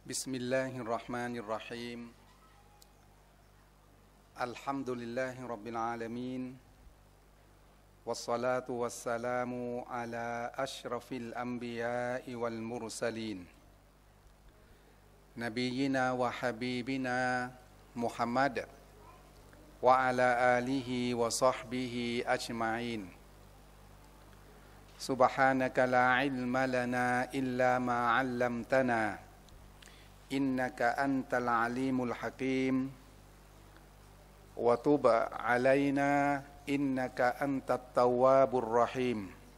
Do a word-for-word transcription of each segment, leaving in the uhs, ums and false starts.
بسم الله الرحمن الرحيم الحمد لله رب العالمين والصلاة والسلام على أشرف الأنبياء والمرسلين نبينا وحبيبنا محمد وعلى آله وصحبه أجمعين سبحانك لا علم لنا إلا ما علمتنا إنك أنت العليم الحكيم وتب علينا إنك أنت التواب الرحيم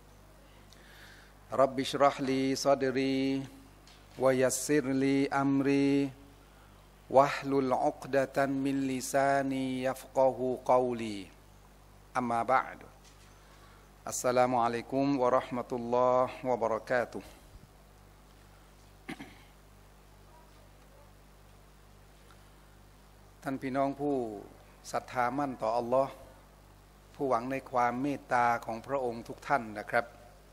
رب اشرح لي صدري ويسر لي أمري واحلل عقدة من لساني يفقه قولي أما بعد السلام عليكم ورحمة الله وبركاتهท่านพี่น้องผู้ศรัทธามั่นต่ออัลลอฮ์ผู้หวังในความเมตตาของพระองค์ทุกท่านนะครับ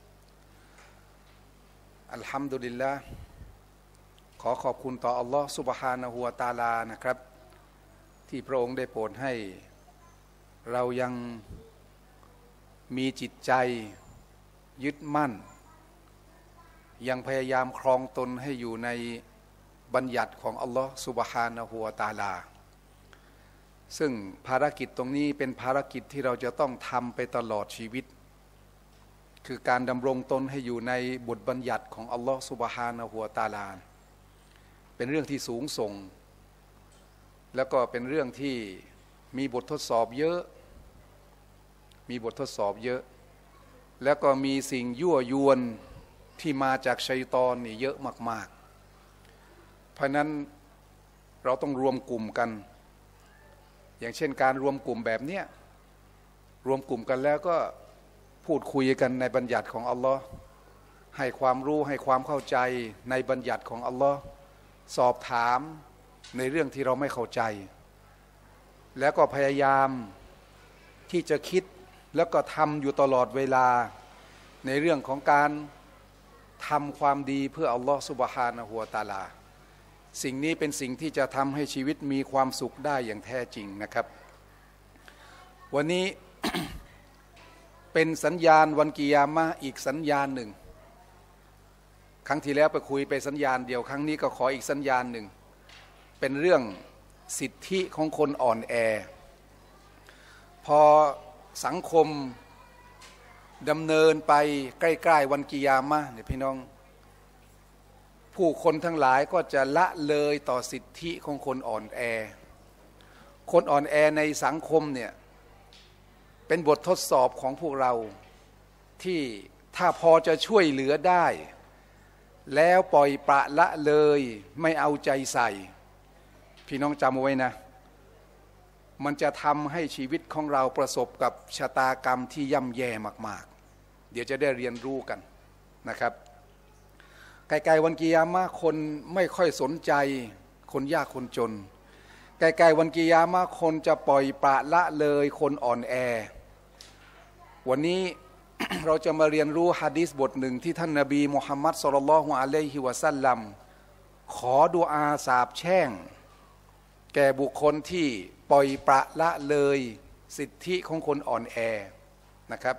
อัลฮัมดุลิลละห์ขอขอบคุณต่ออัลลอฮ์ซุบฮานะฮูวะตะอาลานะครับที่พระองค์ได้โปรดให้เรายังมีจิตใจยึดมั่นยังพยายามครองตนให้อยู่ในบัญญัติของอัลลอฮ์ซุบฮานะฮูวะตะอาลาซึ่งภารกิจตรงนี้เป็นภารกิจที่เราจะต้องทำไปตลอดชีวิตคือการดำรงตนให้อยู่ในบทบัญญัติของอัลลอฮฺซุบฮานะฮูวะตะอาลาเป็นเรื่องที่สูงส่งแล้วก็เป็นเรื่องที่มีบททดสอบเยอะมีบททดสอบเยอะแล้วก็มีสิ่งยั่วยวนที่มาจากชัยฏอนนี่เยอะมากๆเพราะนั้นเราต้องรวมกลุ่มกันอย่างเช่นการรวมกลุ่มแบบเนี้ยรวมกลุ่มกันแล้วก็พูดคุยกันในบัญญัติของอัลลอฮ์ให้ความรู้ให้ความเข้าใจในบัญญัติของอัลลอฮ์สอบถามในเรื่องที่เราไม่เข้าใจแล้วก็พยายามที่จะคิดแล้วก็ทำอยู่ตลอดเวลาในเรื่องของการทำความดีเพื่ออัลลอฮ์ซุบฮานะฮูวะตะอาลาสิ่งนี้เป็นสิ่งที่จะทำให้ชีวิตมีความสุขได้อย่างแท้จริงนะครับวันนี้ เป็นสัญญาณวันกิยามะห์อีกสัญญาณหนึ่งครั้งที่แล้วไปคุยไปสัญญาณเดียวครั้งนี้ก็ขออีกสัญญาณหนึ่งเป็นเรื่องสิทธิของคนอ่อนแอพอสังคมดำเนินไปใกล้ๆวันกิยามะห์เนี่ยพี่น้องผู้คนทั้งหลายก็จะละเลยต่อสิทธิของคนอ่อนแอคนอ่อนแอในสังคมเนี่ยเป็นบททดสอบของพวกเราที่ถ้าพอจะช่วยเหลือได้แล้วปล่อยปละละเลยไม่เอาใจใส่พี่น้องจำเอาไว้นะมันจะทำให้ชีวิตของเราประสบกับชะตากรรมที่ย่ำแย่มากๆเดี๋ยวจะได้เรียนรู้กันนะครับไกลๆวันกิยามะห์คนไม่ค่อยสนใจคนยากคนจนไกลๆวันกิยามะห์คนจะปล่อยปละละเลยคนอ่อนแอวันนี้ เราจะมาเรียนรู้หะดีษบทหนึ่งที่ท่านนบีมุฮัมมัดศ็อลลัลลอฮุอะลัยฮิวะซัลลัมขอดุอาสาบแช่งแก่บุคคลที่ปล่อยปละละเลยสิทธิของคนอ่อนแอนะครับ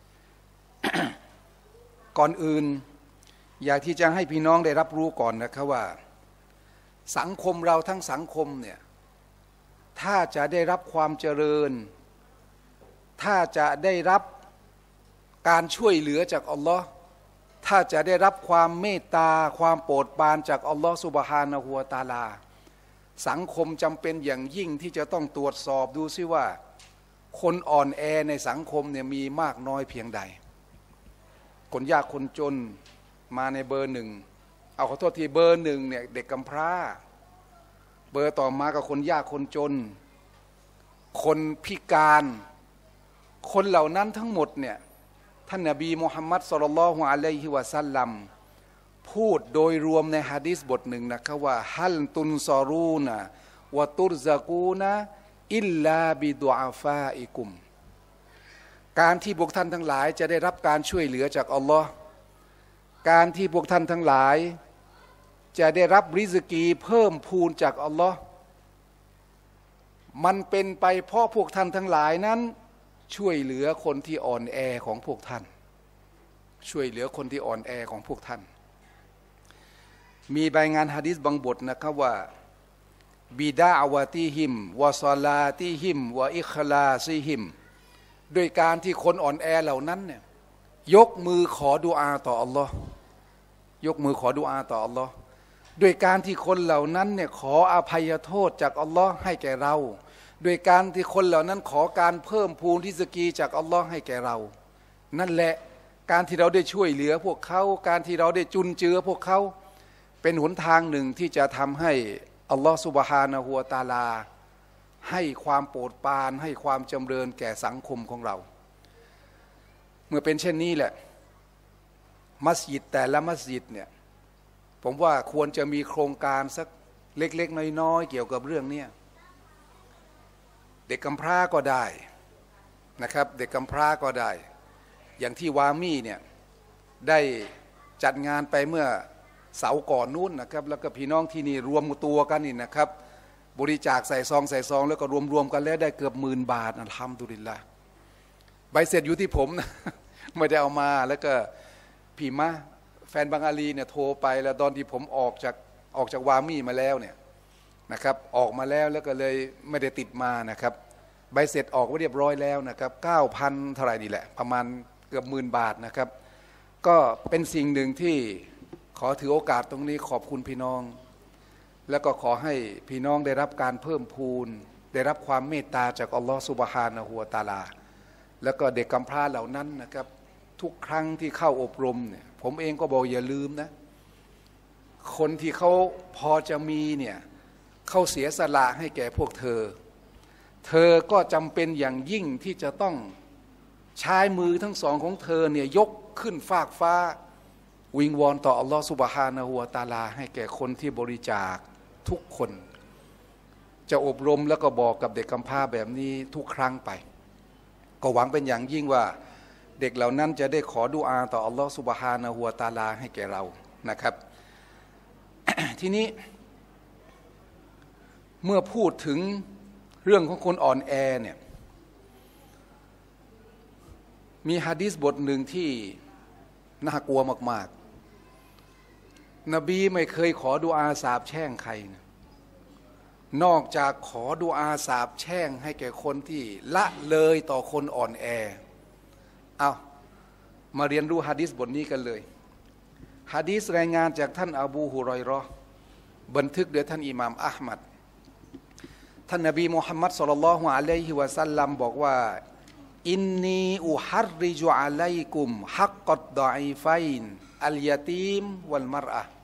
ก่อนอื่นอยากที่จะให้พี่น้องได้รับรู้ก่อนนะครับว่าสังคมเราทั้งสังคมเนี่ยถ้าจะได้รับความเจริญถ้าจะได้รับการช่วยเหลือจากอัลลอฮ์ถ้าจะได้รับความเมตตาความโปรดปรานจากอัลลอฮ์ซุบฮานะฮูวะตะอาลาสังคมจำเป็นอย่างยิ่งที่จะต้องตรวจสอบดูซิว่าคนอ่อนแอในสังคมเนี่ยมีมากน้อยเพียงใดคนยากคนจนมาในเบอร์หนึ่งเอาขอโทษทีเบอร์หนึ่งเนี่ยเด็กกำพร้าเบอร์ต่อมากับคนยากคนจนคนพิการคนเหล่านั้นทั้งหมดเนี่ยท่านนบีมุฮัมมัดศ็อลลัลลอฮุอะลัยฮิวะซัลลัมพูดโดยรวมในหะดีษบทหนึ่งนะครับว่าฮัลตุนซอรูนะวะตุรซะกูนะอิลลาบิดุอาฟาอิกุมการที่พวกท่านทั้งหลายจะได้รับการช่วยเหลือจากอัลลอฮ์ การที่พวกท่านทั้งหลายจะได้รับริสกีเพิ่มพูนจากอัลลอฮ์มันเป็นไปเพราะพวกท่านทั้งหลายนั้นช่วยเหลือคนที่อ่อนแอของพวกท่านช่วยเหลือคนที่อ่อนแอของพวกท่านมีรายงานหะดีษบางบทนะครับว่าบิดาวะติฮิมวะศอลาติฮิมวะอิคลาซิฮิมโดยการที่คนอ่อนแอเหล่านั้นเนี่ยยกมือขอดุอาต่ออัลลอฮ์ยกมือขอดุอาต่ออัลลอฮ์โดยการที่คนเหล่านั้นเนี่ยขออภัยโทษจากอัลลอฮ์ให้แก่เราโดยการที่คนเหล่านั้นขอการเพิ่มพูนริสกีจากอัลลอฮ์ให้แก่เรานั่นแหละการที่เราได้ช่วยเหลือพวกเขาการที่เราได้จุนเจือพวกเขาเป็นหนทางหนึ่งที่จะทำให้อัลลอฮ์ซุบฮานะฮูวะตะอาลาให้ความโปรดปรานให้ความจำเริญแก่สังคมของเราเมื่อเป็นเช่นนี้แหละมัสยิดแต่ละมัสยิดเนี่ยผมว่าควรจะมีโครงการสักเล็กๆน้อยๆเกี่ยวกับเรื่องนี้เด็กกำพร้าก็ได้นะครับเด็กกำพร้าก็ได้อย่างที่วามี่เนี่ยได้จัดงานไปเมื่อเสาร์ก่อนนู้นนะครับแล้วก็พี่น้องที่นี่รวมตัวกันนี่นะครับบริจาคใส่ซองใส่ซองแล้วก็รวมๆกันแล้วได้เกือบหมื่นบาทอัลฮัมดุลิลละห์ใบเสร็จอยู่ที่ผมนะ ไม่ได้เอามาแล้วก็พี่มะแฟนบางอาลีเนี่ยโทรไปแล้วตอนที่ผมออกจากออกจากวามี่มาแล้วเนี่ยนะครับออกมาแล้วแล้วก็เลยไม่ได้ติดมานะครับใบเสร็จออกไว้เรียบร้อยแล้วนะครับเก้าพันเท่าไหร่นี่แหละประมาณเกือบหมื่นบาทนะครับก็เป็นสิ่งหนึ่งที่ขอถือโอกาสตรงนี้ขอบคุณพี่น้องแล้วก็ขอให้พี่น้องได้รับการเพิ่มพูนได้รับความเมตตาจากอัลลอฮฺซุบฮานะฮูวะตะอาลาแล้วก็เด็กกำพร้าเหล่านั้นนะครับทุกครั้งที่เข้าอบรมเนี่ยผมเองก็บอกอย่าลืมนะคนที่เขาพอจะมีเนี่ยเขาเสียสละให้แก่พวกเธอเธอก็จำเป็นอย่างยิ่งที่จะต้องใช้มือทั้งสองของเธอเนี่ยยกขึ้นฟากฟ้าวิงวอนต่ออัลลอฮฺซุบฮานะฮูวะตะอาลาให้แก่คนที่บริจาคทุกคนจะอบรมแล้วก็บอกกับเด็กกำพร้าแบบนี้ทุกครั้งไปก็หวังเป็นอย่างยิ่งว่าเด็กเหล่านั้นจะได้ขอดุอาต่ออัลลอฮฺซุบฮานะฮูวะตะอาลาให้แก่เรานะครับ ทีนี้เมื่อพูดถึงเรื่องของคนอ่อนแอเนี่ยมีหะดีษบทหนึ่งที่น่ากลัวมากๆนบีไม่เคยขอดุอาสาบแช่งใครนะนอกจากขอดุอาสาบแช่งให้แก่คนที่ละเลยต่อคนอ่อนแอเอามาเรียนรู้หะดีษบทนี้กันเลยหะดีษรายงานจากท่านอบูฮุรอยเราะห์บันทึกโดยท่านอิหม่ามอะห์มัดท่านนบีมุฮัมมัดศ็อลลัลลอฮุอะลัยฮิวะซัลลัมบอกว่าอินนีอุฮัรริจุอะลัยกุมฮักกัดฎออีฟัยนอัลยะตีมวัลมัรอะห์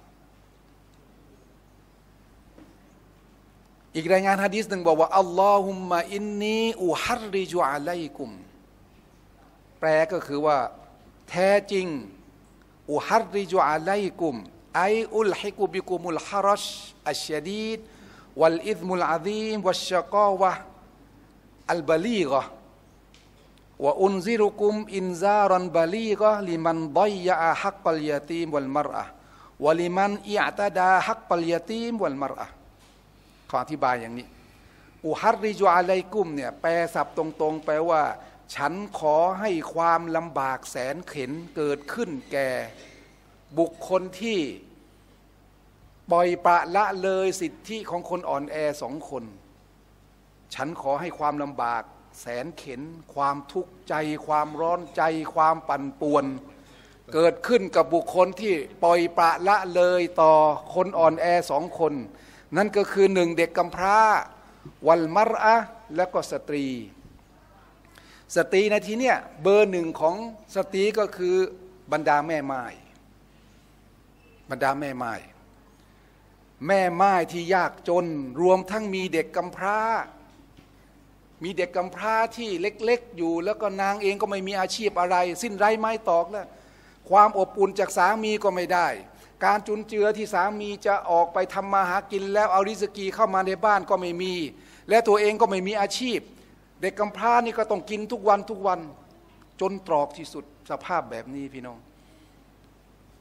อีกรายงานหะดีษหนึ่งบอกว่าอัลลอฮุมมะอินนีอุฮัรริจุอะลัยกุมแปลก็คือว่าแท้จริงอุฮัรริจุอะลัยกุมไออุลฮิกุบิกุมุลฮะรัชอัชชะดีดวัลอิซมุลอะซีมวัชชะกาวะอัลบะลีกะวะอุนซิรุกุมอินซารันบะลีกะลิมันฎอยยะอะฮักกัลยะตีมวัลมัรอะห์วะลิมันอิอ์ตะดาฮักกัลยะตีมวัลมัรอะห์ขออธิบายอย่างนี้อุฮัรริจุอะลัยกุมเนี่ยแปลศัพท์ตรงๆแปลว่าฉันขอให้ความลำบากแสนเข็ญเกิดขึ้นแก่บุคคลที่ปล่อยปละละเลยสิทธิของคนอ่อนแอสองคนฉันขอให้ความลำบากแสนเข็ญความทุกข์ใจความร้อนใจความปั่นป่วนเกิดขึ้นกับบุคคลที่ปล่อยปละละเลยต่อคนอ่อนแอสองคนนั่นก็คือหนึ่งเด็กกำพร้าวัลมัรอะห์และก็สตรีสตรีในที่เนี้ยเบอร์หนึ่งของสตรีก็คือบรรดาแม่ไม้บรรดาแม่ไม้แม่ไม้ที่ยากจนรวมทั้งมีเด็กกำพร้ามีเด็กกำพร้าที่เล็กๆอยู่แล้วก็นางเองก็ไม่มีอาชีพอะไรสิ้นไร้ไม้ตอกแล้วความอบอุ่นจากสามีก็ไม่ได้การจุนเจือที่สามีจะออกไปทำมาหากินแล้วเอาริสกีเข้ามาในบ้านก็ไม่มีและตัวเองก็ไม่มีอาชีพเด็กกำพร้านี่ก็ต้องกินทุกวันทุกวันจนตรอกที่สุดสภาพแบบนี้พี่น้อง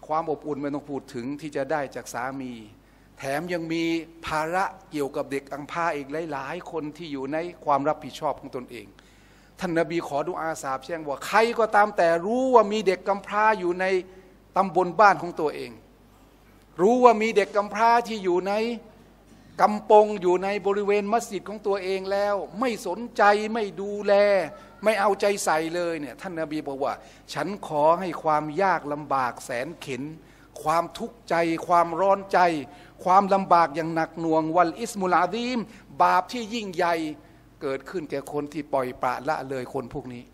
ความอบอุ่นไม่ต้องพูดถึงที่จะได้จากสามีแถมยังมีภาระเกี่ยวกับเด็กกำพร้าอีกหลายๆคนที่อยู่ในความรับผิดชอบของตนเองท่านนบีขอดุอาสาบแช่งว่าใครก็ตามแต่รู้ว่ามีเด็กกำพร้าอยู่ในตำบลบ้านของตัวเองรู้ว่ามีเด็กกำพร้าที่อยู่ในกำปงอยู่ในบริเวณมัสยิดของตัวเองแล้วไม่สนใจไม่ดูแลไม่เอาใจใส่เลยเนี่ยท่านนบีบอกว่าฉันขอให้ความยากลำบากแสนเข็ญความทุกข์ใจความร้อนใจความลำบากอย่างหนักหน่วงวัลอิสมุลอาซีมบาปที่ยิ่งใหญ่เกิดขึ้นแก่คนที่ปล่อยปละละเลยคนพวกนี้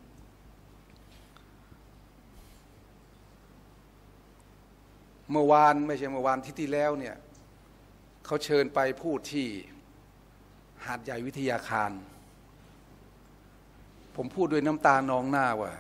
เมื่อวานไม่ใช่เมื่อวานที่ที่แล้วเนี่ยเขาเชิญไปพูดที่หาดใหญ่วิทยาคารผมพูดด้วยน้ำตานองหน้าว่า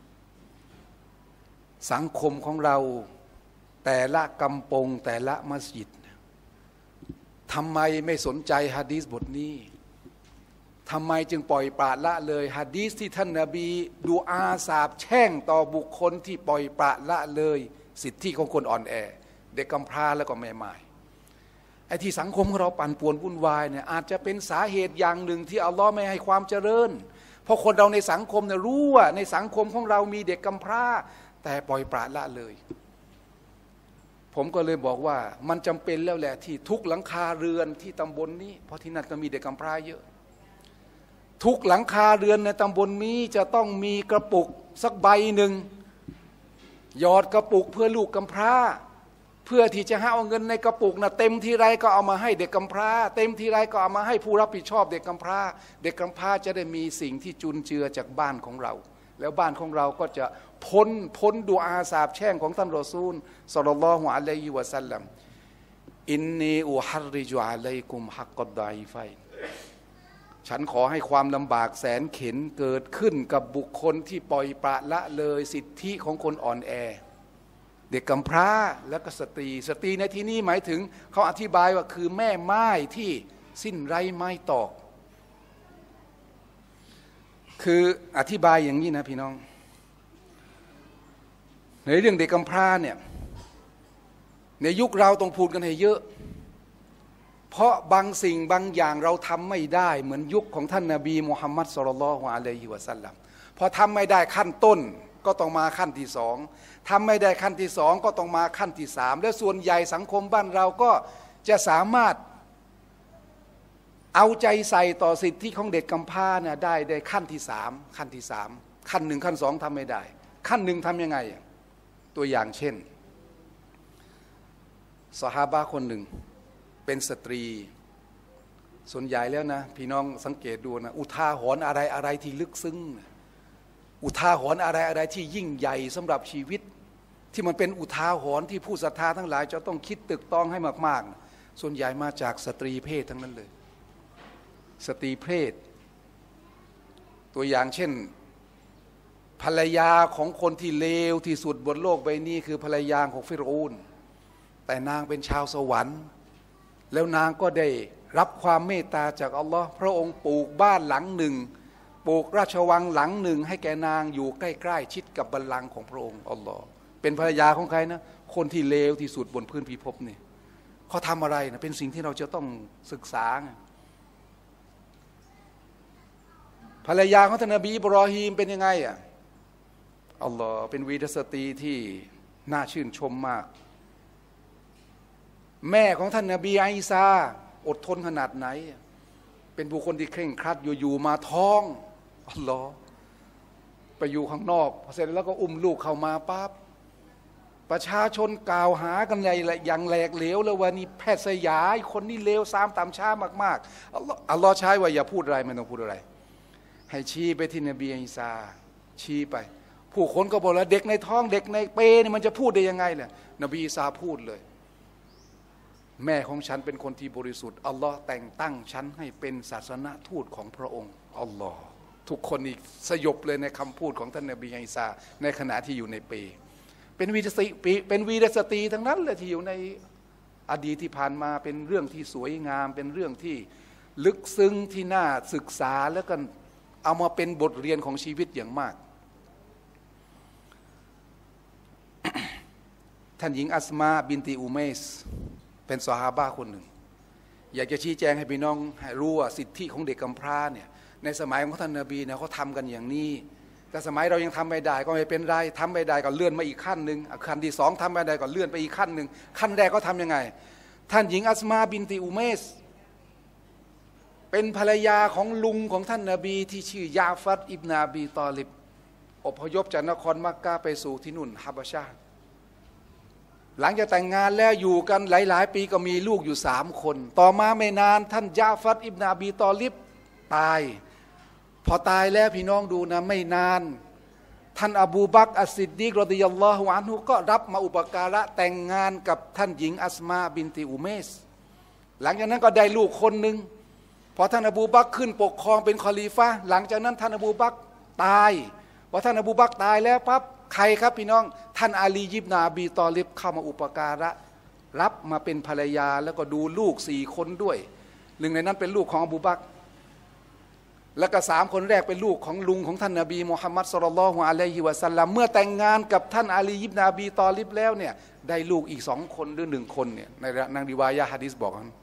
สังคมของเราแต่ละกำปงแต่ละมัสยิดทำไมไม่สนใจหะดีษบทนี้ทำไมจึงปล่อยปละละเลยหะดีษที่ท่านนบีดูอาสาบแช่งต่อบุคคลที่ปล่อยปละละเลยสิทธิของคนอ่อนแอเด็กกำพร้าแล้วก็แม่ไม้ไอ้ที่สังคมของเราปั่นป่วนวุ่นวายเนี่ยอาจจะเป็นสาเหตุอย่างหนึ่งที่อัลลอฮ์ไม่ให้ความเจริญเพราะคนเราในสังคมเนี่ยรู้ว่าในสังคมของเรามีเด็กกำพร้าแต่ปล่อยปละละเลยผมก็เลยบอกว่ามันจำเป็นแล้วแหละที่ทุกหลังคาเรือนที่ตำบลนี้เพราะที่นั่นก็มีเด็กกำพร้าเยอะทุกหลังคาเรือนในตำบลนี้จะต้องมีกระปุกสักใบหนึ่งหยอดกระปุกเพื่อลูกกำพร้าเพื่อที่จะหาเอาเงินในกระปุกนะเต็มทีไรก็เอามาให้เด็กกำพร้าเต็มทีไรก็เอามาให้ผู้รับผิดชอบเด็กกำพร้าเด็กกำพร้าจะได้มีสิ่งที่จุนเจือจากบ้านของเราแล้วบ้านของเราก็จะพ้นพ้นดุอาสาบแช่งของท่านรอซูลศ็อลลัลลอฮุอะลัยฮิวะซัลลัมอินนีอุฮัรริจุอะลัยกุมฮักกัดดออีฟัยน์ฉันขอให้ความลำบากแสนเข็ญเกิดขึ้นกับบุคคลที่ปล่อยปละละเลยสิทธิของคนอ่อนแอเด็กกำพร้าและก็สตรีสตรีในที่นี้หมายถึงเขาอธิบายว่าคือแม่ไม้ที่สิ้นไร้ไม้ตอกคืออธิบายอย่างนี้นะพี่น้องในเรื่องเด็กกำพร้าเนี่ยในยุคเราต้องพูดกันให้เยอะเพราะบางสิ่งบางอย่างเราทำไม่ได้เหมือนยุคของท่านนบีมุฮัมมัดศ็อลลัลลอฮุอะลัยฮิวะซัลลัมพอทำไม่ได้ขั้นต้นก็ต้องมาขั้นที่สองทำไม่ได้ขั้นที่สองก็ต้องมาขั้นที่สามและส่วนใหญ่สังคมบ้านเราก็จะสามารถเอาใจใส่ต่อสิทธิของเด็กกำพร้าเนี่ยได้ได้ขั้นที่สามขั้นที่สามขั้นหนึ่งขั้นสองทำไม่ได้ขั้นหนึ่งทำยังไงตัวอย่างเช่นซอฮาบะห์คนหนึ่งเป็นสตรีส่วนใหญ่แล้วนะพี่น้องสังเกตดูนะอุทาหรณ์อะไรอะไรที่ลึกซึ้งอุทาหรณ์อะไรอะไรที่ยิ่งใหญ่สำหรับชีวิตที่มันเป็นอุทาหรณ์ที่ผู้ศรัทธาทั้งหลายจะต้องคิดตึกตองให้มากๆส่วนใหญ่มาจากสตรีเพศทั้งนั้นเลยสตรีเพศตัวอย่างเช่นภรรยาของคนที่เลวที่สุดบนโลกใบนี้คือภรรยาของฟิรอูนแต่นางเป็นชาวสวรรค์แล้วนางก็ได้รับความเมตตาจากอัลลอฮ์พระองค์ปลูกบ้านหลังหนึ่งปลูกราชวังหลังหนึ่งให้แกนางอยู่ใกล้ๆชิดกับบัลลังก์ของพระองค์อัลลอฮ์เป็นภรรยาของใครนะคนที่เลวที่สุดบนพื้นพิภพนี่เขาทำอะไรนะเป็นสิ่งที่เราจะต้องศึกษาภรรยาของท่านนบีอิบรอฮีมเป็นยังไงอ่ะอัลลอฮ์เป็นวีรสตรีที่น่าชื่นชมมากแม่ของท่านนบีอีสาอดทนขนาดไหนเป็นบุคคลที่เคร่งครัดอยู่ๆมาท้องอัลลอฮ์ไปอยู่ข้างนอกพอเสร็จแล้วก็อุ้มลูกเข้ามาปั๊บประชาชนกล่าวหากันใหญ่อย่างแหลกเหลวเลยว่านี่แพทย์สยายคนนี่เลวซ้ำตามช้ามากๆอัลลอฮ์อัลลอฮ์ใช้ว่าอย่าพูดอะไรไม่ต้องพูดอะไรให้ชี้ไปที่นบีอีสาชี้ไปผู้คนก็บอกแล้วเด็กในท้องเด็กในเปนี่มันจะพูดได้ยังไงเนี่ยนบีอีสาพูดเลยแม่ของฉันเป็นคนที่บริสุทธิ์อัลลอฮ์แต่งตั้งฉันให้เป็นศาสนทูตของพระองค์อัลลอฮ์ทุกคนอีกสยบเลยในคำพูดของท่านนบีอีสาในขณะที่อยู่ในเปเป็นวีรสตรีเป็นวีรสตรีทั้งนั้นเลยที่อยู่ในอดีตที่ผ่านมาเป็นเรื่องที่สวยงามเป็นเรื่องที่ลึกซึ้งที่น่าศึกษาแล้วก็เอามาเป็นบทเรียนของชีวิตอย่างมากท่านหญิงอัสมาบินติอุเมสเป็นซอฮาบะห์คนหนึ่งอยากจะชี้แจงให้พี่น้องให้รู้ว่าสิทธิของเด็กกำพร้าเนี่ยในสมัยของท่านนบีเนี่ยเขาทำกันอย่างนี้แต่สมัยเรายังทำไม่ได้ก็ไม่เป็นไรทำไม่ได้ก็เลื่อนมาอีกขั้นหนึ่งขั้นที่สองทำไม่ได้ก็เลื่อนไปอีกขั้นหนึ่งขั้นแรกเขาทำยังไงท่านหญิงอัสมาบินติอุเมสเป็นภรรยาของลุงของท่านนบีที่ชื่อยาฟัดอิบนาบีตอลิบอพยพจากนครมักกะไปสู่ที่นู่นฮะบะชะหลังจากแต่งงานแล้วอยู่กันหลายๆปีก็มีลูกอยู่สามคนต่อมาไม่นานท่านยาฟัดอิบนาบีตอลิบตายพอตายแล้วพี่น้องดูนะไม่นานท่านอบูบักรอัสซิดดีกรอฎิยัลลอฮุอันฮุก็รับมาอุปการะแต่งงานกับท่านหญิงอัสมาบินติอุเมสหลังจากนั้นก็ได้ลูกคนหนึ่งพอท่านอบูบักขึ้นปกครองเป็นคอลีฟะห์หลังจากนั้นท่านอบูบักตายพอท่านอบูบักตายแล้วปั๊บใครครับพี่น้องท่านอาลียิบนาบีตอลิบเข้ามาอุปการะรับมาเป็นภรรยาแล้วก็ดูลูกสี่คนด้วยหนึ่งในนั้นเป็นลูกของอบูบักรแล้วก็สามคนแรกเป็นลูกของลุงของท่านนบีมุฮัมมัดศ็อลลัลลอฮุอะลัยฮิวะซัลลัมเมื่อแต่งงานกับท่านอาลียิบนาบีตอลิบแล้วเนี่ยได้ลูกอีกสองคนหรือหนึ่งคนเนี่ยในนางริวายะห์หะดีษบอกกัน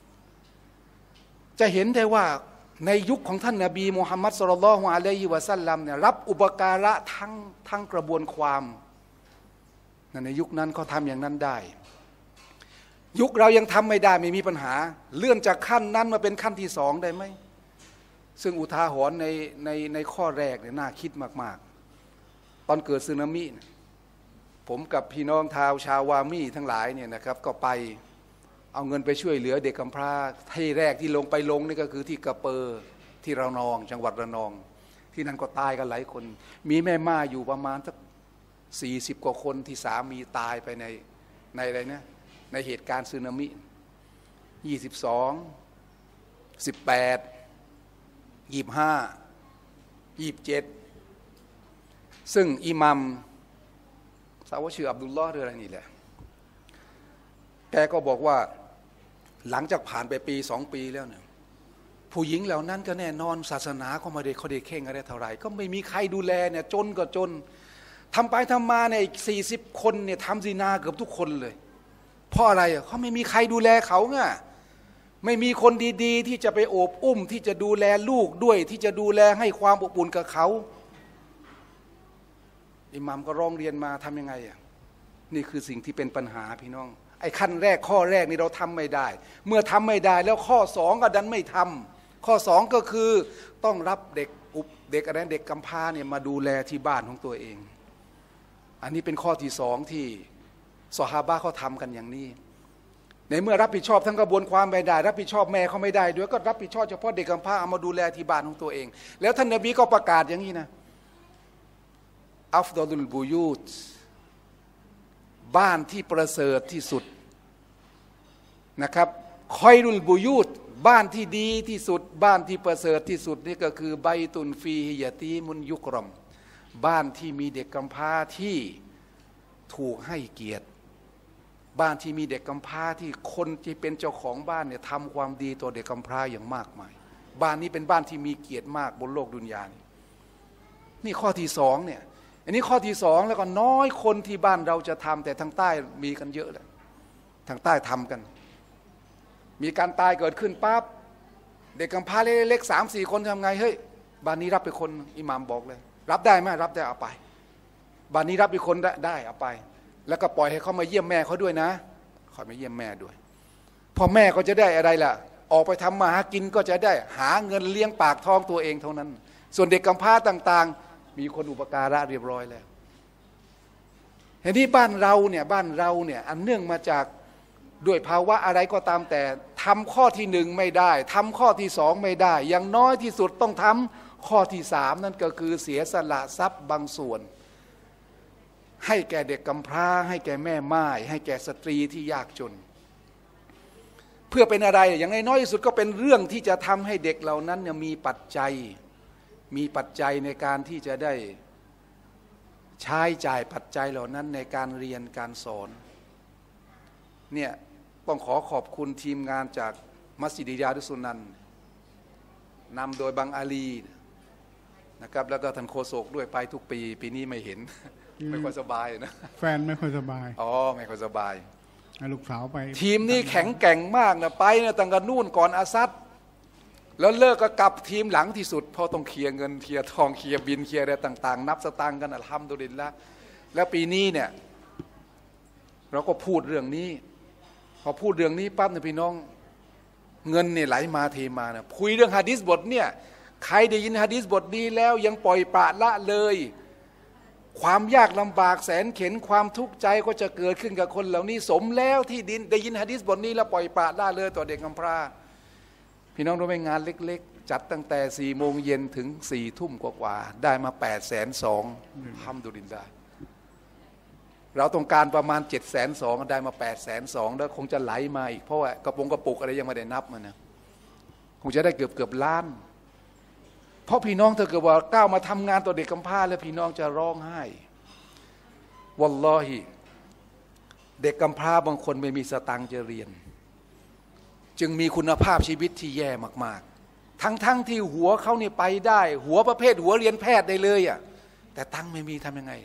จะเห็นได้ว่าในยุคของท่านนบีมุฮัมมัดศ็อลลัลลอฮุอะลัยฮิวะซัลลัมเนี่ยรับอุปการะทั้งทั้งกระบวนความในยุคนั้นเขาทำอย่างนั้นได้ยุคเรายังทำไม่ได้ไม่มีปัญหาเลื่อนจากขั้นนั้นมาเป็นขั้นที่สองได้ไหมซึ่งอุทาหรณ์ในในในข้อแรกเนี่ยน่าคิดมากๆตอนเกิดสึนามิผมกับพี่น้องชาวชาววามีทั้งหลายเนี่ยนะครับก็ไปเอาเงินไปช่วยเหลือเด็กกำพร้าที่แรกที่ลงไปลงนี่ก็คือที่กระเปอร์ที่ระนองจังหวัดระนองที่นั่นก็ตายกันหลายคนมีแม่ม่าอยู่ประมาณสักสี่สิบกว่าคนที่สามีตายไปในในอะไรนะในเหตุการณ์สึนามิยี่สิบสองสิบแปดยี่สิบห้ายี่สิบเจ็ดซึ่งอิหมัมสาวชื่ออับดุลลอฮ์หรืออะไรนี่แหละแกก็บอกว่าหลังจากผ่านไปปีสองปีแล้วเนี่ยผู้หญิงเหล่านั้นก็แน่นอนศาสนาก็ไม่ได้เขาได้เข่งอะไรเท่าไหร่ก็ไม่มีใครดูแลเนี่ยจนก็จนทำไปทำมาเนี่ยอีกสี่สิบคนเนี่ยทำซินาเกือบทุกคนเลยเพราะอะไรอ่ะเขาไม่มีใครดูแลเขาไงไม่มีคนดีๆที่จะไปโอบอุ้มที่จะดูแลลูกด้วยที่จะดูแลให้ความอบอุ่นกับเขาอิหมัมก็ร้องเรียนมาทำยังไงอ่ะนี่คือสิ่งที่เป็นปัญหาพี่น้องไอ้ขั้นแรกข้อแรกนี่เราทำไม่ได้เมื่อทำไม่ได้แล้วข้อสองก็ดันไม่ทำข้อสองก็คือต้องรับเด็กอุบเด็กอะไรเด็กกำพร้าเนี่ยมาดูแลที่บ้านของตัวเองอันนี้เป็นข้อที่สองที่ซอฮาบะห์เขาทำกันอย่างนี้ในเมื่อรับผิดชอบทั้งกระบวนความไม่ได้รับผิดชอบแม่เขาไม่ได้ด้วยก็รับผิดชอบเฉพาะเด็กกำพร้าเอามาดูแลที่บ้านของตัวเองแล้วท่านนบีก็ประกาศอย่างนี้นะอัฟฎอลุลบุยูตบ้านที่ประเสริฐที่สุดนะครับคอยรุลบุยูตบ้านที่ดีที่สุดบ้านที่ประเสริฐที่สุดนี่ก็คือไบตุนฟีฮิยะตีมุนยุกรมบ้านที่มีเด็กกำพร้าที่ถูกให้เกียรติบ้านที่มีเด็กกำพร้าที่คนที่เป็นเจ้าของบ้านเนี่ยทำความดีต่อเด็กกำพร้าอย่างมากมายบ้านนี้เป็นบ้านที่มีเกียรติมากบนโลกดุนยานี่นี่ข้อที่สองเนี่ยอันนี้ข้อที่สองแล้วก็น้อยคนที่บ้านเราจะทำแต่ทางใต้มีกันเยอะเลยทางใต้ทำกันมีการตายเกิดขึ้นปั๊บเด็กกำพร้าเล็กๆสามสี่คนทำไงเฮ้ยบ้านนี้รับไปคนอิหม่ามบอกเลยรับได้ไหมรับได้เอาไปบ้านนี้รับอีกคนได้ได้เอาไปแล้วก็ปล่อยให้เขามาเยี่ยมแม่เขาด้วยนะคอยมาเยี่ยมแม่ด้วยพอแม่ก็จะได้อะไรล่ะออกไปทำมาหากินก็จะได้หาเงินเลี้ยงปากท้องตัวเองเท่านั้นส่วนเด็กกำพร้าต่างๆมีคนอุปการะเรียบร้อยแล้วเห็นที่บ้านเราเนี่ยบ้านเราเนี่ยอันเนื่องมาจากด้วยภาวะอะไรก็ตามแต่ทำข้อที่หนึ่งไม่ได้ทำข้อที่สองไม่ได้อย่างน้อยที่สุดต้องทำข้อที่สามนั่นก็คือเสียสละทรัพย์บางส่วนให้แก่เด็กกำพร้าให้แก่แม่ม่ายให้แก่สตรีที่ยากจนเพื่อเป็นอะไรอย่างน้อยที่สุดก็เป็นเรื่องที่จะทำให้เด็กเหล่านั้นเนี่ยมีปัจจัยมีปัจจัยในการที่จะได้ใช้จ่ายปัจจัยเหล่านั้นในการเรียนการสอนเนี่ยต้องขอขอบคุณทีมงานจากมัสยิดยาดุสุนันนำโดยบังอาลีนะครับแล้วก็ท่านโฆษกด้วยไปทุกปีปีนี้ไม่เห็นไม่ค่อยสบายนะแฟนไม่ค่อยสบายอ๋อไม่ค่อยสบายลูกสาวไปทีมนี้แข็งแกร่งมากนะไปนะตั้งแต่นู่นก่อนอาซัดแล้วเลิกก็กลับทีมหลังที่สุดเพราะต้องเคลียร์เงินเคลียร์ทองเคลียร์บินเคลียร์อะไรต่างๆนับสตางค์กันอัลฮัมดุลิลละห์แล้วปีนี้เนี่ยเราก็พูดเรื่องนี้พอพูดเรื่องนี้ปั๊บเนี่ยพี่น้องเงินเนี่ยไหลมาเทมานะคุยเรื่องหะดีษบทเนี่ยใครได้ยินหะดีษบทนี้แล้วยังปล่อยปละละเลยความยากลำบากแสนเข็ญความทุกข์ใจก็จะเกิดขึ้นกับคนเหล่านี้สมแล้วที่ดินได้ยินหะดีษบทนี้แล้วปล่อยปละละเลยต่อเด็กกำพร้าพี่น้องรู้ไหมงานเล็กๆจัดตั้งแต่สี่โมงเย็นถึงสี่ทุ่มกว่าๆได้มาแปดแสนสองฮัมดุลิลลาห์เราต้องการประมาณเจ็ดแสนสองได้มาแปดแสนสองแล้วคงจะไหลมาอีกเพราะว่ากระปงกระปุกอะไรยังไม่ได้นับมันนะคงจะได้เกือบเกือบล้านเพราะพี่น้องเธอเกิดว่าก้าวมาทำงานต่อเด็กกำพร้าแล้วพี่น้องจะร้องไห้วัลลอฮิเด็กกำพร้าบางคนไม่มีสตังค์จะเรียนจึงมีคุณภาพชีวิตที่แย่มากๆทั้งๆ ท, ที่หัวเขาเนี่ยไปได้หัวประเภทหัวเรียนแพทย์ได้เลยอ่ะแต่ตังค์ไม่มีทำยังไง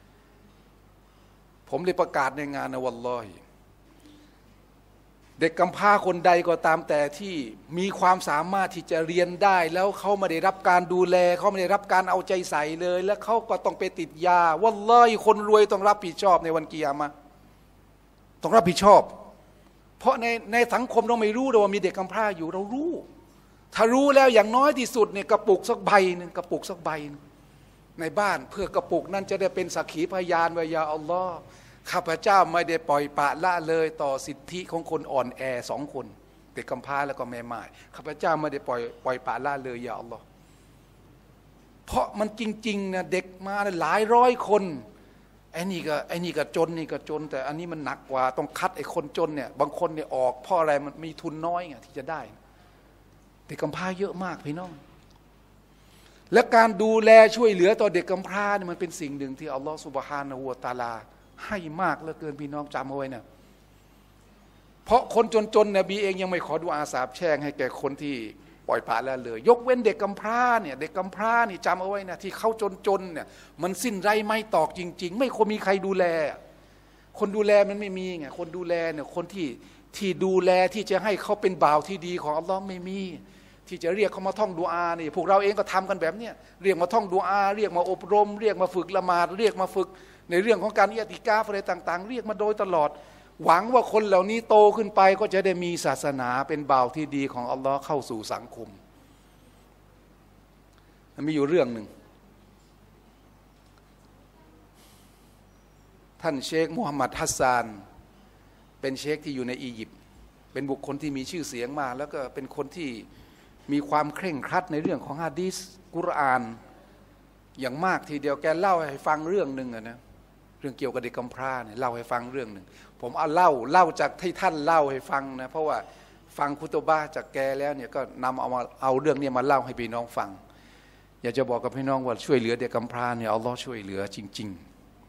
ผมเลยประกาศในงานนะวัลลอฮิเด็กกำพร้าคนใดก็ตามแต่ที่มีความสามารถที่จะเรียนได้แล้วเขาไม่ได้รับการดูแลเขาไม่ได้รับการเอาใจใส่เลยแล้วเขาก็ต้องไปติดยาวัลลอฮิคนรวยต้องรับผิดชอบในวันกิยามะห์ต้องรับผิดชอบเพราะในในสังคมเราไม่รู้เลยว่ามีเด็กกำพร้าอยู่เรารู้ถ้ารู้แล้วอย่างน้อยที่สุดเนี่ยกระปุกสักใบนึงกระปุกสักใบในบ้านเพื่อกระปุกนั้นจะได้เป็นสักขีพยานว่ายาอัลลอฮ์ข้าพเจ้าไม่ได้ปล่อยปละละเลยต่อสิทธิของคนอ่อนแอสองคนเด็กกำพร้าแล้วก็แม่ม่ายข้าพเจ้าไม่ได้ปล่อยปล่อยปละละเลยยาอัลลอฮ์เพราะมันจริงๆนะเด็กมาหลายร้อยคนไอ้นี่ก็ไอ้นี่ก็จนนี่ก็จนแต่อันนี้มันหนักกว่าต้องคัดไอ้คนจนเนี่ยบางคนเนี่ยออกเพราะอะไรมันมีทุนน้อยไงที่จะได้เด็กกำพร้าเยอะมากพี่น้องและการดูแลช่วยเหลือต่อเด็กกำพร้าเนี่ยมันเป็นสิ่งหนึ่งที่อัลลอฮฺซุบฮานะฮูวะตะอาลาให้มากเหลือเกินพี่น้องจำเอาไว้นะเพราะคนจนๆนบีเองยังไม่ขอดุอาสาบแช่งให้แก่คนที่ปล่อยปละละเลยยกเว้นเด็กกำพร้าเนี่ยเด็กกำพร้านี่จำเอาไว้นะที่เขาจนๆเนี่ยมันสิ้นไรไม่ตอกจริงๆไม่ควรมีใครดูแลคนดูแลมันไม่มีไงคนดูแลเนี่ยคนที่ที่ดูแลที่จะให้เขาเป็นบ่าวที่ดีของอัลลอฮ์ไม่มีที่จะเรียกเขามาท่องดุอานี่พวกเราเองก็ทำกันแบบเนี้ยเรียกมาท่องดุอาเรียกมาอบรมเรียกมาฝึกละหมาดเรียกมาฝึกในเรื่องของการอิอ์ติกาฟอะไรต่างๆเรียกมาโดยตลอดหวังว่าคนเหล่านี้โตขึ้นไปก็จะได้มีศาสนาเป็นบ่าวที่ดีของอัลลอฮ์เข้าสู่สังคมมันมีอยู่เรื่องหนึ่งท่านเชคมูฮัมหมัดฮัสซานเป็นเชคที่อยู่ในอียิปต์เป็นบุคคลที่มีชื่อเสียงมากแล้วก็เป็นคนที่มีความเคร่งครัดในเรื่องของหะดีษกุรอานอย่างมากทีเดียวแกเล่าให้ฟังเรื่องหนึ่งนะเรื่องเกี่ยวกับเด็กกำพร้าเนี่ยเล่าให้ฟังเรื่องหนึ่งผมเอาเล่าเล่าจากที่ท่านเล่าให้ฟังนะเพราะว่าฟังคุตบะห์จากแกแล้วเนี่ยก็นำเอามาเอาเรื่องนี้มาเล่าให้พี่น้องฟังอยากจะบอกกับพี่น้องว่าช่วยเหลือเด็กกำพร้าเนี่ยอัลลอฮ์ช่วยเหลือจริง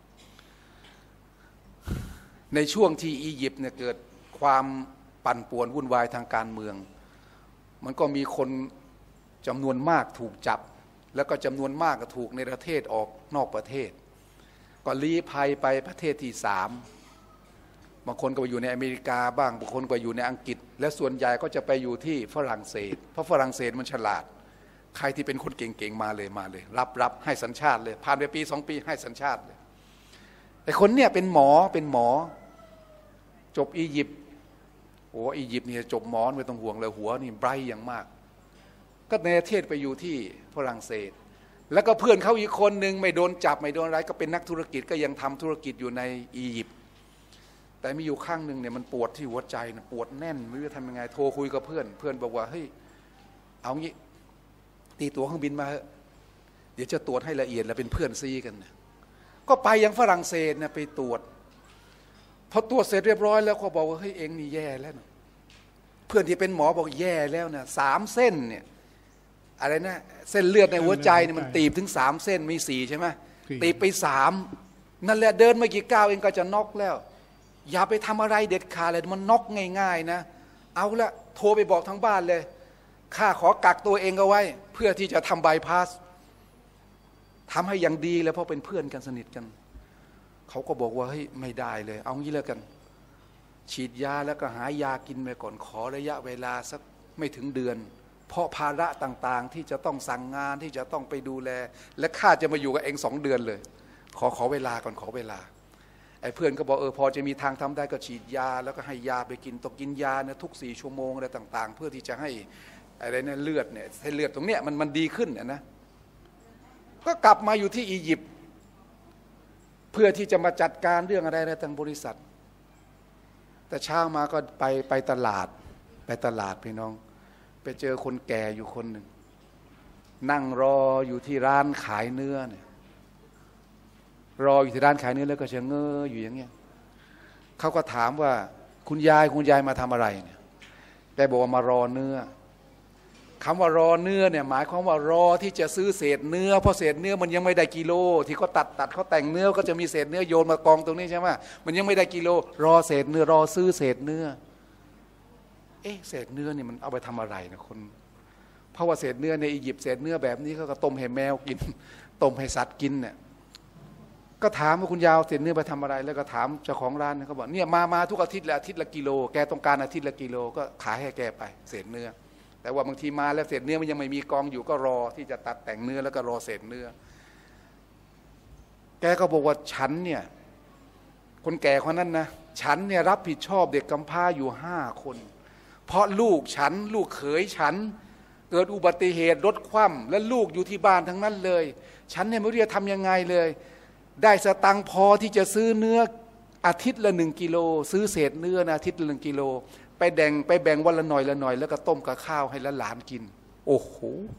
ๆในช่วงที่อียิปต์เนี่ยเกิดความปั่นป่วนวุ่นวายทางการเมืองมันก็มีคนจำนวนมากถูกจับแล้วก็จำนวนมากก็ถูกในประเทศออกนอกประเทศก็ลี้ภัยไปประเทศที่สามบางคนก็ไปอยู่ในอเมริกาบ้างบางคนก็อยู่ในอังกฤษและส่วนใหญ่ก็จะไปอยู่ที่ฝรั่งเศสเพราะฝรั่งเศสมันฉลาดใครที่เป็นคนเก่งๆมาเลยมาเลยรับรับให้สัญชาติเลยผ่านไปปีสองปีให้สัญชาติเลยไอ้คนเนี่ยเป็นหมอเป็นหมอจบอียิปต์โอ้อียิปต์นี่จบหมอไม่ต้องห่วงเลยหัวนี่ไบรท์อย่างมากก็ในประเทศไปอยู่ที่ฝรั่งเศสแล้วก็เพื่อนเขาอีกคนหนึ่งไม่โดนจับไม่โดนอะไรก็เป็นนักธุรกิจก็ยังทำธุรกิจอยู่ในอียิปต์แต่มีอยู่ข้างหนึ่งเนี่ยมันปวดที่หัวใจนะปวดแน่นไม่รู้จะทำยังไงโทรคุยกับเพื่อนเพื่อนบอกว่าเฮ้ยเอางี้ตีตั๋วเครื่องบินมาเดี๋ยวจะตรวจให้ละเอียดแล้วเป็นเพื่อนซีกันนะก็ไปยังฝรั่งเศสนะไปตรวจพอตรวจเสร็จเรียบร้อยแล้วเขาบอกว่าเฮ้ยเองนี่แย่แล้วนะเพื่อนที่เป็นหมอบอกแย่แล้วนะสามเส้นเนี่ยอะไรนะเส้นเลือดในหัวใจเนี่ยมันตีบถึงสามเส้นมีสี่ใช่ไหมตีบไปสามนั่นแหละเดินไม่กี่ก้าวเองก็จะน็อกแล้วอย่าไปทำอะไรเด็ดขาดเลยมันน็อกง่ายๆนะเอาละโทรไปบอกทั้งบ้านเลยข้าขอกักตัวเองเอาไว้เพื่อที่จะทำบายพาสทำให้อย่างดีเลยเพราะเป็นเพื่อนกันสนิทกันเขาก็บอกว่าเฮ้ยไม่ได้เลยเอางี้แล้วกันฉีดยาแล้วก็หายากินไปก่อนขอระยะเวลาสักไม่ถึงเดือนเพราะภาระต่างๆที่จะต้องสั่งงานที่จะต้องไปดูแลและข้าจะมาอยู่กับเองสองเดือนเลยขอขอเวลาก่อนขอเวลาไอ้เพื่อนก็บอกเออพอจะมีทางทำได้ก็ฉีดยาแล้วก็ให้ยาไปกินต้องกินยาเนี่ยทุกสี่ชั่วโมงอะไรต่างๆเพื่อที่จะให้อะไรเนี่ยเลือดเนี่ยให้เลือดตรงเนี้ยมันมันดีขึ้นเนี่ยนะก็กลับมาอยู่ที่อียิปต์เพื่อที่จะมาจัดการเรื่องอะไรในทางบริษัทแต่เช้ามาก็ไปไปตลาดไปตลาดพี่น้องไปเจอคนแก่อยู่คนหนึ่งนั่งรออยู่ที่ร้านขายเนื้อเนี่ยรออยู่ที่ร้านขายเนื้อแล้วก็เฉง้ออยู่อย่างเงี้ยเขาก็ถามว่าคุณยายคุณยายมาทำอะไรเนี่ยแกบอกว่ามารอเนื้อคำว่ารอเนื้อเนี่ยหมายความว่ารอที่จะซื้อเศษเนื้อเพราะเศษเนื้อมันยังไม่ได้กิโลที่เขาตัดตัดเขาแต่งเนื้อก็จะมีเศษเนื้อโยนมากองตรงนี้ใช่ไหมมันยังไม่ได้กิโลรอเศษเนื้อรอซื้อเศษเนื้อเอ๊ะเศษเนื้อนี่มันเอาไปทำอะไรนะคนเพราะว่าเศษเนื้อในอียิปต์เศษเนื้อแบบนี้เขาก็ต้มให้แมวกินต้มให้สัตว์กินเนี่ยก็ถามว่าคุณยาวเศษเนื้อไปทำอะไรแล้วก็ถามเจ้าของร้านเขาบอกเนี่ยมามาทุกอาทิตย์ละอาทิตย์ละกิโลแกต้องการอาทิตย์ละกิโลก็ขายให้แกไปเศษเนื้อแต่ว่าบางทีมาแล้วเศษเนื้อมันยังไม่มีกองอยู่ก็รอที่จะตัดแต่งเนื้อแล้วก็รอเศษเนื้อแกก็บอกว่าฉันเนี่ยคนแก่คนนั้นนะฉันเนี่ยรับผิดชอบเด็กกำพร้าอยู่ห้าคนเพราะลูกฉันลูกเขยฉันเกิดอุบัติเหตุรถคว่ำและลูกอยู่ที่บ้านทั้งนั้นเลยฉันเนี่ยไม่รู้จะทำยังไงเลยได้สตังค์พอที่จะซื้อเนื้ออาทิตย์ละหนึ่งกิโลซื้อเศษเนื้อนะอาทิตย์ละหนึ่งกิโลไปแบ่งไปแบ่งวันละหน่อยละหน่อยแล้วก็ต้มกับข้าวให้หลานกินโอ้โห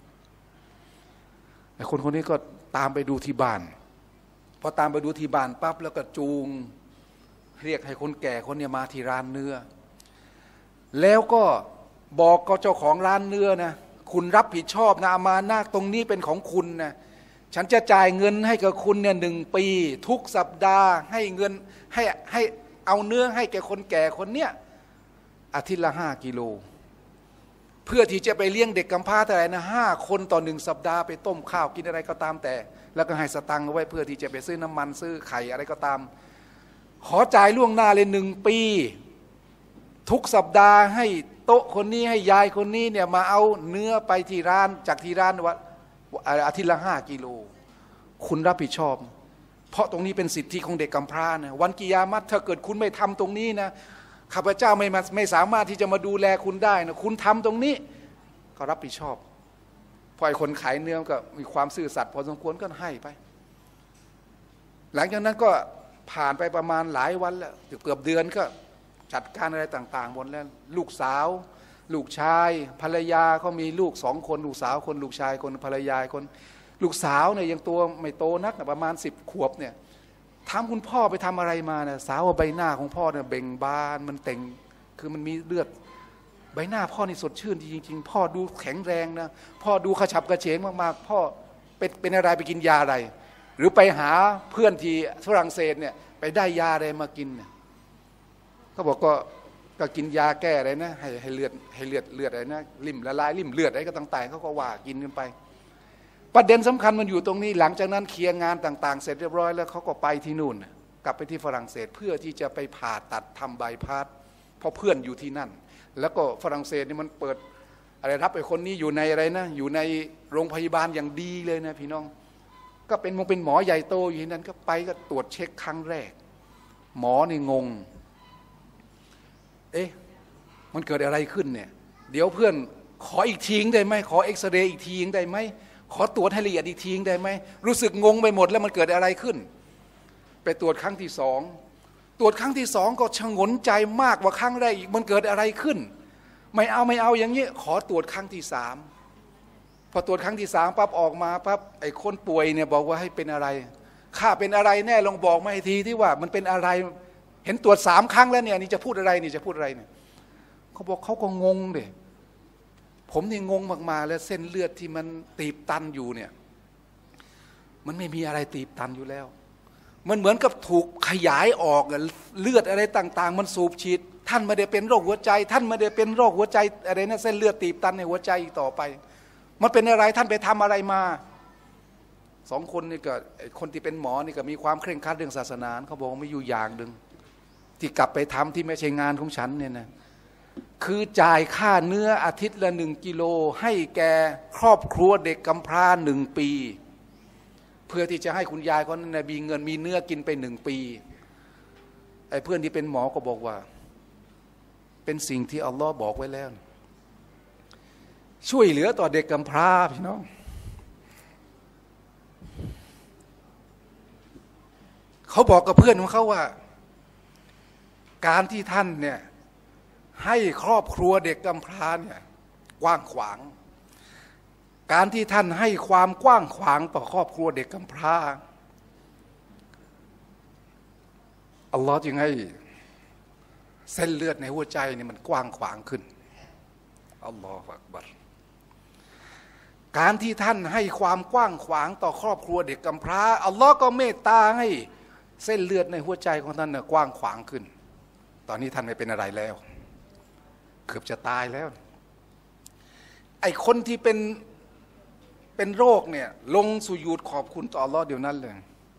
ไอ้คนคนนี้ก็ตามไปดูที่บ้านพอตามไปดูที่บ้านปั๊บแล้วก็จูงเรียกให้คนแก่คนนี้มาที่ร้านเนื้อแล้วก็บอกกับเจ้าของร้านเนื้อนะคุณรับผิดชอบนะอามานาตรงนี้เป็นของคุณนะฉันจะจ่ายเงินให้กับคุณเนี่ยหนึ่งปีทุกสัปดาห์ให้เงินให้ให้เอาเนื้อให้แก่คนแก่คนเนี้ยอาทิตย์ละห้ากิโลเพื่อที่จะไปเลี้ยงเด็กกำพร้าเท่าไหร่นะห้าคนต่อหนึ่งสัปดาห์ไปต้มข้าวกินอะไรก็ตามแต่แล้วก็ให้สตังค์เอาไว้เพื่อที่จะไปซื้อน้ำมันซื้อไข่อะไรก็ตามขอจ่ายล่วงหน้าเลยหนึ่งปีทุกสัปดาห์ให้โต๊ะคนนี้ให้ยายคนนี้เนี่ยมาเอาเนื้อไปที่ร้านจากที่ร้านว่าอาทิตย์ละห้ากิโลคุณรับผิดชอบเพราะตรงนี้เป็นสิทธิของเด็กกำพร้านะวันกิยามัตถ้าเกิดคุณไม่ทำตรงนี้นะข้าพเจ้าไม่ไม่สามารถที่จะมาดูแลคุณได้นะคุณทำตรงนี้ก็รับผิดชอบพอไอ้คนขายเนื้อก็มีความซื่อสัตย์พอสมควรก็ให้ไปหลังจากนั้นก็ผ่านไปประมาณหลายวันแล้วเกือบเดือนก็จัดการอะไรต่างๆหมดแล้วลูกสาวลูกชายภรรยาเขามีลูกสองคนลูกสาวคนลูกชายคนภรรยาคนลูกสาวเนี่ยยังตัวไม่โตนักประมาณสิบขวบเนี่ยถามคุณพ่อไปทำอะไรมาเนี่ยสาวใบหน้าของพ่อเนี่ยเบ่งบานมันเต่งคือมันมีเลือดใบหน้าพ่อนี่สดชื่นจริงๆพ่อดูแข็งแรงนะพ่อดูขฉับกระเฉงมากๆพ่อเป็นเป็นอะไรไปกินยาอะไรหรือไปหาเพื่อนที่ฝรั่งเศสเนี่ยไปได้ยาอะไรมากินเนี่ยเขาบอกก็ก็กินยาแก้อะไรนะให้ให้เลือดให้เลือดเลือดอะไรนะลิ่มละลายลิ่มเลือดอะไรก็ต่างๆเขาก็ว่ากินกันไปประเด็นสำคัญมันอยู่ตรงนี้หลังจากนั้นเคลียร์งานต่างๆเสร็จเรียบร้อยแล้วเขาก็ไปที่นู่นกลับไปที่ฝรั่งเศสเพื่อที่จะไปผ่าตัดทำใบพัดเพราะเพื่อนอยู่ที่นั่นแล้วก็ฝรั่งเศสนี่มันเปิดอะไรรับไอ้คนนี้อยู่ในอะไรนะอยู่ในโรงพยาบาลอย่างดีเลยนะพี่น้องก็เป็นมงเป็นหมอใหญ่โตอยู่ที่นั่นก็ไปก็ตรวจเช็คครั้งแรกหมอนี่งงเอ๊ะมันเกิดอะไรขึ้นเนี่ยเดี๋ยวเพื่อนขออีกทีได้ไหมขอเอ็กซเรย์อีกทีได้ไหมขอตรวจให้ละเอียดอีกทีได้ไหมรู้สึกงงไปหมดแล้วมันเกิดอะไรขึ้นไปตรวจครั้งที่สองตรวจครั้งที่สองก็ชงนใจมากกว่าครั้งแรกอีกมันเกิดอะไรขึ้นไม่เอาไม่เอาอย่างนี้ขอตรวจครั้งที่สามพอตรวจครั้งที่สามปั๊บออกมาปั๊บไอ้คนป่วยเนี่ยบอกว่าให้เป็นอะไรข้าเป็นอะไรแน่ลองบอกมาอีกทีที่ว่ามันเป็นอะไรเห็นตรวจสามครั้งแล้วเนี่ยนี่จะพูดอะไรนี่จะพูดอะไรเนี่ยเขาบอกเขาก็งงเลยผมนี่งงมากๆแล้วเส้นเลือดที่มันตีบตันอยู่เนี่ยมันไม่มีอะไรตีบตันอยู่แล้วมันเหมือนกับถูกขยายออกเลือดอะไรต่างๆมันสูบฉีดท่านไม่ได้เป็นโรคหัวใจท่านไม่ได้เป็นโรคหัวใจอะไรนะเส้นเลือดตีบตันในหัวใจอีกต่อไปมันเป็นอะไรท่านไปทำอะไรมาสองคนนี่ก็คนที่เป็นหมอนี่ก็มีความเคร่งครัดเรื่องศาสนาเขาบอกว่าไม่อยู่อย่างหนึ่งที่กลับไปทำที่ไม่ใช่งานของฉันเนี่ยนะคือจ่ายค่าเนื้ออาทิตย์ละหนึ่งกิโลให้แก่ครอบครัวเด็กกำพร้าหนึ่งปีเพื่อที่จะให้คุณยายเขาเนี่ยมีเงินมีเนื้อกินไปหนึ่งปีไอ้เพื่อนที่เป็นหมอก็บอกว่าเป็นสิ่งที่อัลลอฮ์บอกไว้แล้วช่วยเหลือต่อเด็กกำพร้าพี่น้องเขาบอกกับเพื่อนของเขาว่าการที่ท่านเนี่ยให้ครอบครัวเด็กกำพร้าเนี่ยกว้างขวางการที่ท่านให้ความกว้างขวางต่อครอบครัวเด็กกำพร้าอัลลอฮ์จึงให้เส้นเลือดในหัวใจนี่มันกว้างขวางขึ้นอัลลอฮฺอักบัรการที่ท่านให้ความกว้างขวางต่อครอบครัวเด็กกำพร้าอัลลอฮ์ก็เมตตาให้เส้นเลือดในหัวใจของท่านน่ะกว้างขวางขึ้นตอนนี้ท่านไม่เป็นอะไรแล้วเกือบจะตายแล้วไอ้คนที่เป็นเป็นโรคเนี่ยลงสุญูดขอบคุณต่ออัลลอฮ์เดี๋ยวนั้นเลย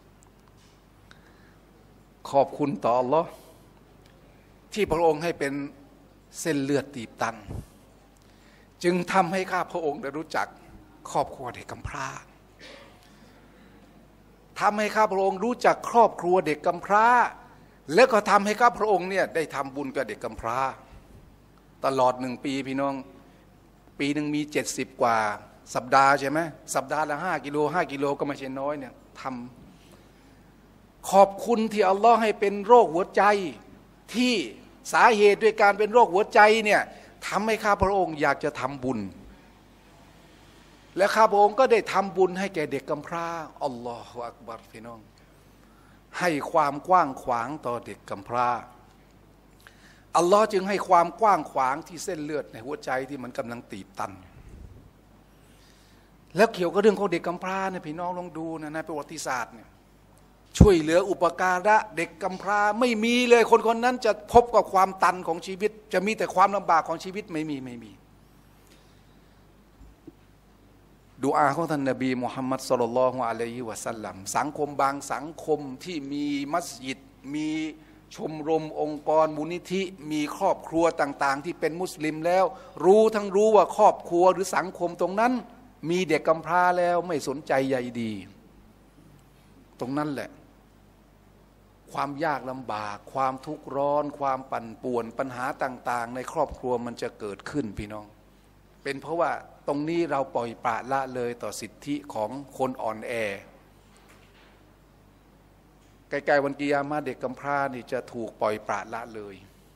ขอบคุณต่ออัลลอฮ์ที่พระองค์ให้เป็นเส้นเลือดตีบตันจึงทำให้ข้าพระองค์ได้รู้จักครอบครัวเด็กกำพร้าทำให้ข้าพระองค์รู้จักครอบครัวเด็กกำพร้าแล้วก็ทำให้ข้าพระองค์เนี่ยได้ทำบุญกับเด็กกำพร้าตลอดหนึ่งปีพี่น้องปีหนึ่งมีเจ็ดสิบกว่าสัปดาห์ใช่ไหมสัปดาห์ละห้ากิโลห้ากิโลก็ไม่ใช่น้อยเนี่ยทำขอบคุณที่อัลลอฮ์ให้เป็นโรคหัวใจที่สาเหตุด้วยการเป็นโรคหัวใจเนี่ยทำให้ข้าพระองค์อยากจะทำบุญและข้าพระองค์ก็ได้ทำบุญให้แก่เด็กกำพร้าอัลลอฮฺอักบัรพี่น้องให้ความกว้างขวางต่อเด็กกำพร้าอัลลอฮ์จึงให้ความกว้างขวางที่เส้นเลือดในหัวใจที่มันกำลังตีบตันแล้วเกี่ยวกับเรื่องของเด็กกำพร้าเนี่ยพี่น้องลองดูนะในประวัติศาสตร์เนี่ยช่วยเหลืออุปการะเด็กกำพร้าไม่มีเลยคนคนนั้นจะพบกับความตันของชีวิตจะมีแต่ความลำบากของชีวิตไม่มีไม่มีดุอาของท่านนบีมุฮัมมัดศ็อลลัลลอฮุอะลัยฮิวะซัลลัมสังคมบางสังคมที่มีมัสยิดมีชมรมองค์กรมูลนิธิมีครอบครัวต่างๆที่เป็นมุสลิมแล้วรู้ทั้งรู้ว่าครอบครัวหรือสังคมตรงนั้นมีเด็กกำพร้าแล้วไม่สนใจใยดีตรงนั้นแหละความยากลำบากความทุกข์ร้อนความปั่นป่วนปัญหาต่างๆในครอบครัวมันจะเกิดขึ้นพี่น้องเป็นเพราะว่าตรงนี้เราปล่อยปละละเลยต่อสิทธิของคนอ่อนแอใกล้ๆวันกิยามะห์เด็กกำพร้านี่จะถูกปล่อยปละละเลย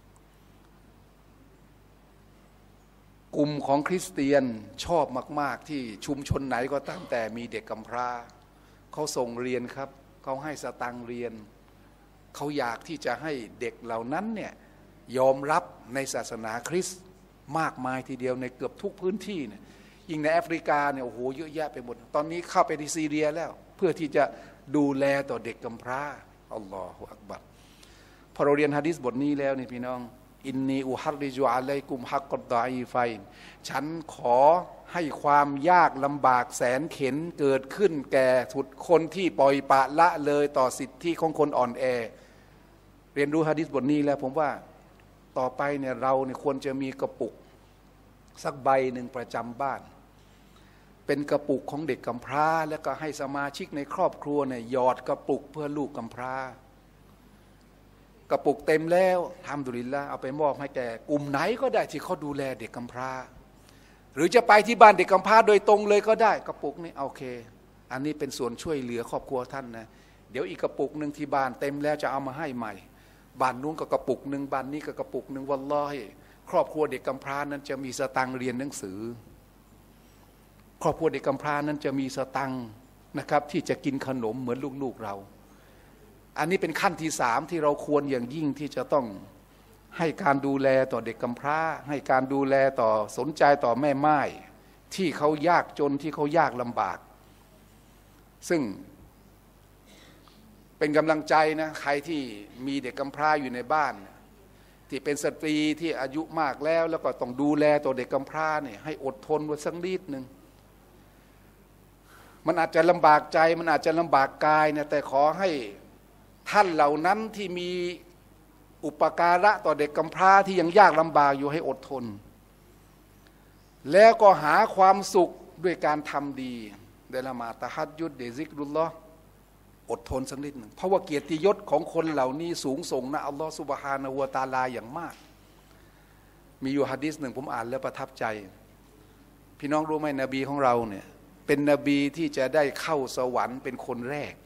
กลุ่มของคริสเตียนชอบมากๆที่ชุมชนไหนก็ตามแต่มีเด็กกำพร้าเขาส่งเรียนครับเขาให้สตังค์เรียนเขาอยากที่จะให้เด็กเหล่านั้นเนี่ยยอมรับในศาสนาคริสต์มากมายทีเดียวในเกือบทุกพื้นที่เนี่ยยิ่งในแอฟริกาเนี่ยโอ้โหเยอะแยะไปหมดตอนนี้เข้าไปที่ซีเรียแล้วเพื่อที่จะดูแลต่อเด็กกำพร้าอัลลอฮฺอักบัรพอเราเรียนหะดีษบทนี้แล้วนี่พี่น้องอินนีอุฮัรริจุอะลัยกุมฮักกัดดออีฟัยน์ฉันขอให้ความยากลำบากแสนเข็ญเกิดขึ้นแก่ทุกคนที่ปล่อยปละละเลยต่อสิทธิของคนอ่อนแอเรียนรู้หะดีษบทนี้แล้วผมว่าต่อไปเนี่ยเราเนี่ยควรจะมีกระปุกสักใบหนึ่งประจำบ้านเป็นกระปุกของเด็กกำพร้าแล้วก็ให้สมาชิกในครอบครัวเนี่ยหยอดกระปุกเพื่อลูกกำพร้ากระปุกเต็มแล้วทำดุลิลละเอาไปมอบให้แก่กลุ่มไหนก็ได้ที่เขาดูแลเด็กกำพร้าหรือจะไปที่บ้านเด็กกำพร้าโดยตรงเลยก็ได้กระปุกนี้โอเคอันนี้เป็นส่วนช่วยเหลือครอบครัวท่านนะเดี๋ยวอีกกระปุกหนึ่งที่บ้านเต็มแล้วจะเอามาให้ใหม่บ้านนู้นก็กระปุกหนึ่งบ้านนี้ก็กระปุกหนึ่งวัลลอฮิครอบครัวเด็กกำพร้านั้นจะมีสตังค์เรียนหนังสือครอบครัวเด็กกำพร้านั้นจะมีสตังค์นะครับที่จะกินขนมเหมือนลูกๆเราอันนี้เป็นขั้นที่สามที่เราควรอย่างยิ่งที่จะต้องให้การดูแลต่อเด็กกำพร้าให้การดูแลต่อสนใจต่อแม่ไม้ที่เขายากจนที่เขายากลำบากซึ่งเป็นกำลังใจนะใครที่มีเด็กกำพร้าอยู่ในบ้านที่เป็นสตรีที่อายุมากแล้วแล้วก็ต้องดูแลตัวเด็กกำพร้าเนี่ยให้อดทนไว้สักนิดนึงมันอาจจะลำบากใจมันอาจจะลำบากกายนะแต่ขอให้ท่านเหล่านั้นที่มีอุปการะต่อเด็กกำพร้าที่ยังยากลำบากอยู่ให้อดทนแล้วก็หาความสุขด้วยการทำดีได้ละหมาดตะฮัดยุดเดซิกรุลลอฮ์อดทนสักนิดหนึ่งเพราะว่าเกียรติยศของคนเหล่านี้สูงส่งนะอัลลอฮฺซุบฮานะฮูวะตะอาลาอย่างมากมีอยู่หะดีษหนึ่งผมอ่านแล้วประทับใจพี่น้องรู้ไหมนบีของเราเนี่ยเป็นนบีที่จะได้เข้าสวรรค์เป็นคนแรก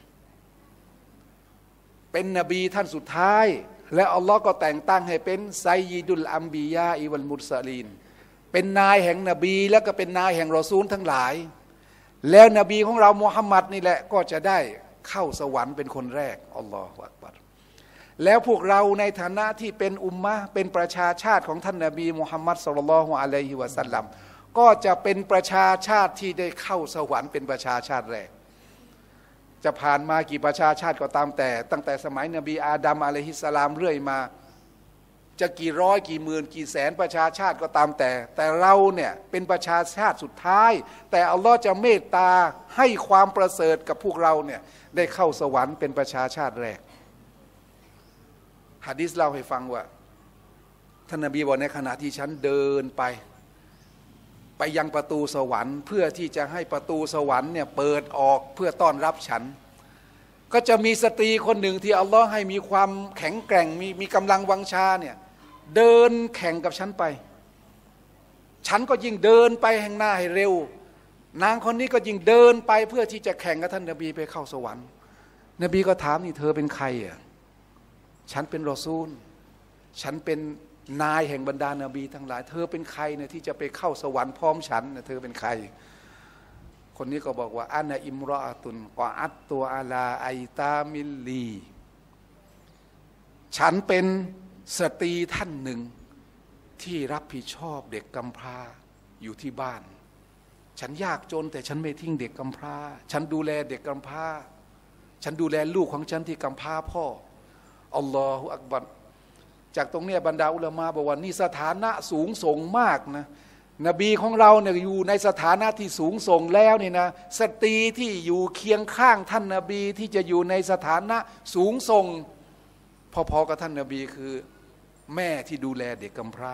เป็นนบีท่านสุดท้ายและอัลลอฮ์ก็แต่งตั้งให้เป็นไซยิดุลอัมบียาอิวัลมุรซาลีนเป็นนายแห่งนบีแล้วก็เป็นนายแห่งรอซูลทั้งหลายแล้วนบีของเรามุฮัมมัดนี่แหละก็จะได้เข้าสวรรค์เป็นคนแรกอัลลอฮฺอักบัรแล้วพวกเราในฐานะที่เป็นอุมมะห์เป็นประชาชาติของท่านนบีมุฮัมมัดศ็อลลัลลอฮุอะลัยฮิวะซัลลัมก็จะเป็นประชาชาติที่ได้เข้าสวรรค์เป็นประชาชาติแรกจะผ่านมากี่ประชาชาติก็ตามแต่ตั้งแต่สมัยนบีอาดัมอะลัยฮิสสลามเรื่อยมาจะกี่ร้อยกี่หมื่นกี่แสนประชาชาติก็ตามแต่แต่เราเนี่ยเป็นประชาชาติสุดท้ายแต่อัลลอฮ์จะเมตตาให้ความประเสริฐกับพวกเราเนี่ยได้เข้าสวรรค์เป็นประชาชาติแรกหะดีษเล่าให้ฟังว่าท่านนบีบอกในขณะที่ฉันเดินไปไปยังประตูสวรรค์เพื่อที่จะให้ประตูสวรรค์เนี่ยเปิดออกเพื่อต้อนรับฉันก็จะมีสตรีคนหนึ่งที่อัลลอฮ์ให้มีความแข็งแกร่งมีมีกำลังวังชาเนี่ยเดินแข่งกับฉันไปฉันก็ยิ่งเดินไปแห่งหน้าให้เร็วนางคนนี้ก็ยิ่งเดินไปเพื่อที่จะแข่งกับท่านนบีไปเข้าสวรรค์นบีก็ถามนี่เธอเป็นใครอ่ะฉันเป็นรอซูลฉันเป็นนายแห่งบรรดานาบีทั้งหลายเธอเป็นใครเนี่ยที่จะไปเข้าสวรรค์พร้อมฉันเนี่ยเธอเป็นใครคนนี้ก็บอกว่าอานะอิมรออะตุนกออัตตัวอาลาไอตามิลลีฉันเป็นสตรีท่านหนึ่งที่รับผิดชอบเด็กกำพร้าอยู่ที่บ้านฉันยากจนแต่ฉันไม่ทิ้งเด็กกำพร้าฉันดูแลเด็กกำพร้าฉันดูแลลูกของฉันที่กำพร้าพ่ออัลลอฮฺอักบัรจากตรงนี้บรรดาอุลามะบอกว่านี่สถานะสูงส่งมากนะนบีของเราเนี่ยอยู่ในสถานะที่สูงส่งแล้วนี่นะสตรีที่อยู่เคียงข้างท่านนบีที่จะอยู่ในสถานะสูงส่งพอๆกับท่านนบีคือแม่ที่ดูแลเด็กกำพร้า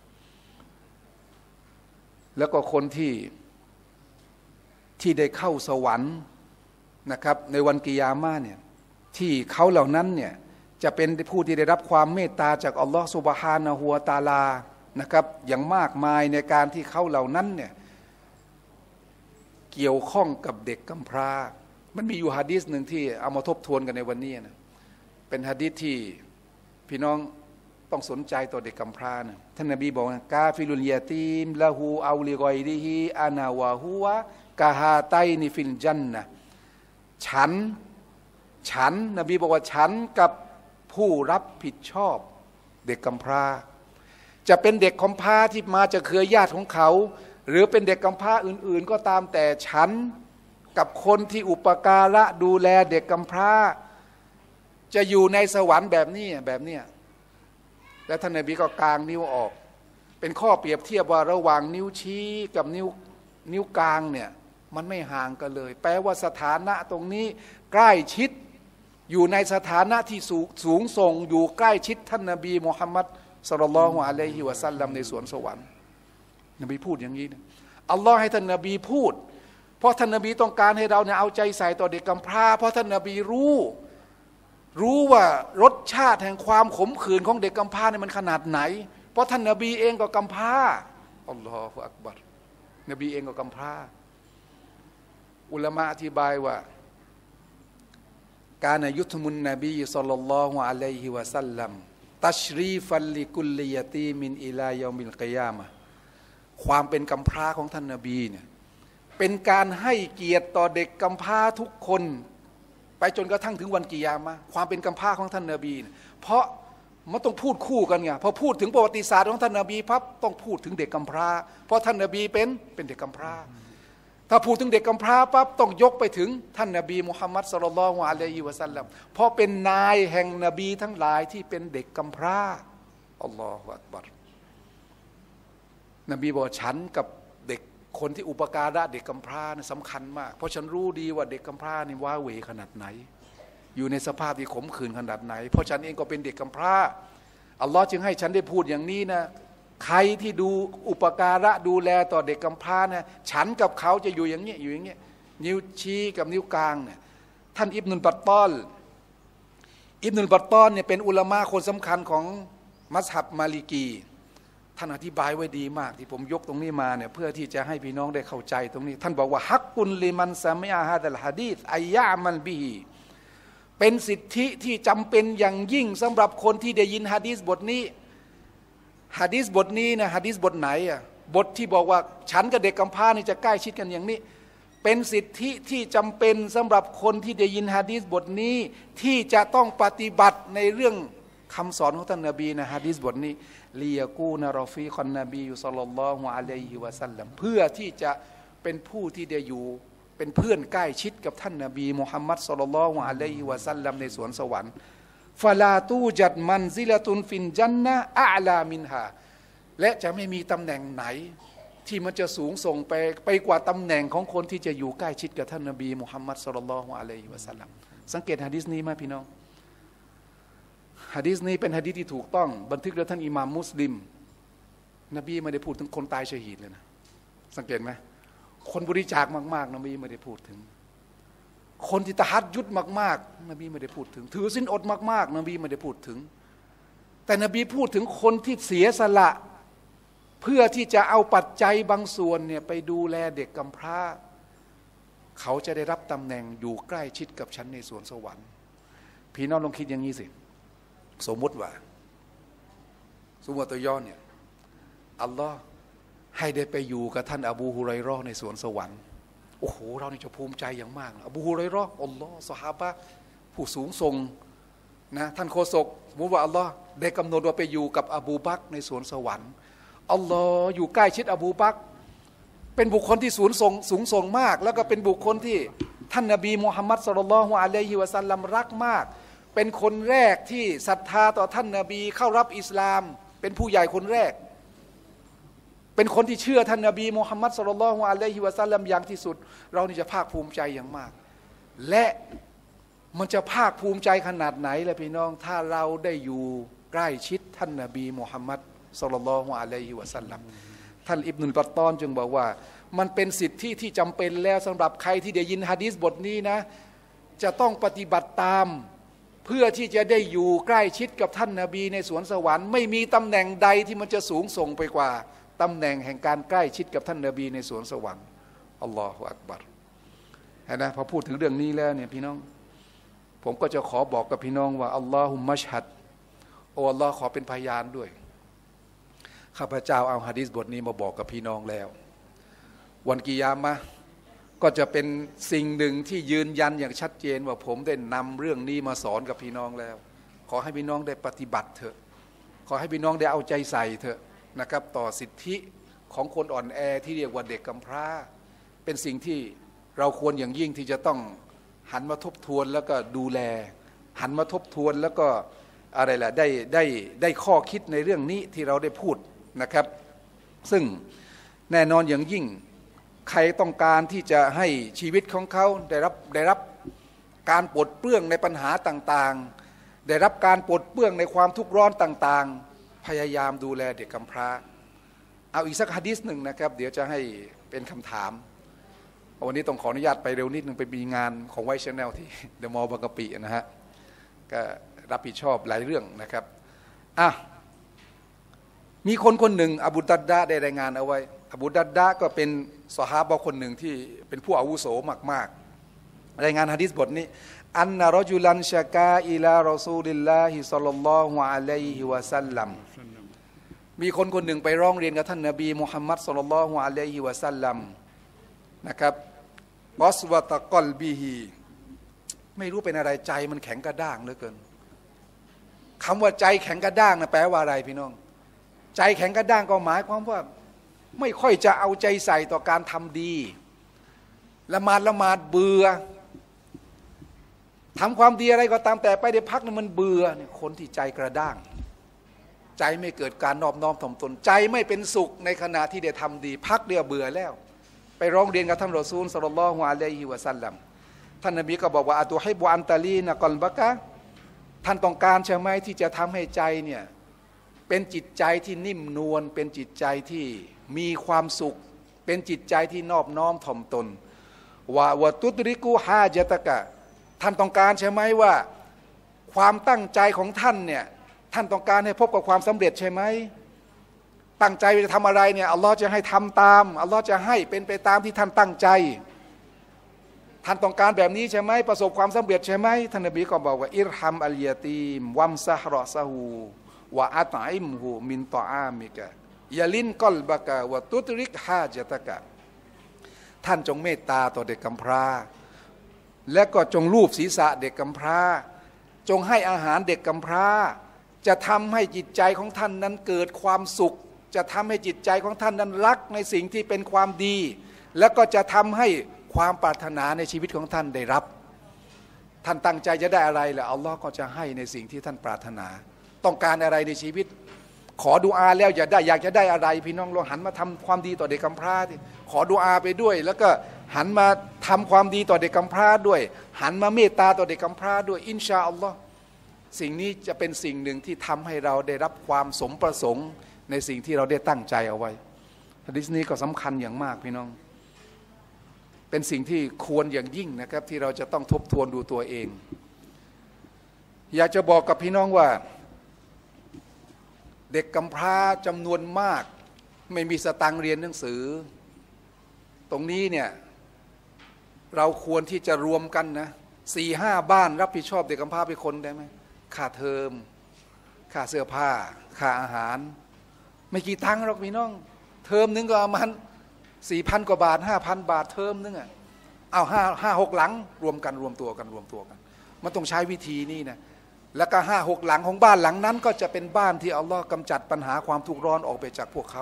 แล้วก็คนที่ที่ได้เข้าสวรรค์นะครับในวันกิยามะห์เนี่ยที่เขาเหล่านั้นเนี่ยจะเป็นผู้ที่ได้รับความเมตตาจากอัลลอฮฺซุบฮานะฮูวะตะอาลานะครับอย่างมากมายในการที่เขาเหล่านั้นเนี่ยเกี่ยวข้องกับเด็กกำพร้ามันมีอยู่หะดีษหนึ่งที่เอามาทบทวนกันในวันนี้นะเป็นหะดีษที่พี่น้องต้องสนใจต่อเด็กกำพร้านะท่านนบีบอกว่ากาฟิลุลยาตีมละหูเอาลิกอยริฮิอานาวะฮูวะกาฮาไตนิฟิลจันนะฉันฉันนบีบอกว่าฉันกับผู้รับผิดชอบเด็กกำพร้าจะเป็นเด็กกำพร้าที่มาจากเครือญาติของเขาหรือเป็นเด็กกำพร้าอื่นๆก็ตามแต่ฉันกับคนที่อุปการะดูแลเด็กกำพร้าจะอยู่ในสวรรค์แบบนี้แบบเนี้ยแล้วท่านนบีก็กางนิ้วออกเป็นข้อเปรียบเทียบว่าระหว่างนิ้วชี้กับนิ้วนิ้วกลางเนี่ยมันไม่ห่างกันเลยแปลว่าสถานะตรงนี้ใกล้ชิดอยู่ในสถานะที่สูงสูงส่งอยู่ใกล้ชิดท่านนบีมุฮัมมัดศ็อลลัลลอฮุอะลัยฮิวะซัลลัมในสวนสวรรค์นบีพูดอย่างนี้นะอัลลอฮ์ให้ท่านนบีพูดเพราะท่านนบีต้องการให้เราเนี่ยเอาใจใส่ต่อเด็กกำพร้าเพราะท่านนบีรู้รู้ว่ารสชาติแห่งความขมขื่นของเด็กกำพร้าเนี่ยมันขนาดไหนเพราะท่านนบีเองก็กำพร้าอัลลอฮฺอักบัรนบีเองก็กำพร้าอุลามะอธิบายว่าการยุทธมุนนบีศ็อลลัลลอฮุอะลัยฮิวะซัลลัมตัชรีฟัลลิกุลลิยะตีมินอิลายอมิลกิยามะห์ความเป็นกำพร้าของท่านนบีเนี่ยเป็นการให้เกียรติต่อเด็กกำพร้าทุกคนไปจนกระทั่งถึงวันกิยามะห์ความเป็นกำพร้าของท่านนบีเพราะมันต้องพูดคู่กันไงพอพูดถึงประวัติศาสตร์ของท่านนบีปั๊บต้องพูดถึงเด็กกำพร้าเพราะท่านนบีเป็นเป็นเด็กกำพร้าถ้าพูดถึงเด็กกำพร้าปั๊บต้องยกไปถึงท่านนบีมุฮัมมัดศ็อลลัลลอฮุอะลัยฮิวะซัลลัมเพราะเป็นนายแห่งนบีทั้งหลายที่เป็นเด็กกำพร้าอัลลอฮฺอักบัรนบีบอกฉันกับเด็กคนที่อุปการะเด็กกำพร้าเนี่ยสำคัญมากเพราะฉันรู้ดีว่าเด็กกำพร้านี่ว้าเหวขนาดไหนอยู่ในสภาพที่ขมขื่นขนาดไหนเพราะฉันเองก็เป็นเด็กกำพร้าอัลลอฮ์จึงให้ฉันได้พูดอย่างนี้นะใครที่ดูอุปการะดูแลต่อเด็กกำพร้าเนี่ยฉันกับเขาจะอยู่อย่างนี้อยู่อย่างนี้นิ้วชี้กับนิ้วกลางเนี่ยท่านอิบนุลบัตตอลอิบนุลบัตตอลเนี่ยเป็นอุลามะคนสำคัญของมัซฮับมาลิกีท่านอธิบายไว้ดีมากที่ผมยกตรงนี้มาเนี่ยเพื่อที่จะให้พี่น้องได้เข้าใจตรงนี้ท่านบอกว่าฮักกุลลิมันซามิอาฮาดัลฮะดีษอัยยะมันบีเป็นสิทธิที่จำเป็นอย่างยิ่งสำหรับคนที่ได้ยินฮะดีษบทนี้ฮะดีษบทนี้นะฮะดีษบทไหนอ่ะบทที่บอกว่าฉันกับเด็กกำพร้านี่จะใกล้ชิดกันอย่างนี้เป็นสิทธิที่จำเป็นสำหรับคนที่ได้ยินฮะดีษบทนี้ที่จะต้องปฏิบัติในเรื่องคำสอนของท่านนบีนะฮะดีษบทนี้ลียกูนารอฟีคอนนบีศ็อลลัลลอฮุอะลัยฮิวะซัลลัมเพื่อที่จะเป็นผู้ที่ได้อยู่เป็นเพื่อนใกล้ชิดกับท่านนบีมุฮัมมัดศ็อลลัลลอฮุอะลัยฮิวะซัลลัมในสวนสวรรค์ฟะลาตูจัดมันซิละตุนฟินจันนะอะลามินฮาและจะไม่มีตำแหน่งไหนที่มันจะสูงส่งไปไปกว่าตำแหน่งของคนที่จะอยู่ใกล้ชิดกับท่านนบีมุฮัมมัดศ็อลลัลลอฮุอะลัยฮิวะซัลลัมสังเกตหะดีษนี้ไหมพี่น้องหะดีษนี้เป็นหะดีษที่ถูกต้องบันทึกโดยท่านอิหม่ามมุสลิมนบีไม่ได้พูดถึงคนตายชะฮีดเลยนะสังเกตไหมคนบริจาคมากๆนบีไม่ได้พูดถึงคนที่ตะฮัดยุดมากๆนบีไม่ได้พูดถึงถือศีลอดมากๆนบีไม่ได้พูดถึงแต่นบีพูดถึงคนที่เสียสละเพื่อที่จะเอาปัจจัยบางส่วนเนี่ยไปดูแลเด็กกำพร้าเขาจะได้รับตำแหน่งอยู่ใกล้ชิดกับฉันในสวนสวรรค์พี่น้องลองคิดอย่างนี้สิสมมติว่าสมมติตัวย่อเนี่ยอัลลอฮ์ให้ได้ไปอยู่กับท่านอบูฮุไรเราะห์ในสวนสวรรค์โอ้โหเรานี่จะภูมิใจอย่างมากอบูฮุไรเราะห์อัลลอฮ์ซอฮาบะห์ผู้สูงส่งนะท่านโฆษกสมมติว่าอัลลอฮ์ได้กำหนดว่าไปอยู่กับอบูบักรในสวนสวรรค์อัลลอฮ์อยู่ใกล้ชิดอบูบักรเป็นบุคคลที่สูงส่งสูงส่งมากแล้วก็เป็นบุคคลที่ท่านนบีมุฮัมมัดศ็อลลัลลอฮุอะลัยฮิวะซัลลัมรักมากเป็นคนแรกที่ศรัทธาต่อท่านนบีเข้ารับอิสลามเป็นผู้ใหญ่คนแรกเป็นคนที่เชื่อท่านนบีมุฮัมมัดศ็อลลัลลอฮุอะลัยฮิวะซัลลัมอย่างที่สุดเรานี่จะภาคภูมิใจอย่างมากและมันจะภาคภูมิใจขนาดไหนล่ะพี่น้องถ้าเราได้อยู่ใกล้ชิดท่านนบีมุฮัมมัดศ็อลลัลลอฮุอะลัยฮิวะซัลลัมท่านอิบนุลบัตตอลจึงบอกว่ามันเป็นสิทธิที่จำเป็นแล้วสำหรับใครที่ได้ยินหะดีษบทนี้นะจะต้องปฏิบัติตามเพื่อที่จะได้อยู่ใกล้ชิดกับท่านนบีในสวนสวรรค์ไม่มีตำแหน่งใดที่มันจะสูงส่งไปกว่าตำแหน่งแห่งการใกล้ชิดกับท่านนบีในสวนสวรรค์อัลลอฮฺอักบัรเห็นไหมพอพูดถึงเรื่องนี้แล้วเนี่ยพี่น้องผมก็จะขอบอกกับพี่น้องว่าอัลลอฮุมัชฮัดโอ้อัลลอฮ์ขอเป็นพยานด้วยข้าพเจ้าเอาหะดีษบทนี้มาบอกกับพี่น้องแล้ววันกิยามะห์ก็จะเป็นสิ่งหนึ่งที่ยืนยันอย่างชัดเจนว่าผมได้นำเรื่องนี้มาสอนกับพี่น้องแล้วขอให้พี่น้องได้ปฏิบัติเถอะขอให้พี่น้องได้เอาใจใส่เถอะนะครับต่อสิทธิของคนอ่อนแอที่เรียกว่าเด็กกำพร้าเป็นสิ่งที่เราควรอย่างยิ่งที่จะต้องหันมาทบทวนแล้วก็ดูแลหันมาทบทวนแล้วก็อะไรล่ะได้ได้ได้ข้อคิดในเรื่องนี้ที่เราได้พูดนะครับซึ่งแน่นอนอย่างยิ่งใครต้องการที่จะให้ชีวิตของเขาได้รับได้รับการปลดเปลื้องในปัญหาต่างๆได้รับการปลดเปลื้องในความทุกข์ร้อนต่างๆพยายามดูแลเด็กกำพร้าเอาอีกสักหะดีษหนึ่งนะครับเดี๋ยวจะให้เป็นคำถามวันนี้ต้องขออนุญาตไปเร็วนิดนึงไปมีงานของไวท์ชาแนลที่เดอะมอลล์บางกะปินะฮะก็รับผิดชอบหลายเรื่องนะครับอ่ะมีคนคนหนึ่งอบูดัดดะได้รายงานเอาไว้อบูดัดดะก็เป็นซอฮาบะห์คนหนึ่งที่เป็นผู้อาวุโสมากๆรายงานหะดีษบทนี้อันนะรอจุลันชะกาอิลารอซูลิลลาฮิศ็อลลัลลอฮุอะลัยฮิวะซัลลัมมีคนคนหนึ่งไปร้องเรียนกับท่านนบีมุฮัมมัดศ็อลลัลลอฮุอะลัยฮิวะซัลลัมนะครับบอสวะตะกอลบีฮีไม่รู้เป็นอะไรใจมันแข็งกระด้างเหลือเกินคำว่าใจแข็งกระด้างนะแปลว่าอะไรพี่น้องใจแข็งกระด้างก็หมายความว่าไม่ค่อยจะเอาใจใส่ต่อการทำดีละหมาดละหมาดเบื่อทำความดีอะไรก็ตามแต่ไปได้พักนึงมันเบื่อเนี่ยคนที่ใจกระด้างใจไม่เกิดการนอบน้อมถ่อมตนใจไม่เป็นสุขในขณะที่ได้ทำดีพักเดียวเบื่อแล้วไปร้องเรียนกับท่านรอซูลศ็อลลัลลอฮุอะลัยฮิวะซัลลัมท่านนบีก็บอกว่าอะตุฮิบบุอันตะลีนะกอลบะกะท่านต้องการใช่ไหมที่จะทำให้ใจเนี่ยเป็นจิตใจที่นิ่มนวลเป็นจิตใจที่มีความสุขเป็นจิตใจที่นอบน้อมถ่อมตนว่าวะตุตริกูฮาญะตะกะท่านต้องการใช่ไหมว่าความตั้งใจของท่านเนี่ยท่านต้องการให้พบกับความสำเร็จใช่ไหมตั้งใจจะทำอะไรเนี่ยอัลลอฮ์จะให้ทำตามอัลลอฮ์จะให้เป็นไปตามที่ท่านตั้งใจท่านต้องการแบบนี้ใช่ไหมประสบความสำเร็จใช่ไหมท่านนบีก็บอกว่าอิรฮัมอัลยาตีมวัมซะฮรอซะฮูวะอัตอิมฮูมินตออามิกะยาลินกอลบะกะวะตุตริกฮาญะตะกะท่านจงเมตตาต่อเด็กกำพร้าและก็จงลูบศีรษะเด็กกำพร้าจงให้อาหารเด็กกำพร้าจะทำให้จิตใจของท่านนั้นเกิดความสุขจะทำให้จิตใจของท่านนั้นรักในสิ่งที่เป็นความดีและก็จะทำให้ความปรารถนาในชีวิตของท่านได้รับท่านตั้งใจจะได้อะไรล่ะอัลลอฮ์ก็จะให้ในสิ่งที่ท่านปรารถนาต้องการอะไรในชีวิตขอดุอาแล้วอยากได้อยากจะได้อะไรพี่น้องลองหันมาทำความดีต่อเด็กกำพร้าขอดุอาไปด้วยแล้วก็หันมาทำความดีต่อเด็กกำพร้าด้วยหันมาเมตตาต่อเด็กกำพร้าด้วยอินชาอัลลอฮ์สิ่งนี้จะเป็นสิ่งหนึ่งที่ทำให้เราได้รับความสมประสงค์ในสิ่งที่เราได้ตั้งใจเอาไว้หะดีษนี้ก็สำคัญอย่างมากพี่น้องเป็นสิ่งที่ควรอย่างยิ่งนะครับที่เราจะต้องทบทวนดูตัวเองอยากจะบอกกับพี่น้องว่าเด็กกำพร้าจำนวนมากไม่มีสตังค์เรียนหนังสือตรงนี้เนี่ยเราควรที่จะรวมกันนะสี่ห้าบ้านรับผิดชอบเด็กกำพร้าไปคนได้ไหมค่าเทอมค่าเสื้อผ้าค่าอาหารไม่กี่ตังค์หรอกพี่น้องเทอมนึงก็ประมาณสี่พันกว่าบาทห้าพันบาทเทอมนึงอ่ะเอาห้าห้าหกหลังรวมกันรวมตัวกันรวมตัวกันมันต้องใช้วิธีนี้นะแล้วก็ห้าหกหลังของบ้านหลังนั้นก็จะเป็นบ้านที่อัลลอฮ์กำจัดปัญหาความทุกข์ร้อนออกไปจากพวกเขา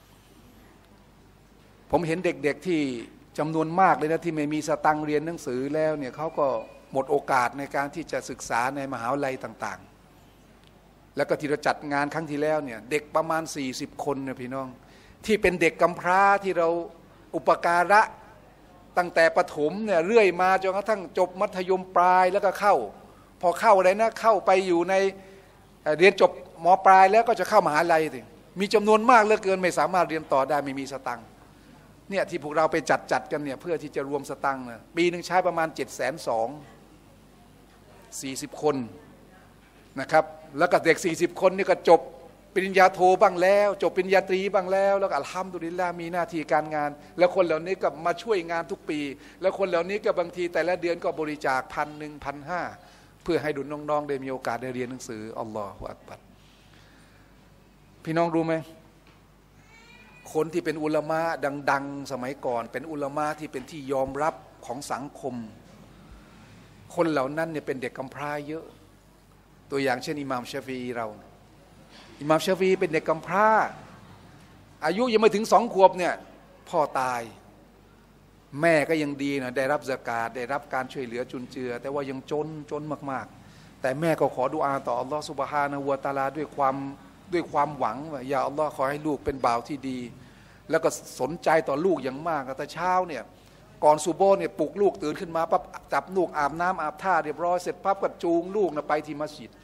ผมเห็นเด็กๆที่จำนวนมากเลยนะที่ไม่มีสตังค์เรียนหนังสือแล้วเนี่ยเขาก็หมดโอกาสในการที่จะศึกษาในมหาวิทยาลัยต่างๆแล้วก็ที่เราจัดงานครั้งที่แล้วเนี่ยเด็กประมาณสี่สิบคนเนี่ยพี่น้องที่เป็นเด็กกำพร้าที่เราอุปการะตั้งแต่ประถมเนี่ยเรื่อยมาจนกระทั่งจบมัธยมปลายแล้วก็เข้าพอเข้าอะไรนะเข้าไปอยู่ในเรียนจบม.ปลายแล้วก็จะเข้ามหาวิทยาลัยสิมีจำนวนมากเหลือเกินไม่สามารถเรียนต่อได้ไม่มีสตังค์เนี่ยที่พวกเราไปจัดจัดกันเนี่ยเพื่อที่จะรวมสตังค์นะปีหนึ่งใช้ประมาณเจ็ดแสนสองสี่สิบคนนะครับแล้วก็เด็กสี่สิบคนนี่ก็จบปริญญาโทบ้างแล้วจบปริญญาตรีบ้างแล้วแล้วก็อัลฮัมดุลิลลาห์มีหน้าที่การงานแล้วคนเหล่านี้ก็มาช่วยงานทุกปีแล้วคนเหล่านี้ก็บางทีแต่ละเดือนก็บริจาคพันหนึ่งพันห้าเพื่อให้ดุลน้องๆได้มีโอกาสได้เรียนหนังสืออัลลอฮฺอักบัรพี่น้องรู้ไหมคนที่เป็นอุลามะดังๆสมัยก่อนเป็นอุลามะที่เป็นที่ยอมรับของสังคมคนเหล่านั้นเนี่ยเป็นเด็กกำพร้าเยอะตัวอย่างเช่นอิหม่ามชาฟีอีเราอิหม่ามชาฟีเป็นเด็กกำพร้าอายุยังไม่ถึงสองขวบเนี่ยพ่อตายแม่ก็ยังดีนะได้รับซะกาตได้รับการช่วยเหลือจุนเจือแต่ว่ายังจนจนมากๆแต่แม่ก็ขอดุอาต่ออัลลอฮฺซุบฮานะฮูวะตะอาลาด้วยความด้วยความหวังว่าอย่าอัลลอฮฺขอให้ลูกเป็นบ่าวที่ดีแล้วก็สนใจต่อลูกอย่างมากแต่เช้าเนี่ยก่อนซูโบเนี่ยปลุกลูกตื่นขึ้นมาปั๊บจับลูกอาบน้ำอาบท่าเรียบร้อยเสร็จปั๊บก็จูงลูกนะไปที่มัสยิด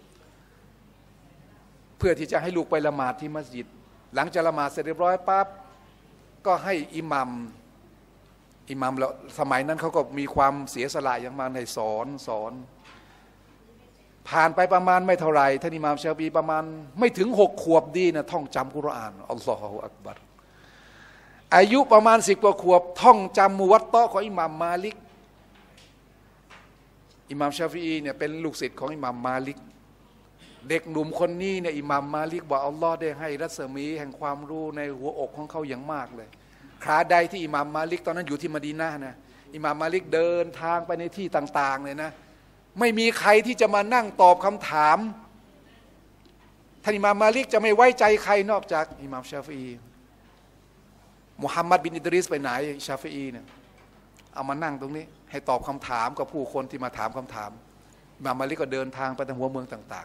เพื่อที่จะให้ลูกไปละหมาดที่มัสยิดหลังจากละหมาดเสร็จเรียบร้อยปั๊บก็ให้อิหมัมอิหมัมแล้วสมัยนั้นเขาก็มีความเสียสละอย่างมากในสอนสอนผ่านไปประมาณไม่เท่าไหร่ท่านอิหม่ามชาฟีประมาณไม่ถึงหกขวบดีนะท่องจำกุรอานอัลลอฮฺอักบัรอายุประมาณสิบกว่าขวบท่องจำมุวัตตะของอิหม่ามมาลิกอิหม่ามชาฟีเนี่ยเป็นลูกศิษย์ของอิหม่ามมาลิกเด็กหนุ่มคนนี้เนี่ยอิหม่ามมาลิกบอกอัลลอฮ์ได้ให้รัศมีแห่งความรู้ในหัวอกของเขาอย่างมากเลยคราใดที่อิหม่ามมาลิกตอนนั้นอยู่ที่มะดีนะห์นะอิหม่ามมาลิกเดินทางไปในที่ต่างๆเลยนะไม่มีใครที่จะมานั่งตอบคำถามท่านอิหม่ามมาลิกจะไม่ไว้ใจใครนอกจากอิหม่ามชาฟีอีมุฮัมมัดบินอิดริสไปไหนชาฟีอีเนี่ยเอามานั่งตรงนี้ให้ตอบคำถามกับผู้คนที่มาถามคำถามอิหม่ามมาลิกก็เดินทางไปทางหัวเมืองต่างๆ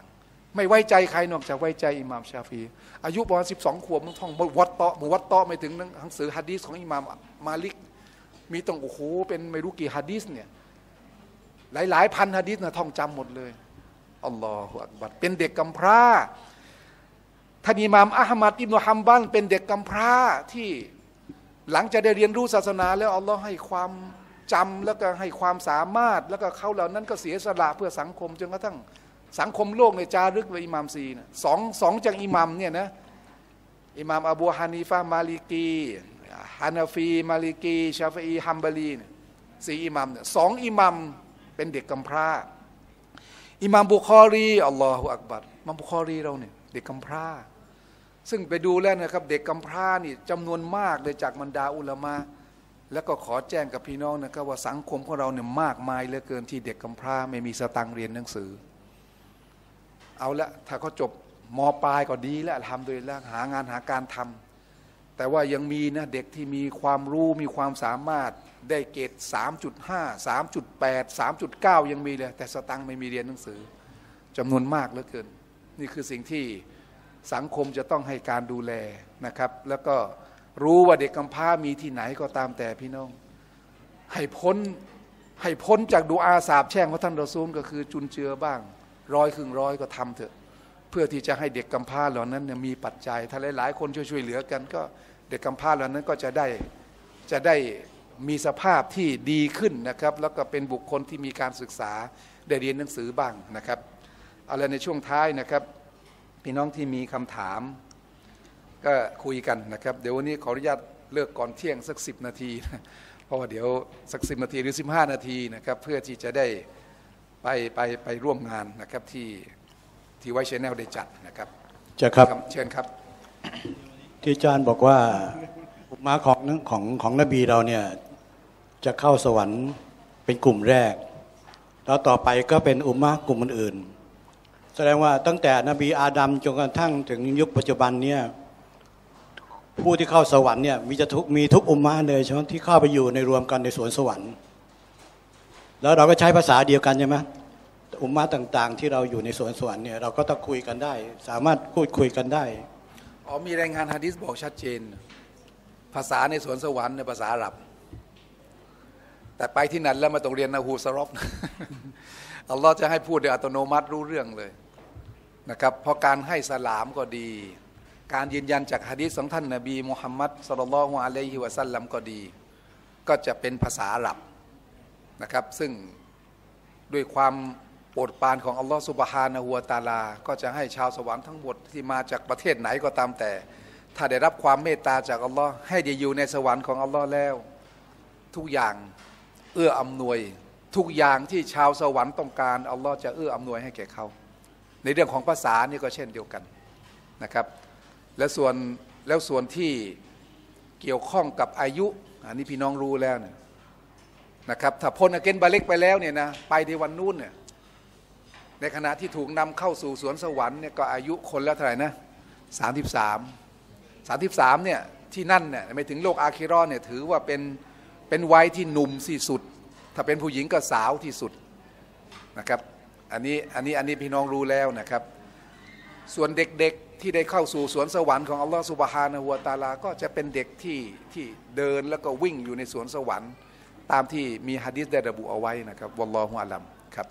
ไม่ไว้ใจใครนอกจากไว้ใจอิหม่ามชาฟีอายุประมาณสิบสองขวบมึงท่องวัดเตาะมึงวัดเตาะไม่ถึงหนังสือฮะดีษของอิหม่ามมาลิกมีต้องโอ้โหเป็นไม่รู้กี่ฮะดีษเนี่ยหลายหลายพันฮะดีษนะท่องจำหมดเลยอัลลอฮฺอักบัรเป็นเด็กกำพร้าท่านอิหม่ามอะห์มัดอิบนุฮัมบัลเป็นเด็กกำพร้าที่หลังจากได้เรียนรู้ศาสนาแล้วอัลลอฮ์ให้ความจำแล้วก็ให้ความสามารถแล้วก็เขาเหล่านั้นก็เสียสละเพื่อสังคมจนกระทั่งสังคมโลกในจารึกไว้อิหม่ามซีนะสองสองจากอิหม่ามเนี่ยนะอิหม่ามอบูฮานีฟะมาลิกีฮานาฟีมาลิกีชาฟีอีฮัมบารีเนี่ยสี่อิหม่ามเนี่ยสองอิหม่ามเป็นเด็กกำพร้าอิหม่ามบุคอรีอัลลอฮฺอักบัรอิหม่ามบุคอรีเราเนี่ยเด็กกำพร้าซึ่งไปดูแล้วนะครับเด็กกำพร้านี่จำนวนมากเลยจากบรรดาอุลามะแล้วก็ขอแจ้งกับพี่น้องนะครับว่าสังคมของเราเนี่ยมากมายเหลือเกินที่เด็กกำพร้าไม่มีสตังค์เรียนหนังสือเอาละถ้าเขาจบม.ปลายก็ดีแล้วทำโดยแล้วหางานหาการทำแต่ว่ายังมีนะเด็กที่มีความรู้มีความสามารถได้เกรด สามจุดห้า สามจุดแปด สามจุดเก้า ยังมีเลยแต่สตังค์ไม่มีเรียนหนังสือจำนวนมากเหลือเกินนี่คือสิ่งที่สังคมจะต้องให้การดูแลนะครับแล้วก็รู้ว่าเด็กกำพร้ามีที่ไหนก็ตามแต่พี่น้องให้พ้นให้พ้นจากดูอาสาบแช่งของท่านรอซูลก็คือจุนเจือบ้างร้อยครึ่งร้อยก็ทำเถอะเพื่อที่จะให้เด็กกำพร้าเหล่านั้นมีปัจจัยถ้าหลายๆคนช่วยช่วยเหลือกันก็เด็กกำพร้าเหล่านั้นก็จะได้จะได้มีสภาพที่ดีขึ้นนะครับแล้วก็เป็นบุคคลที่มีการศึกษาได้เรียนหนังสือบ้างนะครับเอาละในช่วงท้ายนะครับพี่น้องที่มีคำถามก็คุยกันนะครับเดี๋ยววันนี้ขออนุญาตเลิกก่อนเที่ยงสักสิบนาทีนะเพราะว่าเดี๋ยวสักสิบนาทีหรือสิบห้านาทีนะครับเพื่อที่จะได้ไปไปไปร่วมงานนะครับที่ที่ไวท์ Channel ได้จัดนะครับจะครับเชิญครับที่อาจารย์บอกว่าอุมมะของของของนบีเราเนี่ยจะเข้าสวรรค์เป็นกลุ่มแรกแล้วต่อไปก็เป็นอุมมะกลุ่มอื่นๆแสดงว่าตั้งแต่นบีอาดัมจนกระทั่งถึงยุคปัจจุบันเนี่ยผู้ที่เข้าสวรรค์เนี่ยมีจะทุกมีทุกอุมมะเลยใช่ไหมที่เข้าไปอยู่ในรวมกันในสวนสวรรค์แล้วเราก็ใช้ภาษาเดียวกันใช่ไหมอุมมะต่างๆที่เราอยู่ในสวนสวรรค์เนี่ยเราก็ต้องคุยกันได้สามารถพูดคุยกันได้อ๋อมีรายงานหะดีษบอกชัดเจนภาษาในสวนสวรรค์ในภาษาอาหรับแต่ไปที่นั่นแล้วมาต้องเรียนนะฮูซารอฟอัลลอฮ์จะให้พูดโดยอัตโนมัติรู้เรื่องเลยนะครับเพราะการให้สลามก็ดีการยืนยันจากหะดีษของท่านนบีมุฮัมมัดศ็อลลัลลอฮุอะลัยฮิวะซัลลัมก็ดีก็จะเป็นภาษาอาหรับนะครับซึ่งด้วยความโปรดปรานของอัลลอฮฺซุบฮานะฮูวะตะอาลาก็จะให้ชาวสวรรค์ทั้งหมดที่มาจากประเทศไหนก็ตามแต่ถ้าได้รับความเมตตาจากอัลลอฮ์ให้ได้อยู่ในสวรรค์ของอัลลอฮ์แล้วทุกอย่างเอื้ออำนวยทุกอย่างที่ชาวสวรรค์ต้องการอัลลอฮ์จะเอื้ออำนวยให้แก่เขาในเรื่องของภาษานี่ก็เช่นเดียวกันนะครับและส่วนแล้วส่วนที่เกี่ยวข้องกับอายุอันนี้พี่น้องรู้แล้วเนี่ยนะครับถ้าพ้นอาเกนบาเล็กไปแล้วเนี่ยนะไปในวันนู้นเนี่ยในขณะที่ถูกนำเข้าสู่สวนสวรรค์เนี่ยก็อายุคนแล้วเท่าไหร่นะสามสิบสามสามสิบสามเนี่ยที่นั่นเนี่ยไม่ถึงโลกอาคิเราะห์เนี่ยถือว่าเป็นเป็นวัยที่หนุ่มที่สุดถ้าเป็นผู้หญิงก็สาวที่สุดนะครับอันนี้อันนี้อันนี้พี่น้องรู้แล้วนะครับส่วนเด็กๆที่ได้เข้าสู่สวนสวรรค์ของอัลลอฮฺซุบฮานะฮูวะตะอาลาก็จะเป็นเด็กที่ที่เดินแล้วก็วิ่งอยู่ในสวนสวรรค์ตามที่มีหะดีษได้ระบุเอาไว้นะครับวัลลอฮุอะลัมครับ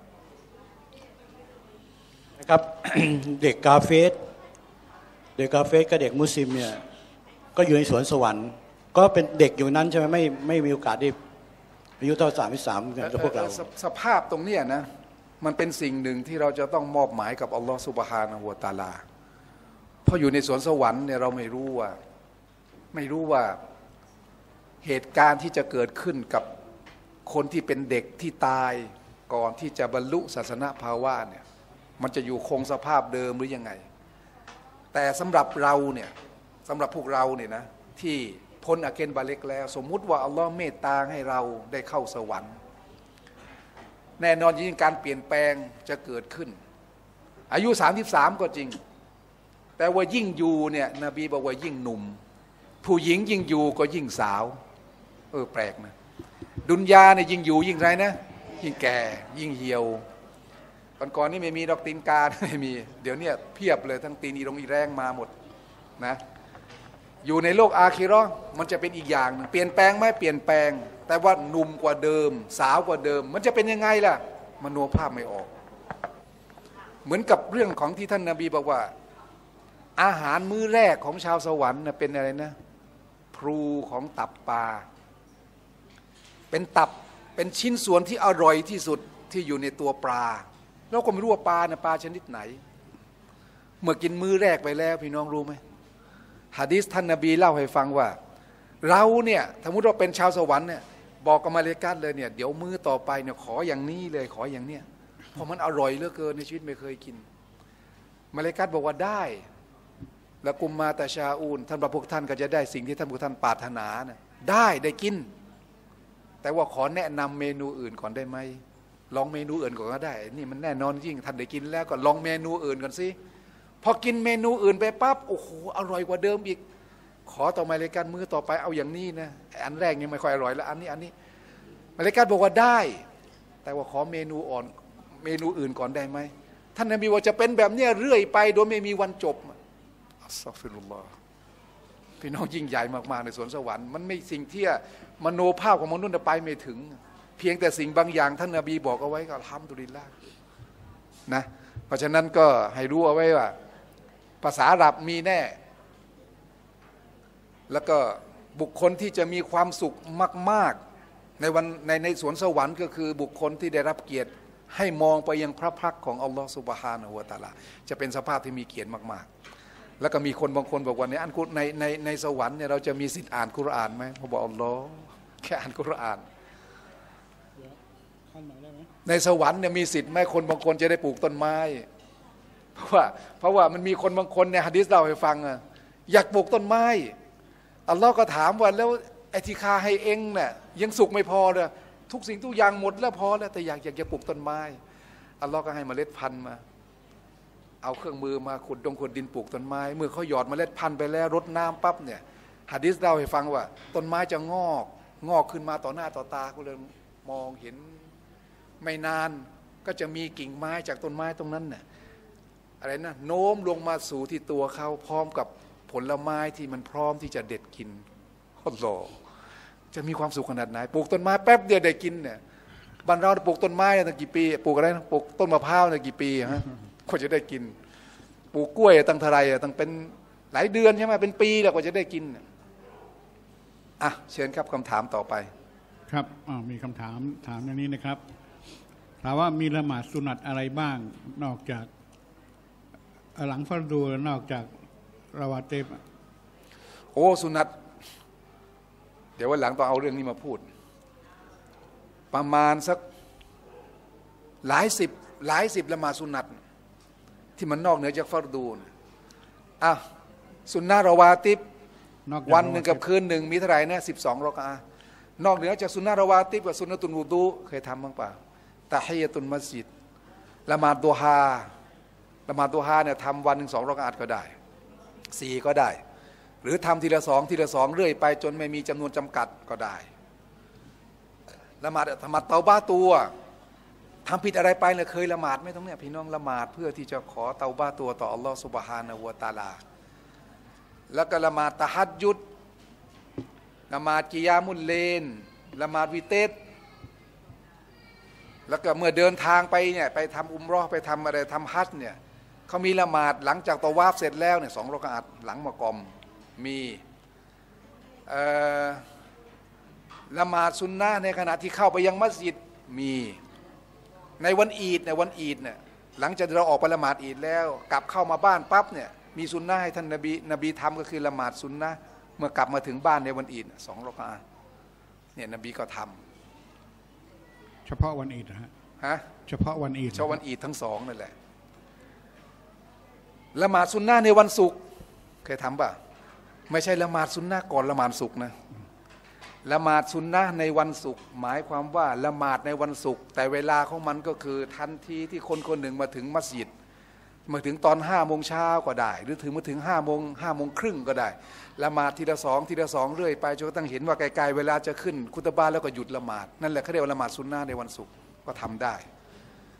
นะครับ เด็กกาเฟสเด็กกาเฟสกับเด็กมุสลิมเนี่ยก็อยู่ในสวนสวรรค์ก็เป็นเด็กอยู่นั้นใช่ไหมไม่ไม่มีโอกาสได้อายุเท่าสามสิบสามกับพวกเราสภาพตรงนี้นะมันเป็นสิ่งหนึ่งที่เราจะต้องมอบหมายกับอัลลอฮฺซุบฮานะฮูวะตะอาลาเพราะอยู่ในสวนสวรรค์เนี่ยเราไม่รู้ว่าไม่รู้ว่าเหตุการณ์ที่จะเกิดขึ้นกับคนที่เป็นเด็กที่ตายก่อนที่จะบรรลุศาสนภาวะเนี่ยมันจะอยู่คงสภาพเดิมหรือยังไงแต่สำหรับเราเนี่ยสำหรับพวกเราเนี่ยนะที่พ้นอาเกนบาเล็กแล้วสมมุติว่าอัลลอฮ์เมตตาให้เราได้เข้าสวรรค์แน่นอนยิ่งการเปลี่ยนแปลงจะเกิดขึ้นอายุสามสิบสามก็จริงแต่ว่ายิ่งอยู่เนี่ยนบีบอกว่ายิ่งหนุ่มผู้หญิงยิ่งอยู่ก็ยิ่งสาวเออแปลกนะดุนยาเนี่ยยิ่งอยู่ยิ่งไรนะยิ่งแก่ยิ่งเหี่ยวก่อนๆนี่ไม่มีดอกตีนกาไม่มีเดี๋ยวนี้เพียบเลยทั้งตีนอีรงอีแรงมาหมดนะอยู่ในโลกอาคิเราะห์มันจะเป็นอีกอย่างนึงเปลี่ยนแปลงไหมเปลี่ยนแปลงแต่ว่าหนุ่มกว่าเดิมสาวกว่าเดิมมันจะเป็นยังไงล่ะมโนภาพไม่ออกเหมือนกับเรื่องของที่ท่านนบีบอกว่าอาหารมื้อแรกของชาวสวรรค์เป็นอะไรนะพลูของตับปลาเป็นตับเป็นชิ้นส่วนที่อร่อยที่สุดที่อยู่ในตัวปลาเราก็ไม่รู้ว่าปลาเนี่ยปลาชนิดไหนเมื่อกินมื้อแรกไปแล้วพี่น้องรู้ไหมหะดีษท่านนบีเล่าให้ฟังว่าเราเนี่ยสมมติว่าเป็นชาวสวรรค์เนี่ยบอกกับมาเลกัสเลยเนี่ยเดี๋ยวมื้อต่อไปเนี่ยขออย่างนี้เลยขออย่างเนี้ยเพราะมันอร่อยเหลือเกินในชีวิตไม่เคยกินมาเลกัสบอกว่าได้แล้วกุมมาตาชาอูนท่านพระพวกท่านก็จะได้สิ่งที่ท่านพวกท่านปรารถนานะได้ได้กินแต่ว่าขอแนะนำเมนูอื่นก่อนได้ไหมลองเมนูอื่นก่อนก็ได้นี่มันแน่นอนยิ่งท่านได้กินแล้วก็ลองเมนูอื่นก่อนสิพอกินเมนูอื่นไปปั๊บโอ้โหอร่อยกว่าเดิมอีกขอต่อมาเลกัสมื้อต่อไปเอาอย่างนี้นะอันแรกยังไม่ค่อยอร่อยแล้วอันนี้อันนี้มาเลกัสบอกว่าได้แต่ว่าขอเมนูอ่อนเมนูอื่นก่อนได้ไหมท่านนบีว่าจะเป็นแบบนี้เรื่อยไปโดยไม่มีวันจบอัสซักฟิรุลลอฮ์พี่น้องยิ่งใหญ่มากๆในสวนสวรรค์มันไม่สิ่งที่มโนภาพของมนุษย์ไปไม่ถึงเพียงแต่สิ่งบางอย่างท่านนบีบอกเอาไว้ก็อัลฮัมดุลิลละห์นะเพราะฉะนั้นก็ให้รู้เอาไว้ว่าภาษาอาหรับมีแน่แล้วก็บุคคลที่จะมีความสุขมากๆในวันในในสวนสวรรค์ก็คือบุคคลที่ได้รับเกียรติให้มองไปยังพระพักของอัลลอฮฺซุบฮานะฮูวะตะอาลาจะเป็นสภาพที่มีเกียรติมากๆแล้วก็มีคนบางคนบอกว่าในอันกุรในในในสวรรค์เนี่ยเราจะมีสิทธิ์อ่านกุรอานไหมเขาบอกอัลลอฮ์แค่อ่านกุรอานในสวรรค์เนี่ยมีสิทธิ์ไหมคนบางคนจะได้ปลูกต้นไม้เพราะว่าเพราะว่ามันมีคนบางคนเนี่ยหะดีษเล่าให้ฟังอะอยากปลูกต้นไม้อัลลอฮ์ก็ถามว่าแล้วไอ้ที่ข้าให้เองเนี่ยยังสุกไม่พอเลยทุกสิ่งทุกอย่างหมดแล้วพอแล้วแต่อยากอยากจะปลูกต้นไม้อัลลอฮ์ก็ให้เมล็ดพันธุ์มาเอาเครื่องมือมาขุดดงขุดดินปลูกต้นไม้เมื่อเขาหยอดเมล็ดพันธุ์ไปแล้วรดน้ำปั๊บเนี่ยหะดีษเล่าให้ฟังว่าต้นไม้จะงอกงอกขึ้นมาต่อหน้าต่อตาก็เลยมองเห็นไม่นานก็จะมีกิ่งไม้จากต้นไม้ตรงนั้นเนี่ยอะไรนะโน้มลงมาสู่ที่ตัวเขาพร้อมกับผลไม้ที่มันพร้อมที่จะเด็ดกินอัลลอฮ์จะมีความสุขขนาดไหนปลูกต้นไม้แป๊บเดียวได้กินเนี่ยบ้านเราปลูกต้นไม้ตั้งกี่ปีปลูกอะไรนะปลูกต้นมะพร้าวตั้งกี่ปีฮะกว่าจะได้กินปลูกกล้วยตั้งเท่าไรตั้งเป็นหลายเดือนใช่ไหมเป็นปีแล้วกว่าจะได้กินอ่ะเชิญครับคำถามต่อไปครับมีคำถามถามอย่างนี้นะครับถามว่ามีละหมาดสุนัตอะไรบ้างนอกจากหลังฟัรดูนอกจากราวาเตบโอ้สุนัตเดี๋ยววันหลังต้องเอาเรื่องนี้มาพูดประมาณสักหลายสิบหลายสิบละหมาดสุนัตที่มันนอกเหนือจากฟัรดูอ่ะสุนนะราวาติบวันหนึ่งกับคืนหนึ่งมีเท่าไหร่นะสิบสองรอกอะห์นอกเหนือจากสุนนะราวาติบกับสุนนะตุนวุดูเคยทำบ้างเปล่าตะฮียะตุนมัสยิดละหมาดดุฮาละหมาดดุฮาเนี่ยทำวันหนึ่งสองรอกอะห์ก็ได้สี่ก็ได้หรือทำทีละสองทีละสองเรื่อยไปจนไม่มีจำนวนจำกัดก็ได้ละหมาดละหมาดเตาบ้าตัวทำผิดอะไรไปเลยเคยละหมาดไหมตรงเนี้ยพี่น้องละหมาดเพื่อที่จะขอเตาบ้าตัวต่ออัลลอฮฺซุบฮานะฮูวะตะอาลาแล้วก็ละหมาดตะฮัจญุดละหมาดกิยามุลเลนละหมาดวิเตรแล้วก็เมื่อเดินทางไปเนี่ยไปทำอุมเราะห์ไปทำอะไรทำฮัจญ์เนี่ยเขามีละหมาดหลังจากตะวาฟเสร็จแล้วเนี่ยสองรอกอะห์หลังมะกอมมีละหมาดซุนนะห์ในขณะที่เข้าไปยังมัสยิดมีในวันอีดในวันอีดเนี่ยหลังจากเราออกไปละหมาดอีดแล้วกลับเข้ามาบ้านปั๊บเนี่ยมีซุนนะห์ให้ท่านนบีนบีทำก็คือละหมาดซุนนะห์เมื่อกลับมาถึงบ้านในวันอีดสองรอกอะห์เนี่ยนบีก็ทำเฉพาะวันอีดนะฮะฮะเฉพาะวันอีดเฉพาะวันอีดทั้งสองนั่นแหละละหมาดซุนนะห์ในวันศุกร์เคยทำป่ะไม่ใช่ละหมาดซุนนะห์ก่อนละหมาดศุกร์นะละหมาดซุนนะห์ในวันศุกร์หมายความว่าละหมาดในวันศุกร์แต่เวลาของมันก็คือทันทีที่คนคนหนึ่งมาถึงมัสยิดมาถึงตอนห้าโมงเช้าก็ได้หรือถึงมาถึงห้าโมงห้าโมงครึ่งก็ได้ละหมาดทีละสองทีละสองเรื่อยไปจนกระทั่งเห็นว่าไกลๆเวลาจะขึ้นคุตบะห์แล้วก็หยุดละหมาดนั่นแหละเขาเรียกว่าละหมาดซุนนะห์ในวันศุกร์ก็ทำได้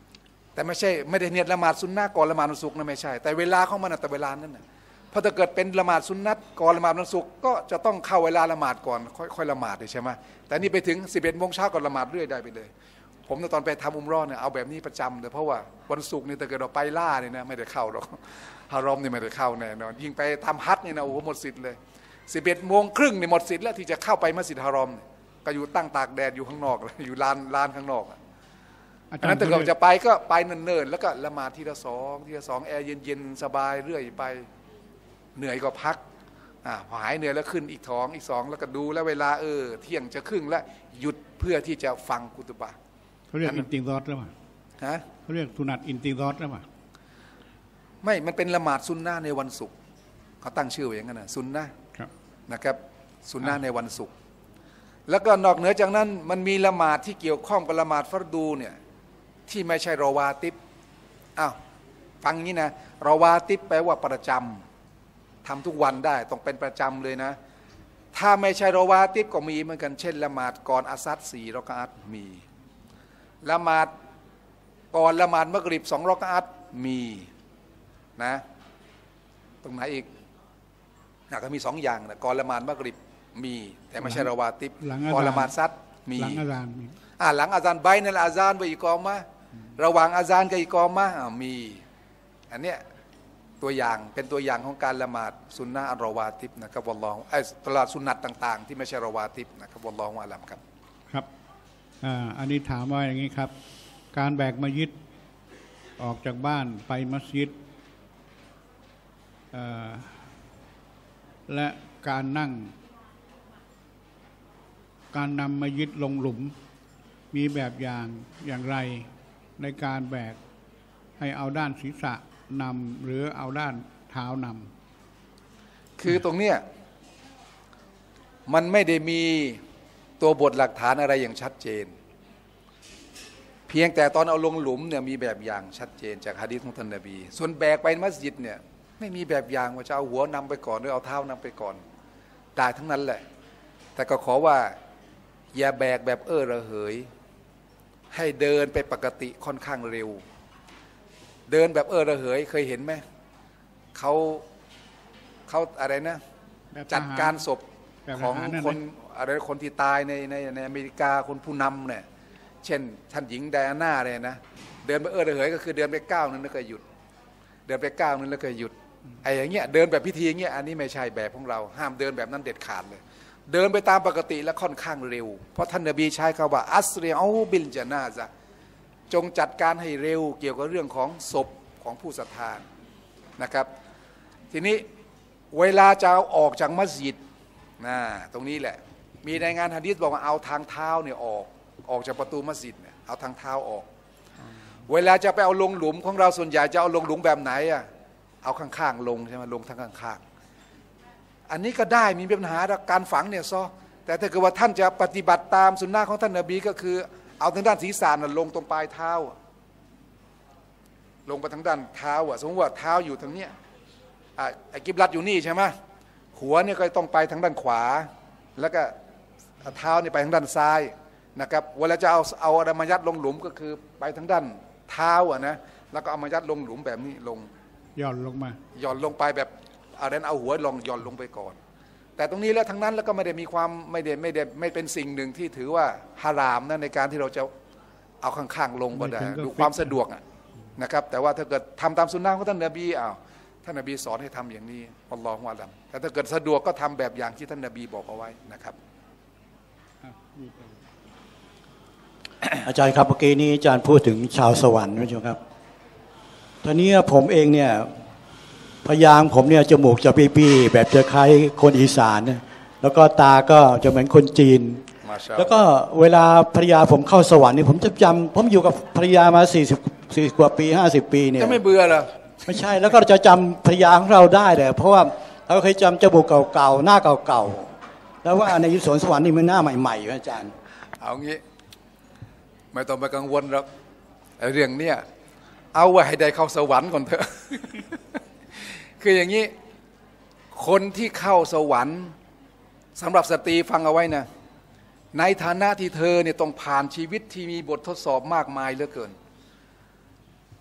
แต่ไม่ใช่ไม่ได้เนียดละหมาดซุนนะก่อนละหมาดวันศุกร์นะไม่ใช่แต่เวลาของมันแต่เวลานั้นนะพอถ้าเกิดเป็นละหมาดซุนนัตก่อนละหมาดวันศุกร์ก็จะต้องเข้าเวลาละหมาดก่อนค่อยค่อยละหมาดใช่ไหมแต่นี่ไปถึงสิบเอ็ดโมงเช้าก่อนละหมาดเรื่อยได้ไปเลยผมตอนไปทำอุมเราะห์เนี่ยเอาแบบนี้ประจำเลยเพราะว่าวันศุกร์นี่ถ้าเกิดเราไปล่าเนี่ยนะไม่ได้เข้าหรอกฮารอมนี่ไม่ได้เข้าแน่นอนยิ่งไปทำฮัจญ์นี่นะโอ้โหหมดสิทธิ์เลยสิบเอ็ดโมงครึ่งนี่หมดสิทธิ์แล้วที่จะเข้าไปมัสยิดฮารอมก็อยู่ตั้งตากแดดอยู่ข้างนอกเลยอยู่ลานลานข้างนอกอันนั้นถ้าเกิดจะไปก็ไปเนิ่นๆแล้วก็ละหมาดทีละสองทีละสองแอร์เย็นๆสบายเรื่อยไปเหนื่อยก็พักอ่าพอหายเหนื่อยแล้วขึ้นอีกท้องอีกสองแล้วก็ดูแล้วเวลาเออเที่ยงจะครึ่งแล้วหยุดเพื่อที่จะฟังกุตุบะเขาเรียกอินติงซอดแล้วมั้ยฮะเขาเรียกสุนัตอินติงซอดแล้วมั้ยไม่มันเป็นละหมาดซุนนะในวันศุกร์เขาตั้งชื่อไว้อย่างนั้นนะซุนนะนะครับซุนนะในวันศุกร์แล้วก็นอกเหนือจากนั้นมันมีละหมาดที่เกี่ยวข้องกับละหมาดฟัรดูเนี่ยที่ไม่ใช่รอวาติบอ้าวฟังงี้นะรอวาติบแปลว่าประจำทำทุกวันได้ต้องเป็นประจำเลยนะถ้าไม่ใช่รอวาติบก็มีเหมือนกันเช่นละหมาดก่อนอัสซัดสี่รอกะอัตมีละหมาดก่อนละหมาดมักริบสองรอกะอัตมีนะตรงไหนอีกน่ะก็มีสองอย่างนะก่อนละหมาดมักริบมีแต่ไม่ใช่รอวาติบก่อนละหมาดซัดมีหลังอาซานมีอ่าหลังอาซานใบนั่นอาซานไปอีกกอมะระหว่างอาซานกับอีกกอมะมีอันเนี้ยตัวอย่างเป็นตัวอย่างของการละหมาดซุนนะอัลรอวาติบนะครับวัลลอฮุไอ้ตลาดสุนัตต่างๆที่ไม่ใช่รอวาติบนะครับวัลลอฮุอะลัมครับครับอ่าอันนี้ถามว่าอย่างนี้ครับการแบกมัสยิดออกจากบ้านไปมัสยิดและการนั่งการนำมัสยิดลงหลุมมีแบบอย่างอย่างไรในการแบกให้เอาด้านศีรษะนำหรือเอาด้านเท้านำคือตรงเนี้ยมันไม่ได้มีตัวบทหลักฐานอะไรอย่างชัดเจนเพียงแต่ตอนเอาลงหลุมเนี่ยมีแบบอย่างชัดเจนจากหะดีษของท่านนบีส่วนแบกไปมัสยิดเนี่ยไม่มีแบบอย่างว่าจะเอาหัวนำไปก่อนหรือเอาเท้านำไปก่อนได้ทั้งนั้นแหละแต่ก็ขอว่าอย่าแบกแบบเอ้อระเหยให้เดินไปปกติค่อนข้างเร็วเดินแบบเออระเหยเคยเห็นไหมเขาเขาอะไรนะจัดการศพของคนอะไรคนที่ตายในในในอเมริกาคนผู้นำเนี่ยเช่นท่านหญิงไดอาน่าเลยนะเดินไปเออระเหยก็คือเดินไปก้าวนึงแล้วก็หยุดเดินไปก้าวนึงแล้วก็หยุดไอ้อย่างเงี้ยเดินแบบพิธีอย่างเงี้ยอันนี้ไม่ใช่แบบของเราห้ามเดินแบบนั้นเด็ดขาดเลยเดินไปตามปกติและค่อนข้างเร็วเพราะท่านนบีใช้คำว่าอัสริอูบิลญะนาซะจงจัดการให้เร็วเกี่ยวกับเรื่องของศพของผู้ศรัทธานะครับทีนี้เวลาจะเอาออกจากมัสยิดนะตรงนี้แหละมีรายงานหะดีษบอกว่าเอาทางเท้าเนี่ยออกออกจากประตูมัสยิดเนี่ยเอาทางเท้าออกเวลาจะไปเอาลงหลุมของเราส่วนใหญ่จะเอาลงหลุมแบบไหนอ่ะเอาข้างๆลงใช่ไหมลงทางข้างๆอันนี้ก็ได้มีปัญหาการฝังเนี่ยซอแต่ถ้าเกิดว่าท่านจะปฏิบัติตามสุนนะของท่านนบีก็คือเอาทางด้านศีรษะลงตรงปลายเท้าลงไปทางด้านเท้าอ่ะสมมติว่าเท้าอยู่ทางเนี้ยไอ้กิบลัดอยู่นี่ใช่ไหมหัวเนี่ยก็ต้องไปทางด้านขวาแล้วก็เท้าเนี่ยไปทางด้านซ้ายนะครับเวลาจะเอาเอาอะไรมายัดลงหลุมก็คือไปทางด้านเท้าอ่ะนะแล้วก็เอามายัดลงหลุมแบบนี้ลงย่อนลงมาย่อนลงไปแบบอะไรเอาหัวลงย่อนลงไปก่อนแต่ตรงนี้แล้วทั้งนั้นแล้วก็ไม่ได้มีความไม่ได้ไม่ได้ไม่เป็นสิ่งหนึ่งที่ถือว่าฮารามนะในการที่เราจะเอาข้างๆลงก็ได้ดูความสะดวกนะครับแต่ว่าถ้าเกิดทำตามสุนนะของท่านนบีอ้าวท่านนบีสอนให้ทำอย่างนี้อัลลอฮฺวะลัมแต่ถ้าเกิดสะดวกก็ทำแบบอย่างที่ท่านนบีบอกเอาไว้นะครับอาจารย์ครับเมื่อกี้นี้อาจารย์พูดถึงชาวสวรรค์นะครับตอนนี้ผมเองเนี่ยพยางผมเนี่ยจมูกจะปี้ๆแบบจะคล้ายคนอีสานแล้วก็ตาก็จะเหมือนคนจีนแล้วก็เวลาภรรยาผมเข้าสวรรค์นี่ผมจะจำผมอยู่กับภรรยามาสี่สิบ สี่สิบกว่าปีห้าสิบปีเนี่ยจะไม่เบื่อเหรอไม่ใช่แล้วก็จะจำภรรยาของเราได้เลยเพราะว่าเราเคยจำจมูกเก่าๆหน้าเก่าๆแล้วว่าในสวนสวรรค์นี่มันหน้าใหม่ๆอาจารย์เอางี้ไม่ต้องไปกังวลหรอกเรื่องเนี้ยเอาไว้ให้ได้เข้าสวรรค์ก่อนเถอะ คืออย่างนี้คนที่เข้าสวรรค์สำหรับสตรีฟังเอาไว้นะในฐานะที่เธอเนี่ยต้องผ่านชีวิตที่มีบททดสอบมากมายเหลือเกิน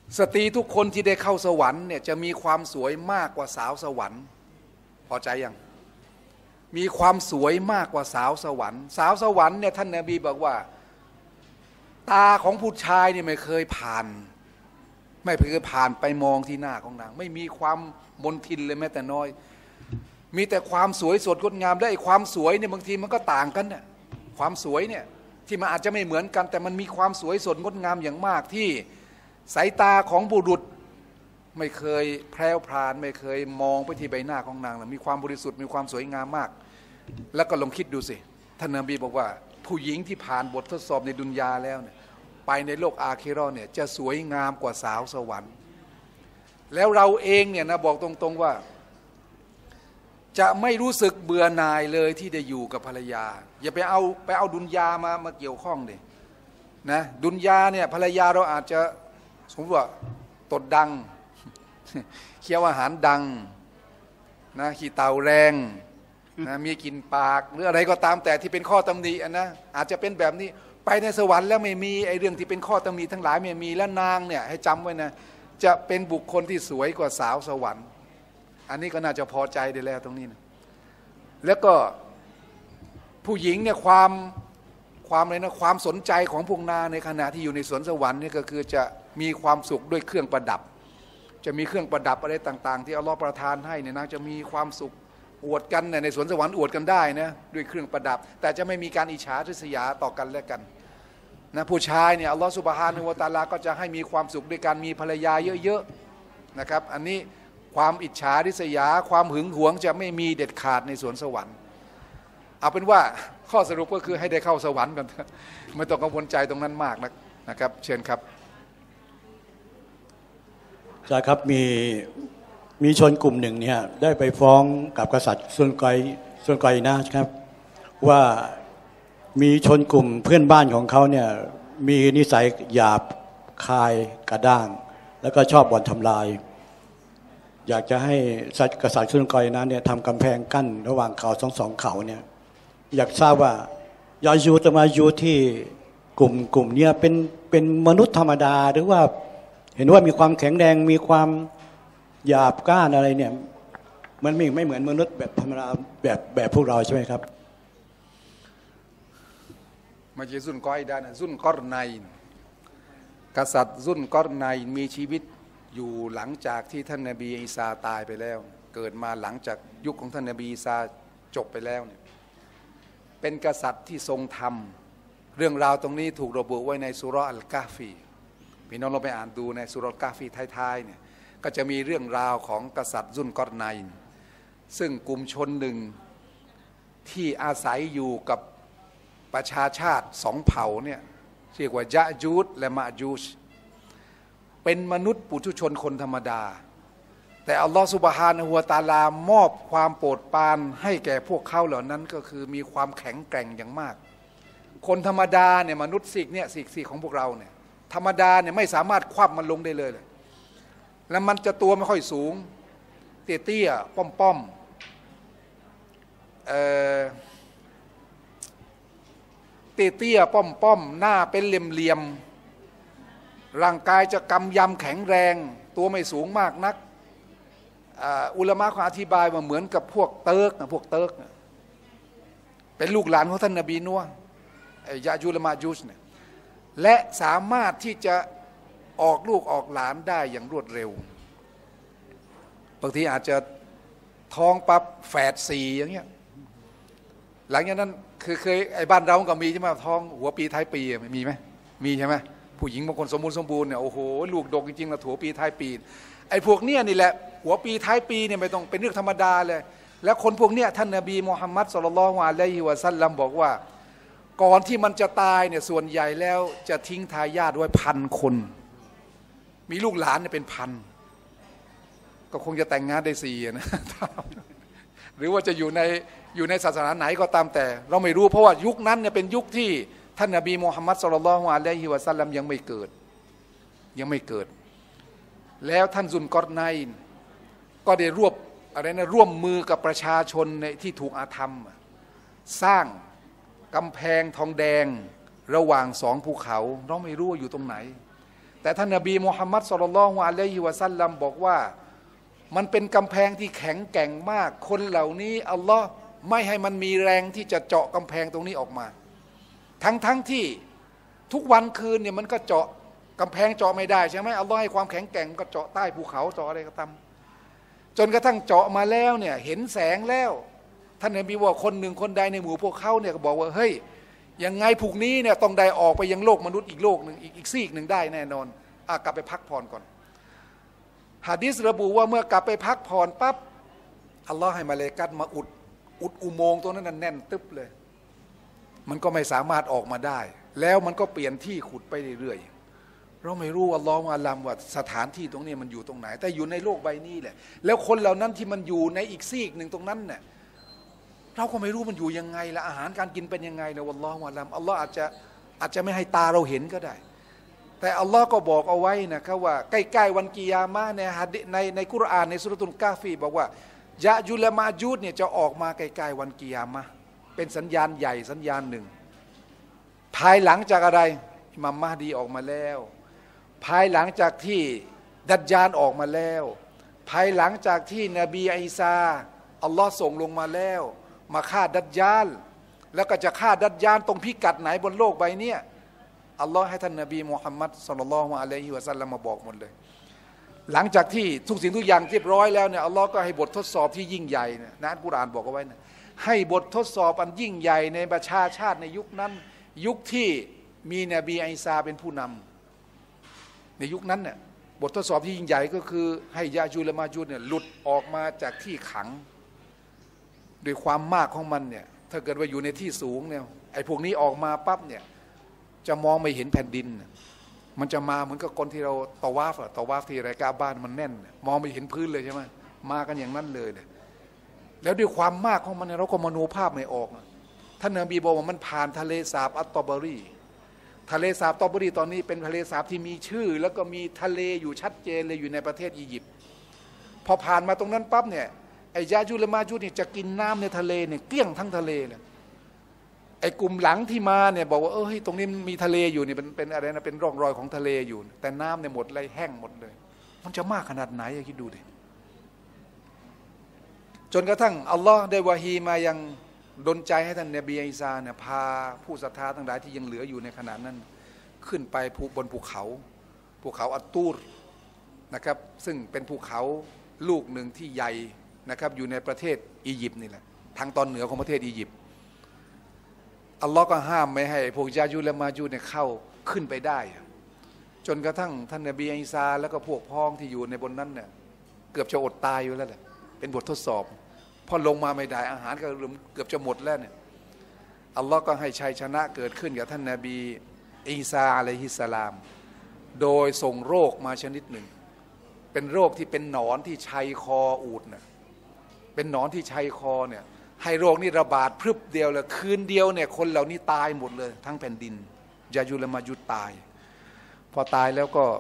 สตรีทุกคนที่ได้เข้าสวรรค์เนี่ยจะมีความสวยมากกว่าสาวสวรรค์พอใจยังมีความสวยมากกว่าสาวสวรรค์สาวสวรรค์เนี่ยท่านนบีบอกว่าตาของผู้ชายเนี่ยไม่เคยผ่านไม่เคยผ่านไปมองที่หน้าของนางไม่มีความมนทินเลยแม้แต่น้อยมีแต่ความสวยสดงดงามและไอ้ความสวยเนี่ยบางทีมันก็ต่างกันเนี่ยความสวยเนี่ยที่มันอาจจะไม่เหมือนกันแต่มันมีความสวยสดงดงามอย่างมากที่สายตาของบุรุษไม่เคยแพร่พรานไม่เคยมองไปที่ใบหน้าของนางมีความบริสุทธิ์มีความสวยงามมากแล้วก็ลองคิดดูสิท่านนบีบอกว่าผู้หญิงที่ผ่านบททดสอบในดุนยาแล้วเนี่ยไปในโลกอาคิเราะห์เนี่ยจะสวยงามกว่าสาวสวรรค์แล้วเราเองเนี่ยนะบอกตรงๆว่าจะไม่รู้สึกเบื่อหน่ายเลยที่ได้อยู่กับภรรยาอย่าไปเอาไปเอาดุนยามามาเกี่ยวข้องดินะดุนยาเนี่ยภรรยาเราอาจจะสมมติว่าตดดังเคี้ยวอาหารดังนะขี้เต่าแรงนะมีกลิ่นปากหรืออะไรก็ตามแต่ที่เป็นข้อตำหนินะอาจจะเป็นแบบนี้ไปในสวรรค์แล้วไม่มีไอ้เรื่องที่เป็นข้อตำหนิทั้งหลายไม่มีและนางเนี่ยให้จำไว้นะจะเป็นบุคคลที่สวยกว่าสาวสวรรค์อันนี้ก็น่าจะพอใจได้แล้วตรงนี้นะแล้วก็ผู้หญิงเนี่ยความความอะไรนะความสนใจของพวกนางในขณะที่อยู่ในสวนสวรรค์นี่ก็คือจะมีความสุขด้วยเครื่องประดับจะมีเครื่องประดับอะไรต่างๆที่อัลลอฮฺประทานให้เนี่ยนางจะมีความสุขอวดกันในสวนสวรรค์อวดกันได้นะด้วยเครื่องประดับแต่จะไม่มีการอิจฉาริษยาต่อกันและกันนะผู้ชายเนี่ยอัลลอฮฺซุบฮานะฮูวะตะอาลาก็จะให้มีความสุขด้วยการมีภรรยาเยอะๆนะครับอันนี้ความอิจฉาริษยาความหึงหวงจะไม่มีเด็ดขาดในสวนสวรรค์เอาเป็นว่าข้อสรุปก็คือให้ได้เข้าสวรรค์กันไม่ต้องกังวลใจตรงนั้นมากนักนะครับเชิญครับใช่ครับมีมีชนกลุ่มหนึ่งเนี่ยได้ไปฟ้องกับกษัตริย์ซุนไกซุนไกนะครับว่ามีชนกลุ่มเพื่อนบ้านของเขาเนี่ยมีนิสัยหยาบคายกระด้างแล้วก็ชอบบ่อนทำลายอยากจะให้กษัตริย์ซุนไกนั้นเนี่ยทำกำแพงกั้นระหว่างเขาสองสองเขาเนี่ยอยากทราบว่ายายูตมายูที่กลุ่มกลุ่มเนี้ยเป็นเป็นมนุษย์ธรรมดาหรือว่าเห็นว่ามีความแข็งแรงมีความหยาบกร้านอะไรเนี่ยมันไม่ไม่เหมือนมนุษย์แบบธรรมดาแบบแบบพวกเราใช่ไหมครับมาเจซุนก้อยด้านซุนกอรไนกษัตริย์ซุนกอรไนมีชีวิตอยู่หลังจากที่ท่านนบีอีสาตายไปแล้วเกิดมาหลังจากยุคของท่านนบีอีสาจบไปแล้วเนี่ยเป็นกษัตริย์ที่ทรงธรรมเรื่องราวตรงนี้ถูกระบุไว้ในสุเราะห์อัลกาฟีพี่น้องเราไปอ่านดูในสุเราะห์อัลกาฟีท้ายๆเนี่ยก็จะมีเรื่องราวของกษัตริย์ซุนกอรไนซึ่งกลุ่มชนหนึ่งที่อาศัยอยู่กับประชาชาติสองเผ่าเนี่ยเรียกว่ายะจูดและมะจูชเป็นมนุษย์ปุถุชนคนธรรมดาแต่อัลลอฮฺซุบฮานะฮูวะตะอาลามอบความโปรดปรานให้แก่พวกเขาเหล่านั้นก็คือมีความแข็งแกร่งอย่างมากคนธรรมดาเนี่ยมนุษย์สิกเนี่ยสิกสิกของพวกเราเนี่ยธรรมดาเนี่ยไม่สามารถคว่ำมันลงได้เลยเลยแล้วมันจะตัวไม่ค่อยสูงเตี้ยเตี้ยป้อมป้อมเอ่อเตี้ยเตี้ยป้อมป้อมหน้าเป็นเหลี่ยมเหลี่ยมร่างกายจะกำยำแข็งแรงตัวไม่สูงมากนักอุลามะเขาอธิบายว่าเหมือนกับพวกเติร์กนะพวกเติร์กเป็นลูกหลานของท่านนบีนัวยะจูลมาจูชเนี่ยและสามารถที่จะออกลูกออกหลานได้อย่างรวดเร็วบางทีอาจจะท้องปั๊บแฝดสี่อย่างเงี้ยหลังจากนั้นคือเคยไอ้บ้านเราก็มีใช่ไหมท้องหัวปีท้ายปีมีไหมมีใช่ไหมผู้หญิงบางคนสมบูรณ์สมบูรณ์เนี่ยโอ้โหลูกดกจริงๆนะหัวปีท้ายปีไอ้พวกเนี้ยนี่แหละหัวปีท้ายปีเนี่ยไม่ต้องเป็นเรื่องธรรมดาเลยแล้วคนพวกเนี้ยท่านนบีมุฮัมมัดศ็อลลัลลอฮุอะลัยฮิวะซัลลัมบอกว่าก่อนที่มันจะตายเนี่ยส่วนใหญ่แล้วจะทิ้งทายาทไว้พันคนมีลูกหลานเนี่ยเป็นพันก็คงจะแต่งงานได้สี่นะหรือว่าจะอยู่ในอยู่ในศาสนาไหนก็ตามแต่เราไม่รู้เพราะว่ายุคนั้นเนี่ยเป็นยุคที่ท่านนบีมุฮัมมัดศ็อลลัลลอฮุอะลัยฮิวะซัลลัมยังไม่เกิดยังไม่เกิดแล้วท่านซุนกอรไนก็ได้รวบอะไรนะร่วมมือกับประชาชนในที่ถูกอาธรรมสร้างกำแพงทองแดงระหว่างสองภูเขาเราไม่รู้ว่าอยู่ตรงไหนแต่ท่านนบีมุฮัมมัดศ็อลลัลลอฮุอะลัยฮิวะซัลลัมบอกว่ามันเป็นกำแพงที่แข็งแกร่งมากคนเหล่านี้อัลลอฮ์ไม่ให้มันมีแรงที่จะเจาะกำแพงตรงนี้ออกมาทั้งทั้งที่ทุกวันคืนเนี่ยมันก็เจาะกำแพงเจาะไม่ได้ใช่ไหมอัลลอฮ์ให้ความแข็งแกร่งก็เจาะใต้ภูเขาเจาะอะไรก็ตามจนกระทั่งเจาะมาแล้วเนี่ยเห็นแสงแล้วท่านนบีว่าคนหนึ่งคนใดในหมู่พวกเขาเนี่ยก็บอกว่าเฮ้ยยังไงพวกนี้เนี่ยต้องได้ออกไปยังโลกมนุษย์อีกโลกหนึ่งอีกอีกซีกหนึ่งได้แน่นอนอ่ะกลับไปพักผ่อนก่อนหะดีษระบุว่าเมื่อกลับไปพักผ่อนปั๊บอัลลอฮ์ให้มาเลกัตมาอุดอุดอุโมงค์ตรงนั้นแน่นตึ๊บเลยมันก็ไม่สามารถออกมาได้แล้วมันก็เปลี่ยนที่ขุดไปเรื่อยๆเราไม่รู้อัลลอฮ์อาลัมว่าสถานที่ตรงนี้มันอยู่ตรงไหนแต่อยู่ในโลกใบนี้แหละแล้วคนเหล่านั้นที่มันอยู่ในอีกซีกหนึ่งตรงนั้นเนี่ยเราก็ไม่รู้มันอยู่ยังไงละอาหารการกินเป็นยังไงนะอัลลอฮ์อาลัมอัลลอฮ์อาจจะอาจจะไม่ให้ตาเราเห็นก็ได้แต่อัลลอฮ์ก็บอกเอาไว้นะครับว่าใกล้ๆวันกิยามะห์ในหะดีษในในกุรอานในซูเราะตุลกาฟีบอกว่ายะจุลและมาจูดเนี่ยจะออกมาใกล้ๆวันกิยามะห์เป็นสัญญาณใหญ่สัญญาณหนึ่งภายหลังจากอะไรอิหม่ามมะฮดีออกมาแล้วภายหลังจากที่ดัจญาลออกมาแล้วภายหลังจากที่นบีอีสาอัลลอฮ์ส่งลงมาแล้วมาฆ่าดัจญาลแล้วก็จะฆ่าดัจญาลตรงพิกัดไหนบนโลกใบนี้อัลลอฮ์ให้ท่านนบีมุฮัมมัดศ็อลลัลลอฮุอะลัยฮิวะซัลลัมมาบอกหมดเลยหลังจากที่ทุกสิ่งทุกอย่างเรียบร้อยแล้วเนี่ยอัลลอฮ์ก็ให้บททดสอบที่ยิ่งใหญ่นะนะอัลกุรอานบอกเอาไว้นะให้บททดสอบอันยิ่งใหญ่ในประชาชาติในยุคนั้นยุคที่มีนบีอีสาเป็นผู้นำในยุคนั้นเนี่ยบททดสอบที่ยิ่งใหญ่ก็คือให้ยาจูและมาจูดเนี่ยหลุดออกมาจากที่ขังด้วยความมากของมันเนี่ยถ้าเกิดว่าอยู่ในที่สูงเนี่ยไอ้พวกนี้ออกมาปั๊บเนี่ยจะมองไม่เห็นแผ่นดินมันจะมาเหมือนกับคนที่เราตะวาฟอะตะวาฟที่ไรกาบ้านมันแน่นมองไม่เห็นพื้นเลยใช่ไหมมากันอย่างนั้นเลยเนี่ยแล้วด้วยความมากของมันเราก็มโนภาพไม่ออกท่านนบีบอกว่ามันผ่านทะเลสาบอัตตอบารีทะเลสาบตอบารีตอนนี้เป็นทะเลสาบที่มีชื่อแล้วก็มีทะเลอยู่ชัดเจนเลยอยู่ในประเทศอียิปต์พอผ่านมาตรงนั้นปั๊บเนี่ยไอ้ยาจูและมาจูเนี่ยจะกินน้ำในทะเลเนี่ยเกลี้ยงทั้งทะเลเลยไอ้กลุ่มหลังที่มาเนี่ยบอกว่าเออตรงนี้มีทะเลอยู่นี่เป็นเป็นอะไรนะเป็นร่องรอยของทะเลอยู่แต่น้ำเนี่ยหมดเลยแห้งหมดเลยมันจะมากขนาดไหนคิดดูดิจนกระทั่งอัลลอฮ์ได้วะฮีมายังดลใจให้ท่านนบีอีสาเนี่ยพาผู้ศรัทธาทั้งหลายที่ยังเหลืออยู่ในขณะนั้นขึ้นไปบนภูเขาภูเขาอัตตูรนะครับซึ่งเป็นภูเขาลูกหนึ่งที่ใหญ่นะครับอยู่ในประเทศอียิปต์นี่แหละทางตอนเหนือของประเทศอียิปต์อัลลอฮ์ก็ห้ามไม่ให้พวกยาจูและมาจูเนี่ยเข้าขึ้นไปได้จนกระทั่งท่านนบีอีสาแล้วก็พวกพ้องที่อยู่ในบนนั้นเนี่ยเกือบจะอดตายอยู่แล้วแหละเป็นบททดสอบพอลงมาไม่ได้อาหารก็เกือบจะหมดแล้วเนี่ยอัลลอฮ์ก็ให้ชัยชนะเกิดขึ้นกับท่านนบีอีสาอะลัยฮิสสลามโดยส่งโรคมาชนิดหนึ่งเป็นโรคที่เป็นหนอนที่ชัยคออูฐน่ะเป็นหนอนที่ชัยคอเนี่ยให้โรคนี้ระบาดพรึบเดียวเลยคืนเดียวเนี่ยคนเหล่านี้ตายหมดเลยทั้งแผ่นดินยาจูและมาจูตายพอตายแล้วก็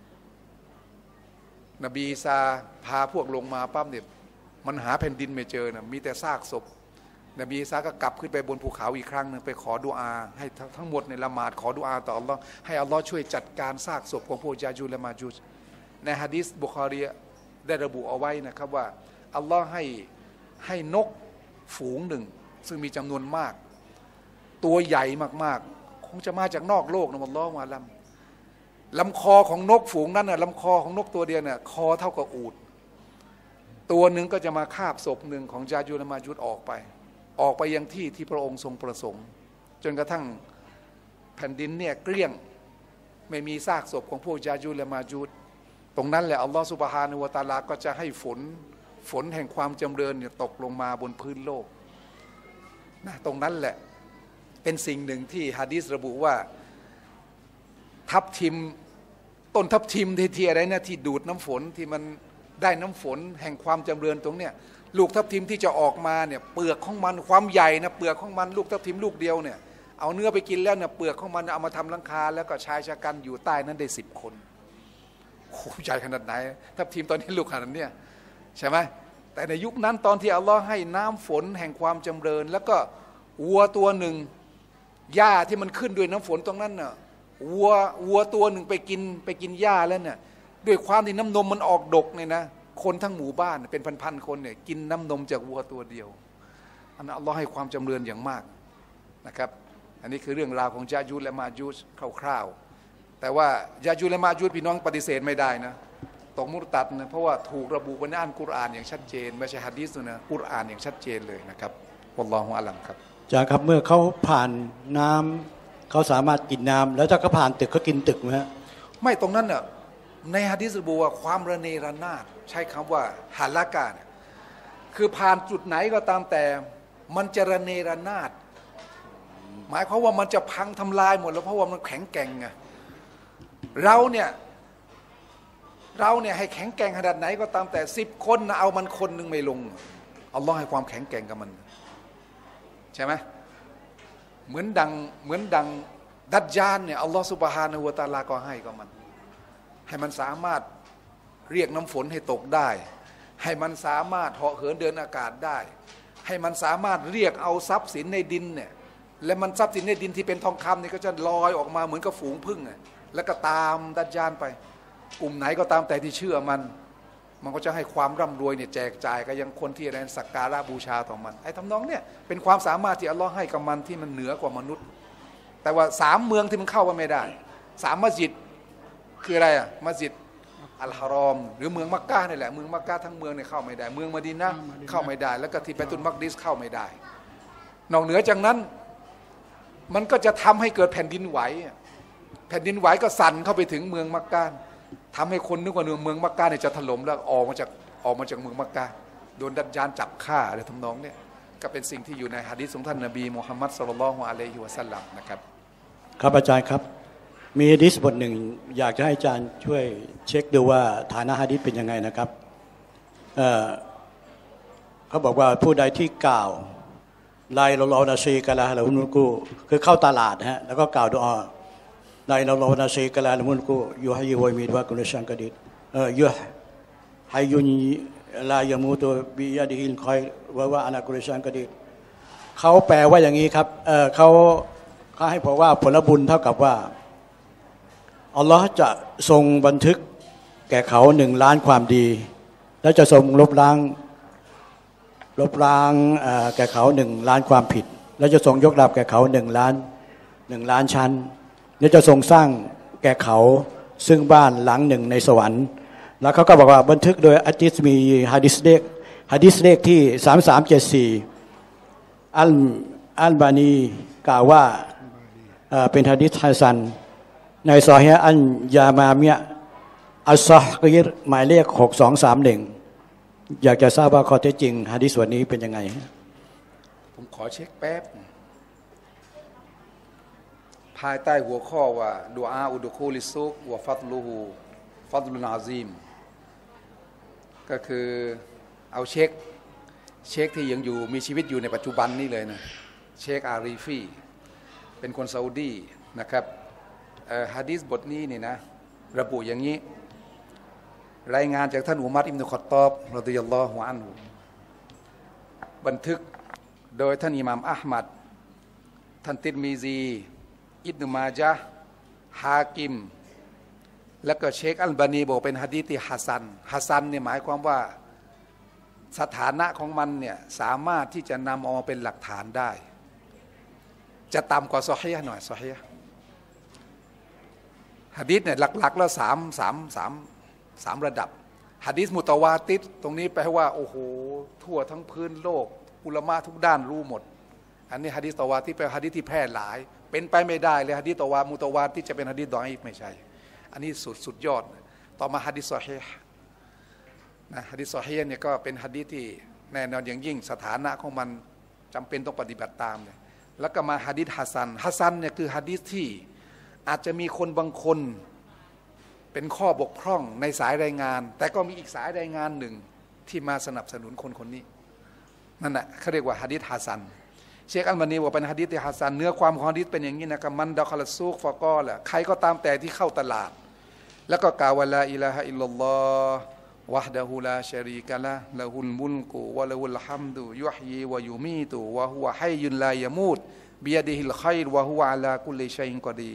นบีอีสาพาพวกลงมาปั๊บเนี่ยมันหาแผ่นดินไม่เจอนะมีแต่ซากศพนบีอีสาก็กลับขึ้นไปบนภูเขาอีกครั้งนึงไปขอดุอาให้ทั้งหมดในละหมาดขอดุอาต่ออัลลอฮ์ให้อัลลอฮ์ช่วยจัดการซากศพของพวกยาจูและมาจูในหะดีษบุคอรีได้ระบุเอาไว้นะครับว่าอัลลอฮ์ให้ให้นกฝูงหนึ่งซึ่งมีจำนวนมากตัวใหญ่มากๆคงจะมาจากนอกโลกนะอัลลอฮ์วะลัมลำคอของนกฝูงนั้นน่ะลำคอของนกตัวเดียวเนี่ยคอเท่ากับอูฐตัวหนึ่งก็จะมาคาบศพหนึ่งของยาจูและมาจูดออกไปออกไปยังที่ที่พระองค์ทรงประสงค์จนกระทั่งแผ่นดินเนี่ยเกลี้ยงไม่มีซากศพของพวกยาจูและมาจูดตรงนั้นแหละอัลลอฮฺซุบฮานะฮูวะตะอาลาก็จะให้ฝนฝนแห่งความจำเริญเนี่ยตกลงมาบนพื้นโลกนะตรงนั้นแหละเป็นสิ่งหนึ่งที่หะดีษระบุว่าทับทิมต้นทับทิมที่อะไรนะที่ดูดน้ำฝนที่มันได้น้ำฝนแห่งความจำเริญตรงเนี้ยลูกทับทิมที่จะออกมาเนี่ยเปลือกของมันความใหญ่นะเปลือกของมันลูกทับทิมลูกเดียวเนี่ยเอาเนื้อไปกินแล้วเนี่ยเปลือกของมันเอามาทำหลังคาแล้วก็ชายชะกันอยู่ใต้นั้นได้สิบคนโอ้ใหญ่ขนาดไหนทับทิมตอนนี้ลูกขนาดเนี้ยใช่ไหมแต่ในยุคนั้นตอนที่อัลลอฮ์ให้น้ำฝนแห่งความจำเริญแล้วก็วัวตัวหนึ่งหญ้าที่มันขึ้นด้วยน้ำฝนตรงนั้นน่ะวัววัวตัวหนึ่งไปกินไปกินหญ้าแล้วเนี่ยด้วยความที่น้ำนมมันออกดกเนี่ยนะคนทั้งหมู่บ้านเป็นพันๆคนเนี่ยกินน้ำนมจากวัวตัวเดียวอันนั้นอัลลอฮ์ให้ความจำเริญอย่างมากนะครับอันนี้คือเรื่องราวของยาจูจและมาจูจคร่าวๆแต่ว่ายาจูจและมาจูจพี่น้องปฏิเสธไม่ได้นะตกมุตัดนะเพราะว่าถูกระบุไว้ในอัลกุรอานอย่างชัดเจนไม่ใช่หะดีษนะกุรอานอย่างชัดเจนเลยนะครับวัลลอฮุอาลัมครับอาจารย์ครับเมื่อเขาผ่านน้ำเขาสามารถกินน้ำแล้วถ้าเขาผ่านตึกเขากินตึกไหมฮะไม่ตรงนั้นน่ะในหะดีษระบุว่าความระเนระนาดใช้คำว่าฮาลากาเนี่ยคือผ่านจุดไหนก็ตามแต่มันจะระเนระนาดหมายความว่ามันจะพังทำลายหมดแล้วเพราะว่ามันแข็งแกร่งไงเราเนี่ยเราเนี่ยให้แข็งแกร่งขนาดไหนก็ตามแต่สิบคนนะเอามันคนหนึ่งไม่ลงอัลลอฮ์ให้ความแข็งแกร่งกับมันใช่ไหมเหมือนดังเหมือนดังดัจญาลเนี่ยอัลลอฮ์ซุบฮานะฮูวะตะอาลาก็ให้กับมันให้มันสามารถเรียกน้ำฝนให้ตกได้ให้มันสามารถเหาะเหินเดินอากาศได้ให้มันสามารถเรียกเอาทรัพย์สินในดินเนี่ยและมันทรัพย์สินในดินที่เป็นทองคำเนี่ยก็จะลอยออกมาเหมือนกับฝูงผึ้งแล้วก็ตามดัจญาลไปกลุ่มไหนก็ตามแต่ที่เชื่อมันมันก็จะให้ความร่ำรวยเนี่ยแจกจ่ายกับยังคนที่อะไรสักการะบูชาต่อมันไอ้ทำนองเนี่ยเป็นความสามารถที่อัลลอฮ์ให้กับมันที่มันเหนือกว่ามนุษย์แต่ว่าสามเมืองที่มันเข้าไปไม่ได้สามมัสยิดคืออะไรอ่ะมัสยิดอัลฮารอมหรือเมืองมักกะนี่แหละเมืองมักกะทั้งเมืองเนี่ยเข้าไม่ได้เมืองมะดีนะห์เข้าไม่ได้แล้วก็ที่เบตุลมักดิสเข้าไม่ได้นอกเหนือจากนั้นมันก็จะทำให้เกิดแผ่นดินไหวแผ่นดินไหวก็สั่นเข้าไปถึงเมืองมักกะทำให้คนนึกว่าเมืองมักกะเนี่ยจะถล่มแล้วออกมาจากออกมาจากเมืองมักกะโดนดัจญาลจับฆ่าอะไรทำนองเนี่ยก็เป็นสิ่งที่อยู่ในหะดีษของท่านนบีมุฮัมมัดศ็อลลัลลอฮุอะลัยฮิวะซัลลัมนะครับครับอาจารย์ครับมีหะดีษบทหนึ่งอยากจะให้อาจารย์ช่วยเช็คดูว่าฐานะหะดีษเป็นยังไงนะครับ เ, เขาบอกว่าผู้ใดที่กล่าวลาอิลาฮะอิลลัลลอฮุนาซีกะลาละฮุลมุลกุคือเข้าตลาดฮะแล้วก็กล่าวดุอาลาอิลาฮะอิลลัลลอฮุนาซีกะลาละฮุลมุลกุยุฮัยยิวะมีดวะกุลชันกะดีเอ่อยุฮัยยุนลายะมูตุบิยะดิฮิลคอยรวะวะอะลากุลชันกะดีเขาแปลว่าอย่างนี้ครับ เอ่อเขาเขาให้บอกว่าผลบุญเท่ากับว่าอัลลอฮ์จะทรงบันทึกแก่เขาหนึ่งล้านความดีแล้วจะทรงลบล้างลบล้างแก่เขาหนึ่งล้านความผิดแล้วจะทรงยกระดับแก่เขาหนึ่งล้านหนึ่งล้านชั้นแล้วจะทรงสร้างแก่เขาซึ่งบ้านหลังหนึ่งในสวรรค์แล้วเขาก็บอกว่าบันทึกโดยอะติสมีฮะดิษเลขฮะดิษเลขที่สามสามเจ็ดสี่อัลอัลบานีกล่าวว่าเป็นฮะดิษฮัสซันในซอฮีฮ์อันยามามิยะอัสซอฮีรหมายเลขหกสองสามหนึ่งอยากจะทราบว่าข้อเท็จจริงหะดีษส่วนนี้เป็นยังไงผมขอเช็คแป๊บภายใต้หัวข้อว่าดุอาอุดุคูลิซุกวะฟัดลูฮูฟัดลุนอาซีมก็คือเอาเช็คเช็คที่ยังอยู่มีชีวิตอยู่ในปัจจุบันนี่เลยนะเชคอารีฟีเป็นคนซาอุดีนะครับฮะดีษบทนี้นี่นะระบุอย่างนี้รายงานจากท่านอุมัรอิบนุค็อฏฏอบรอฎิยัลลอฮุอันฮุบันทึกโดยท่านอิหม่ามอะห์มัดท่านติรมิซีอิบนุมาญะห์ฮากิมและก็เชคอัลบานีบอกเป็นหะดีษที่ฮัสซันฮัสซันเนี่ยหมายความว่าสถานะของมันเนี่ยสามารถที่จะนำเอามาเป็นหลักฐานได้จะต่ำกว่าซอฮีฮ์หน่อยซอฮีฮ์หะดีษเนี่ยหลักๆแล้วสามสามสามสามระดับหะดีษมุตะวาติรตรงนี้แปลว่าโอ้โหทั่วทั้งพื้นโลกอุลามะทุกด้านรู้หมดอันนี้หะดีษตะวาติรแปลหะดีษที่แพร่หลายเป็นไปไม่ได้เลยหะดีษตะวามุตะวาติรจะเป็นหะดีษดออีฟไม่ใช่อันนี้สุดสุดยอดต่อมาหะดีษซอฮีฮ์นะหะดีษซอฮีฮ์เนี่ยก็เป็นหะดีษที่แน่นอนอย่างยิ่งสถานะของมันจำเป็นต้องปฏิบัติตามเลยแล้วก็มาหะดีษฮัสซันฮัสซันเนี่ยคือหะดีษที่อาจจะมีคนบางคนเป็นข้อบกพร่องในสายรายงานแต่ก็มีอีกสายรายงานหนึ่งที่มาสนับสนุนคนคนนี้นั่นแหละเขาเรียกว่าหะดีษฮัสซันเชคอัลบานีว่าเป็นหะดีษที่ฮัสซันเนื้อความของหะดีษเป็นอย่างนี้นะครับมันดะคอลซูกฟะกอละใครก็ตามแต่ที่เข้าตลาดแล้วก็กล่าวว่าลาอิลาฮะอิลลัลลอฮ์วะฮ์ดะฮูลาชะรีกะละห์ละฮุลมุลกุวะละฮุลฮัมดุยุฮยีวะยุมีตุวะฮุวะฮัยยุนลายะมูตบิยะดิฮิลค็อยรวะฮุวะอะลากุลลิชัยอินกอดีร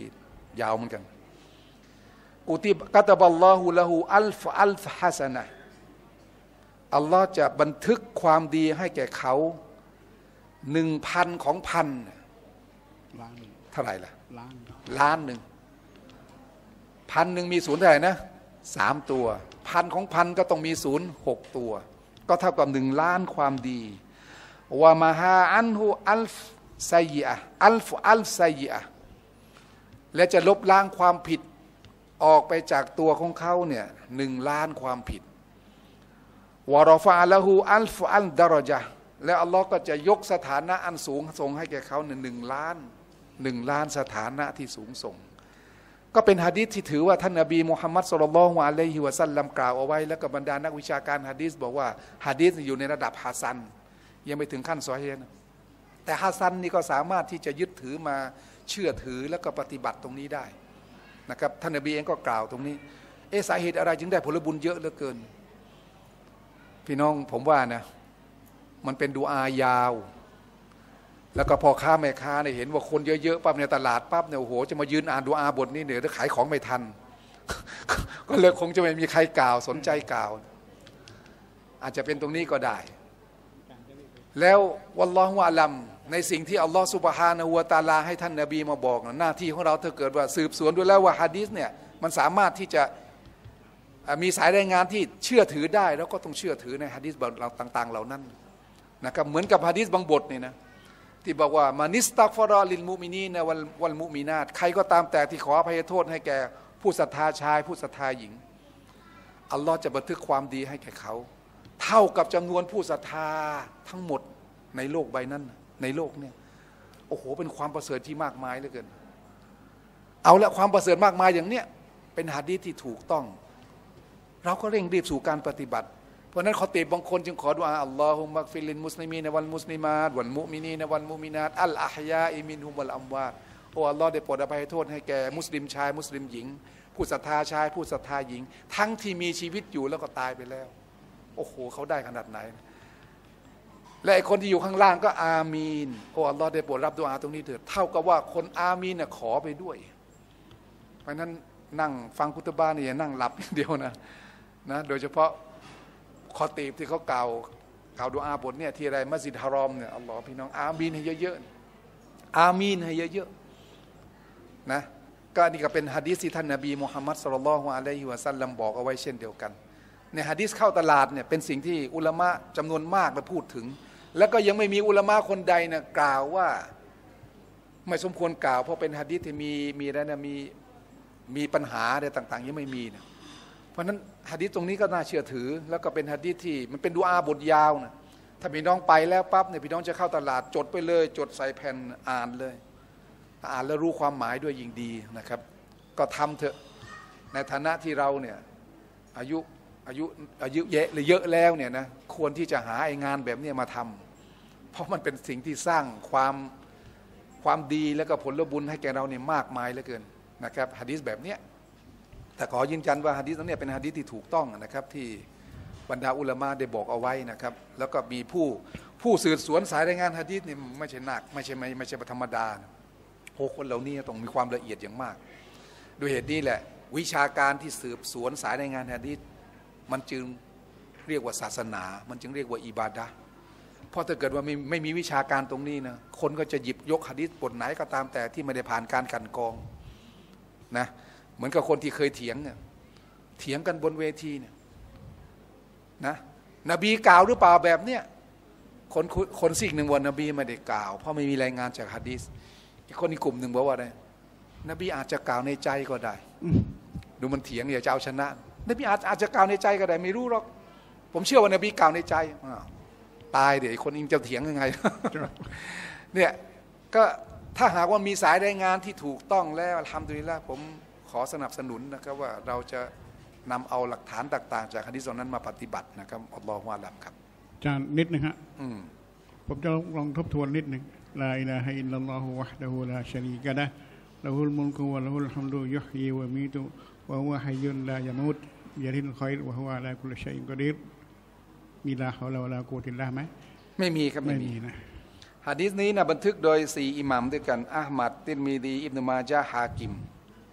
ยาวเหมือนกันกุติบกัตบัลลอฮุละหูอัลฟอัลฟฮัสนะอัลลอฮ์จะบันทึกความดีให้แก่เขาหนึ่งพันของพันล้านเท่าไหร่ล่ะล้านล้านหนึ่งพันหนึ่งมีศูนย์เท่าไหร่นะสามตัวพันของพันก็ต้องมีศูนย์หกตัวก็เท่ากับหนึ่งล้านความดีวะมาฮาอันฮูอัลฟไซยะอัลฟอัลไซยะและจะลบล้างความผิดออกไปจากตัวของเขาเนี่ยหนึ่งล้านความผิดวะรอฟะละหูอัลฟอัลดารญะและอัลลอฮ์ก็จะยกสถานะอันสูงส่งให้แก่เขาหนึ่งล้านหนึ่งล้านสถานะที่สูงส่งก็เป็นหะดีษที่ถือว่าท่านนบีมุฮัมมัดศ็อลลัลลอฮุอะลัยฮิวะซัลลัมกล่าวเอาไว้แล้วก็บรรดานักวิชาการหะดีษบอกว่าหะดีษอยู่ในระดับฮะซันยังไม่ถึงขั้นซอฮีฮ์นะแต่ฮะซันนี่ก็สามารถที่จะยึดถือมาเชื่อถือแล้วก็ปฏิบัติตรงนี้ได้นะครับท่านนบีเองก็กล่าวตรงนี้เอสาเหตุอะไรจึงได้ผลบุญเยอะเหลือเกินพี่น้องผมว่านะมันเป็นดุอายาวแล้วก็พอค้าแม่ค้าเนี่ยเห็นว่าคนเยอะๆปั๊บในตลาดปั๊บเนี่ยโอ้โหจะมายืนอ่านดุอาบทนี้เนี่ยจะขายของไม่ทัน ก็เลยคงจะไม่มีใครกล่าวสนใจกล่าวอาจจะเป็นตรงนี้ก็ได้แล้ววัลลอฮุอะลัมในสิ่งที่อัลลอฮฺซุบฮานะฮูวะตะอาลาให้ท่านนบีมาบอกหน้าที่ของเราถ้าเกิดว่าสืบสวนดูแล้วว่าหะดีษเนี่ยมันสามารถที่จะมีสายรายงานที่เชื่อถือได้แล้วก็ต้องเชื่อถือในหะดีษต่างๆเหล่านั้นนะครับเหมือนกับหะดีษบางบทนี่นะที่บอกว่ามานิสตักฟารอลิลมุมินีนะวัลวัลมุมินาตใครก็ตามแต่ที่ขออภัยโทษให้แก่ผู้ศรัทธาชายผู้ศรัทธาหญิงอัลลอฮ์จะบันทึกความดีให้แก่เขาเท่ากับจำนวนผู้ศรัทธาทั้งหมดในโลกใบนั้นในโลกเนี่ยโอ้โหเป็นความประเสริฐที่มากมายเหลือเกินเอาละความประเสริฐมากมายอย่างเนี้ยเป็นหะดีษที่ถูกต้องเราก็เร่งรีบสู่การปฏิบัติเพราะนั้นขอตีบบางคนจึงขอดุอาอัลลอฮุมักฟิลินมุสลิมีนวัลมุสลิมาตวัลมุมินีนวัลมุมินาตอัลอาฮยาอิมินฮุมวัลอัมวาตโอ้อัลลอฮ์ได้โปรดอภัยโทษให้แก่มุสลิมชายมุสลิมหญิงผู้ศรัทธาชายผู้ศรัทธาหญิงทั้งที่มีชีวิตอยู่แล้วก็ตายไปแล้วโอ้โหเขาได้ขนาดไหนและไอ้คนที่อยู่ข้างล่างก็อามีนโอ้อัลลอฮ์ได้โปรดรับดุอาตรงนี้เถิดเท่ากับว่าคนอามีนน่ะขอไปด้วยเพราะนั้นนั่งฟังกุตบะนี่อย่านั่งหลับอย่างเดียวนะนะโดยเฉพาะคอตีบที่เขากล่าวกล่าวดุอาบทเนี่ยที่อะไรมัสยิดฮารอมเนี่ยอัลลอฮ์พี่น้องอามีนให้เยอะๆอามีนให้เยอะๆนะก็นี่ก็เป็นหะดีษที่ท่านนบีมุฮัมมัดศ็อลลัลลอฮุอะลัยฮิวะซัลลัมบอกเอาไว้เช่นเดียวกันในหะดีษเข้าตลาดเนี่ยเป็นสิ่งที่อุลามะจำนวนมากมาพูดถึงแล้วก็ยังไม่มีอุลามะคนใดนะกล่าวว่าไม่สมควรกล่าวเพราะเป็นหะดีษที่มีมีอะไรนะมีมีปัญหาอะไรต่างๆยังไม่มีนะเพราะนั้นหะดีษตรงนี้ก็น่าเชื่อถือแล้วก็เป็นหะดีษที่มันเป็นดุอาบทยาวนะถ้าพี่น้องไปแล้วปั๊บเนี่ยพี่น้องจะเข้าตลาดจดไปเลยจดใส่แผ่นอ่านเลยอ่านแล้วรู้ความหมายด้วยยิ่งดีนะครับก็ทำเถอะในฐานะที่เราเนี่ยอายุอายุอายุเยอะเลยเยอะแล้วเนี่ยนะควรที่จะหาไอ้งานแบบนี้มาทำเพราะมันเป็นสิ่งที่สร้างความความดีแล้วก็ผลบุญให้แก่เราเนี่ยมากมายเหลือเกินนะครับหะดีษแบบเนี้ยแต่ขอยืนยันว่าหะดีษนั้นเนี่ยเป็นหะดีษที่ถูกต้องนะครับที่บรรดาอุลามะได้บอกเอาไว้นะครับแล้วก็มีผู้ผู้สืบสวนสายรายงานหะดีษนี่ไม่ใช่นักไม่ใช่ไม่ไม่ใช่ธรรมดาโอ้คนเหล่านี้ต้องมีความละเอียดอย่างมากด้วยเหตุนี้แหละวิชาการที่สืบสวนสายรายงานหะดีษมันจึงเรียกว่าศาสนามันจึงเรียกว่าอิบาดะห์เพราะถ้าเกิดว่าไม่ไม่มีวิชาการตรงนี้นะคนก็จะหยิบยกหะดีษบทไหนก็ตามแต่ที่ไม่ได้ผ่านการกันกรองนะเหมือนกับคนที่เคยเถียงเนี่ยเถียงกันบนเวทีเนี่ยนะนบีกล่าวหรือเปล่าแบบเนี้ยคนคนซีกหนึ่งว่านบีไม่ได้กล่าวเพราะไม่มีรายงานจากหะดีษอีกคนอีกกลุ่มหนึ่งบอกว่าอะไรนบีอาจจะกล่าวในใจก็ได้ดูมันเถียงอย่าจะเอาชนะนบีอาจอาจจะกล่าวในใจก็ได้ไม่รู้หรอกผมเชื่อว่านบีกล่าวในใจตายเดี๋ยวคนอิงจะเถียงยังไง เนี่ยก็ถ้าหากว่ามีสายรายงานที่ถูกต้องแล้วอัลฮัมดุลิลละห์ผมขอสนับสนุนนะครับว่าเราจะนำเอาหลักฐานต่างๆจากหะดีษนั้นมาปฏิบัตินะครับอัลลอฮฺวะลัมครับอาจารย์นิดนึงฮะผมจะลองทบทวนนิดนึงลาอิลาฮะอิลลัลลอฮุวะฮ์ดะฮูลาชะรีกะละห์ละฮุลมุลกุวะละฮุลฮัมดุยุฮยีวะมีตุวะฮุวะฮัยยุนลายะมูตยะริลค็อยรวะฮุวะอะลากุลิชัยอินกอดีรมีลาฮอลาวะลากุวะติลลาฮ์มั้ยไม่มีครับไม่มีนะหะดีษนี้นะบันทึกโดยสี่อิหม่ามด้วยกันอะห์มัดติรมิซีอิบนุมาญะฮ์ฮากิม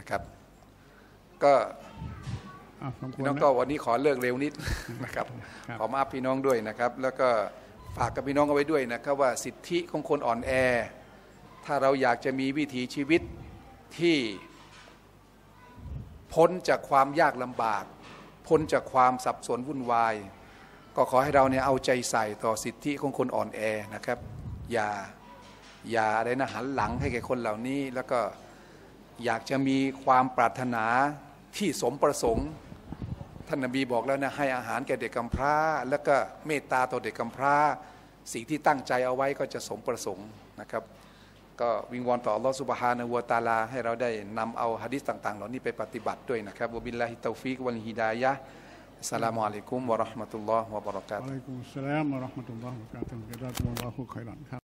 นะครับก็พี่น้องก็วันนี้ขอเลิกเร็วนิดนะครับขอมาพี่น้องด้วยนะครับแล้วก็ฝากกับพี่น้องเอาไว้ด้วยนะครับว่าสิทธิของคนอ่อนแอถ้าเราอยากจะมีวิถีชีวิตที่พ้นจากความยากลำบากพ้นจากความสับสนวุ่นวายก็ขอให้เราเนี่ยเอาใจใส่ต่อสิทธิของคนอ่อนแอนะครับอย่าอย่าอะไรนะหันหลังให้แก่คนเหล่านี้แล้วก็อยากจะมีความปรารถนาที่สมประสงค์ท่านนบีบอกแล้วนะให้อาหารแก่เด็กกำพร้าแล้วก็เมตตาต่อเด็กกำพร้าสิ่งที่ตั้งใจเอาไว้ก็จะสมประสงค์นะครับก็วิงวอนต่ออัลลอฮฺซุบฮานะฮูวะตะอาลาให้เราได้นำเอาหะดีษต่างๆเหล่านี้ไปปฏิบัติด้วยนะครับวะบิลลาฮิตตอฟิกวัลฮิดายะฮ์อัสสลามุอะลัยกุมวะเราะห์มะตุลลอฮ์วะบะเราะกาตุฮ์วะอะลัยกุมุสสลามวะเราะห์มะตุลลอฮ์วะบะเราะกาตุฮ์ ญะซากุมุลลอฮุค็อยรันครับ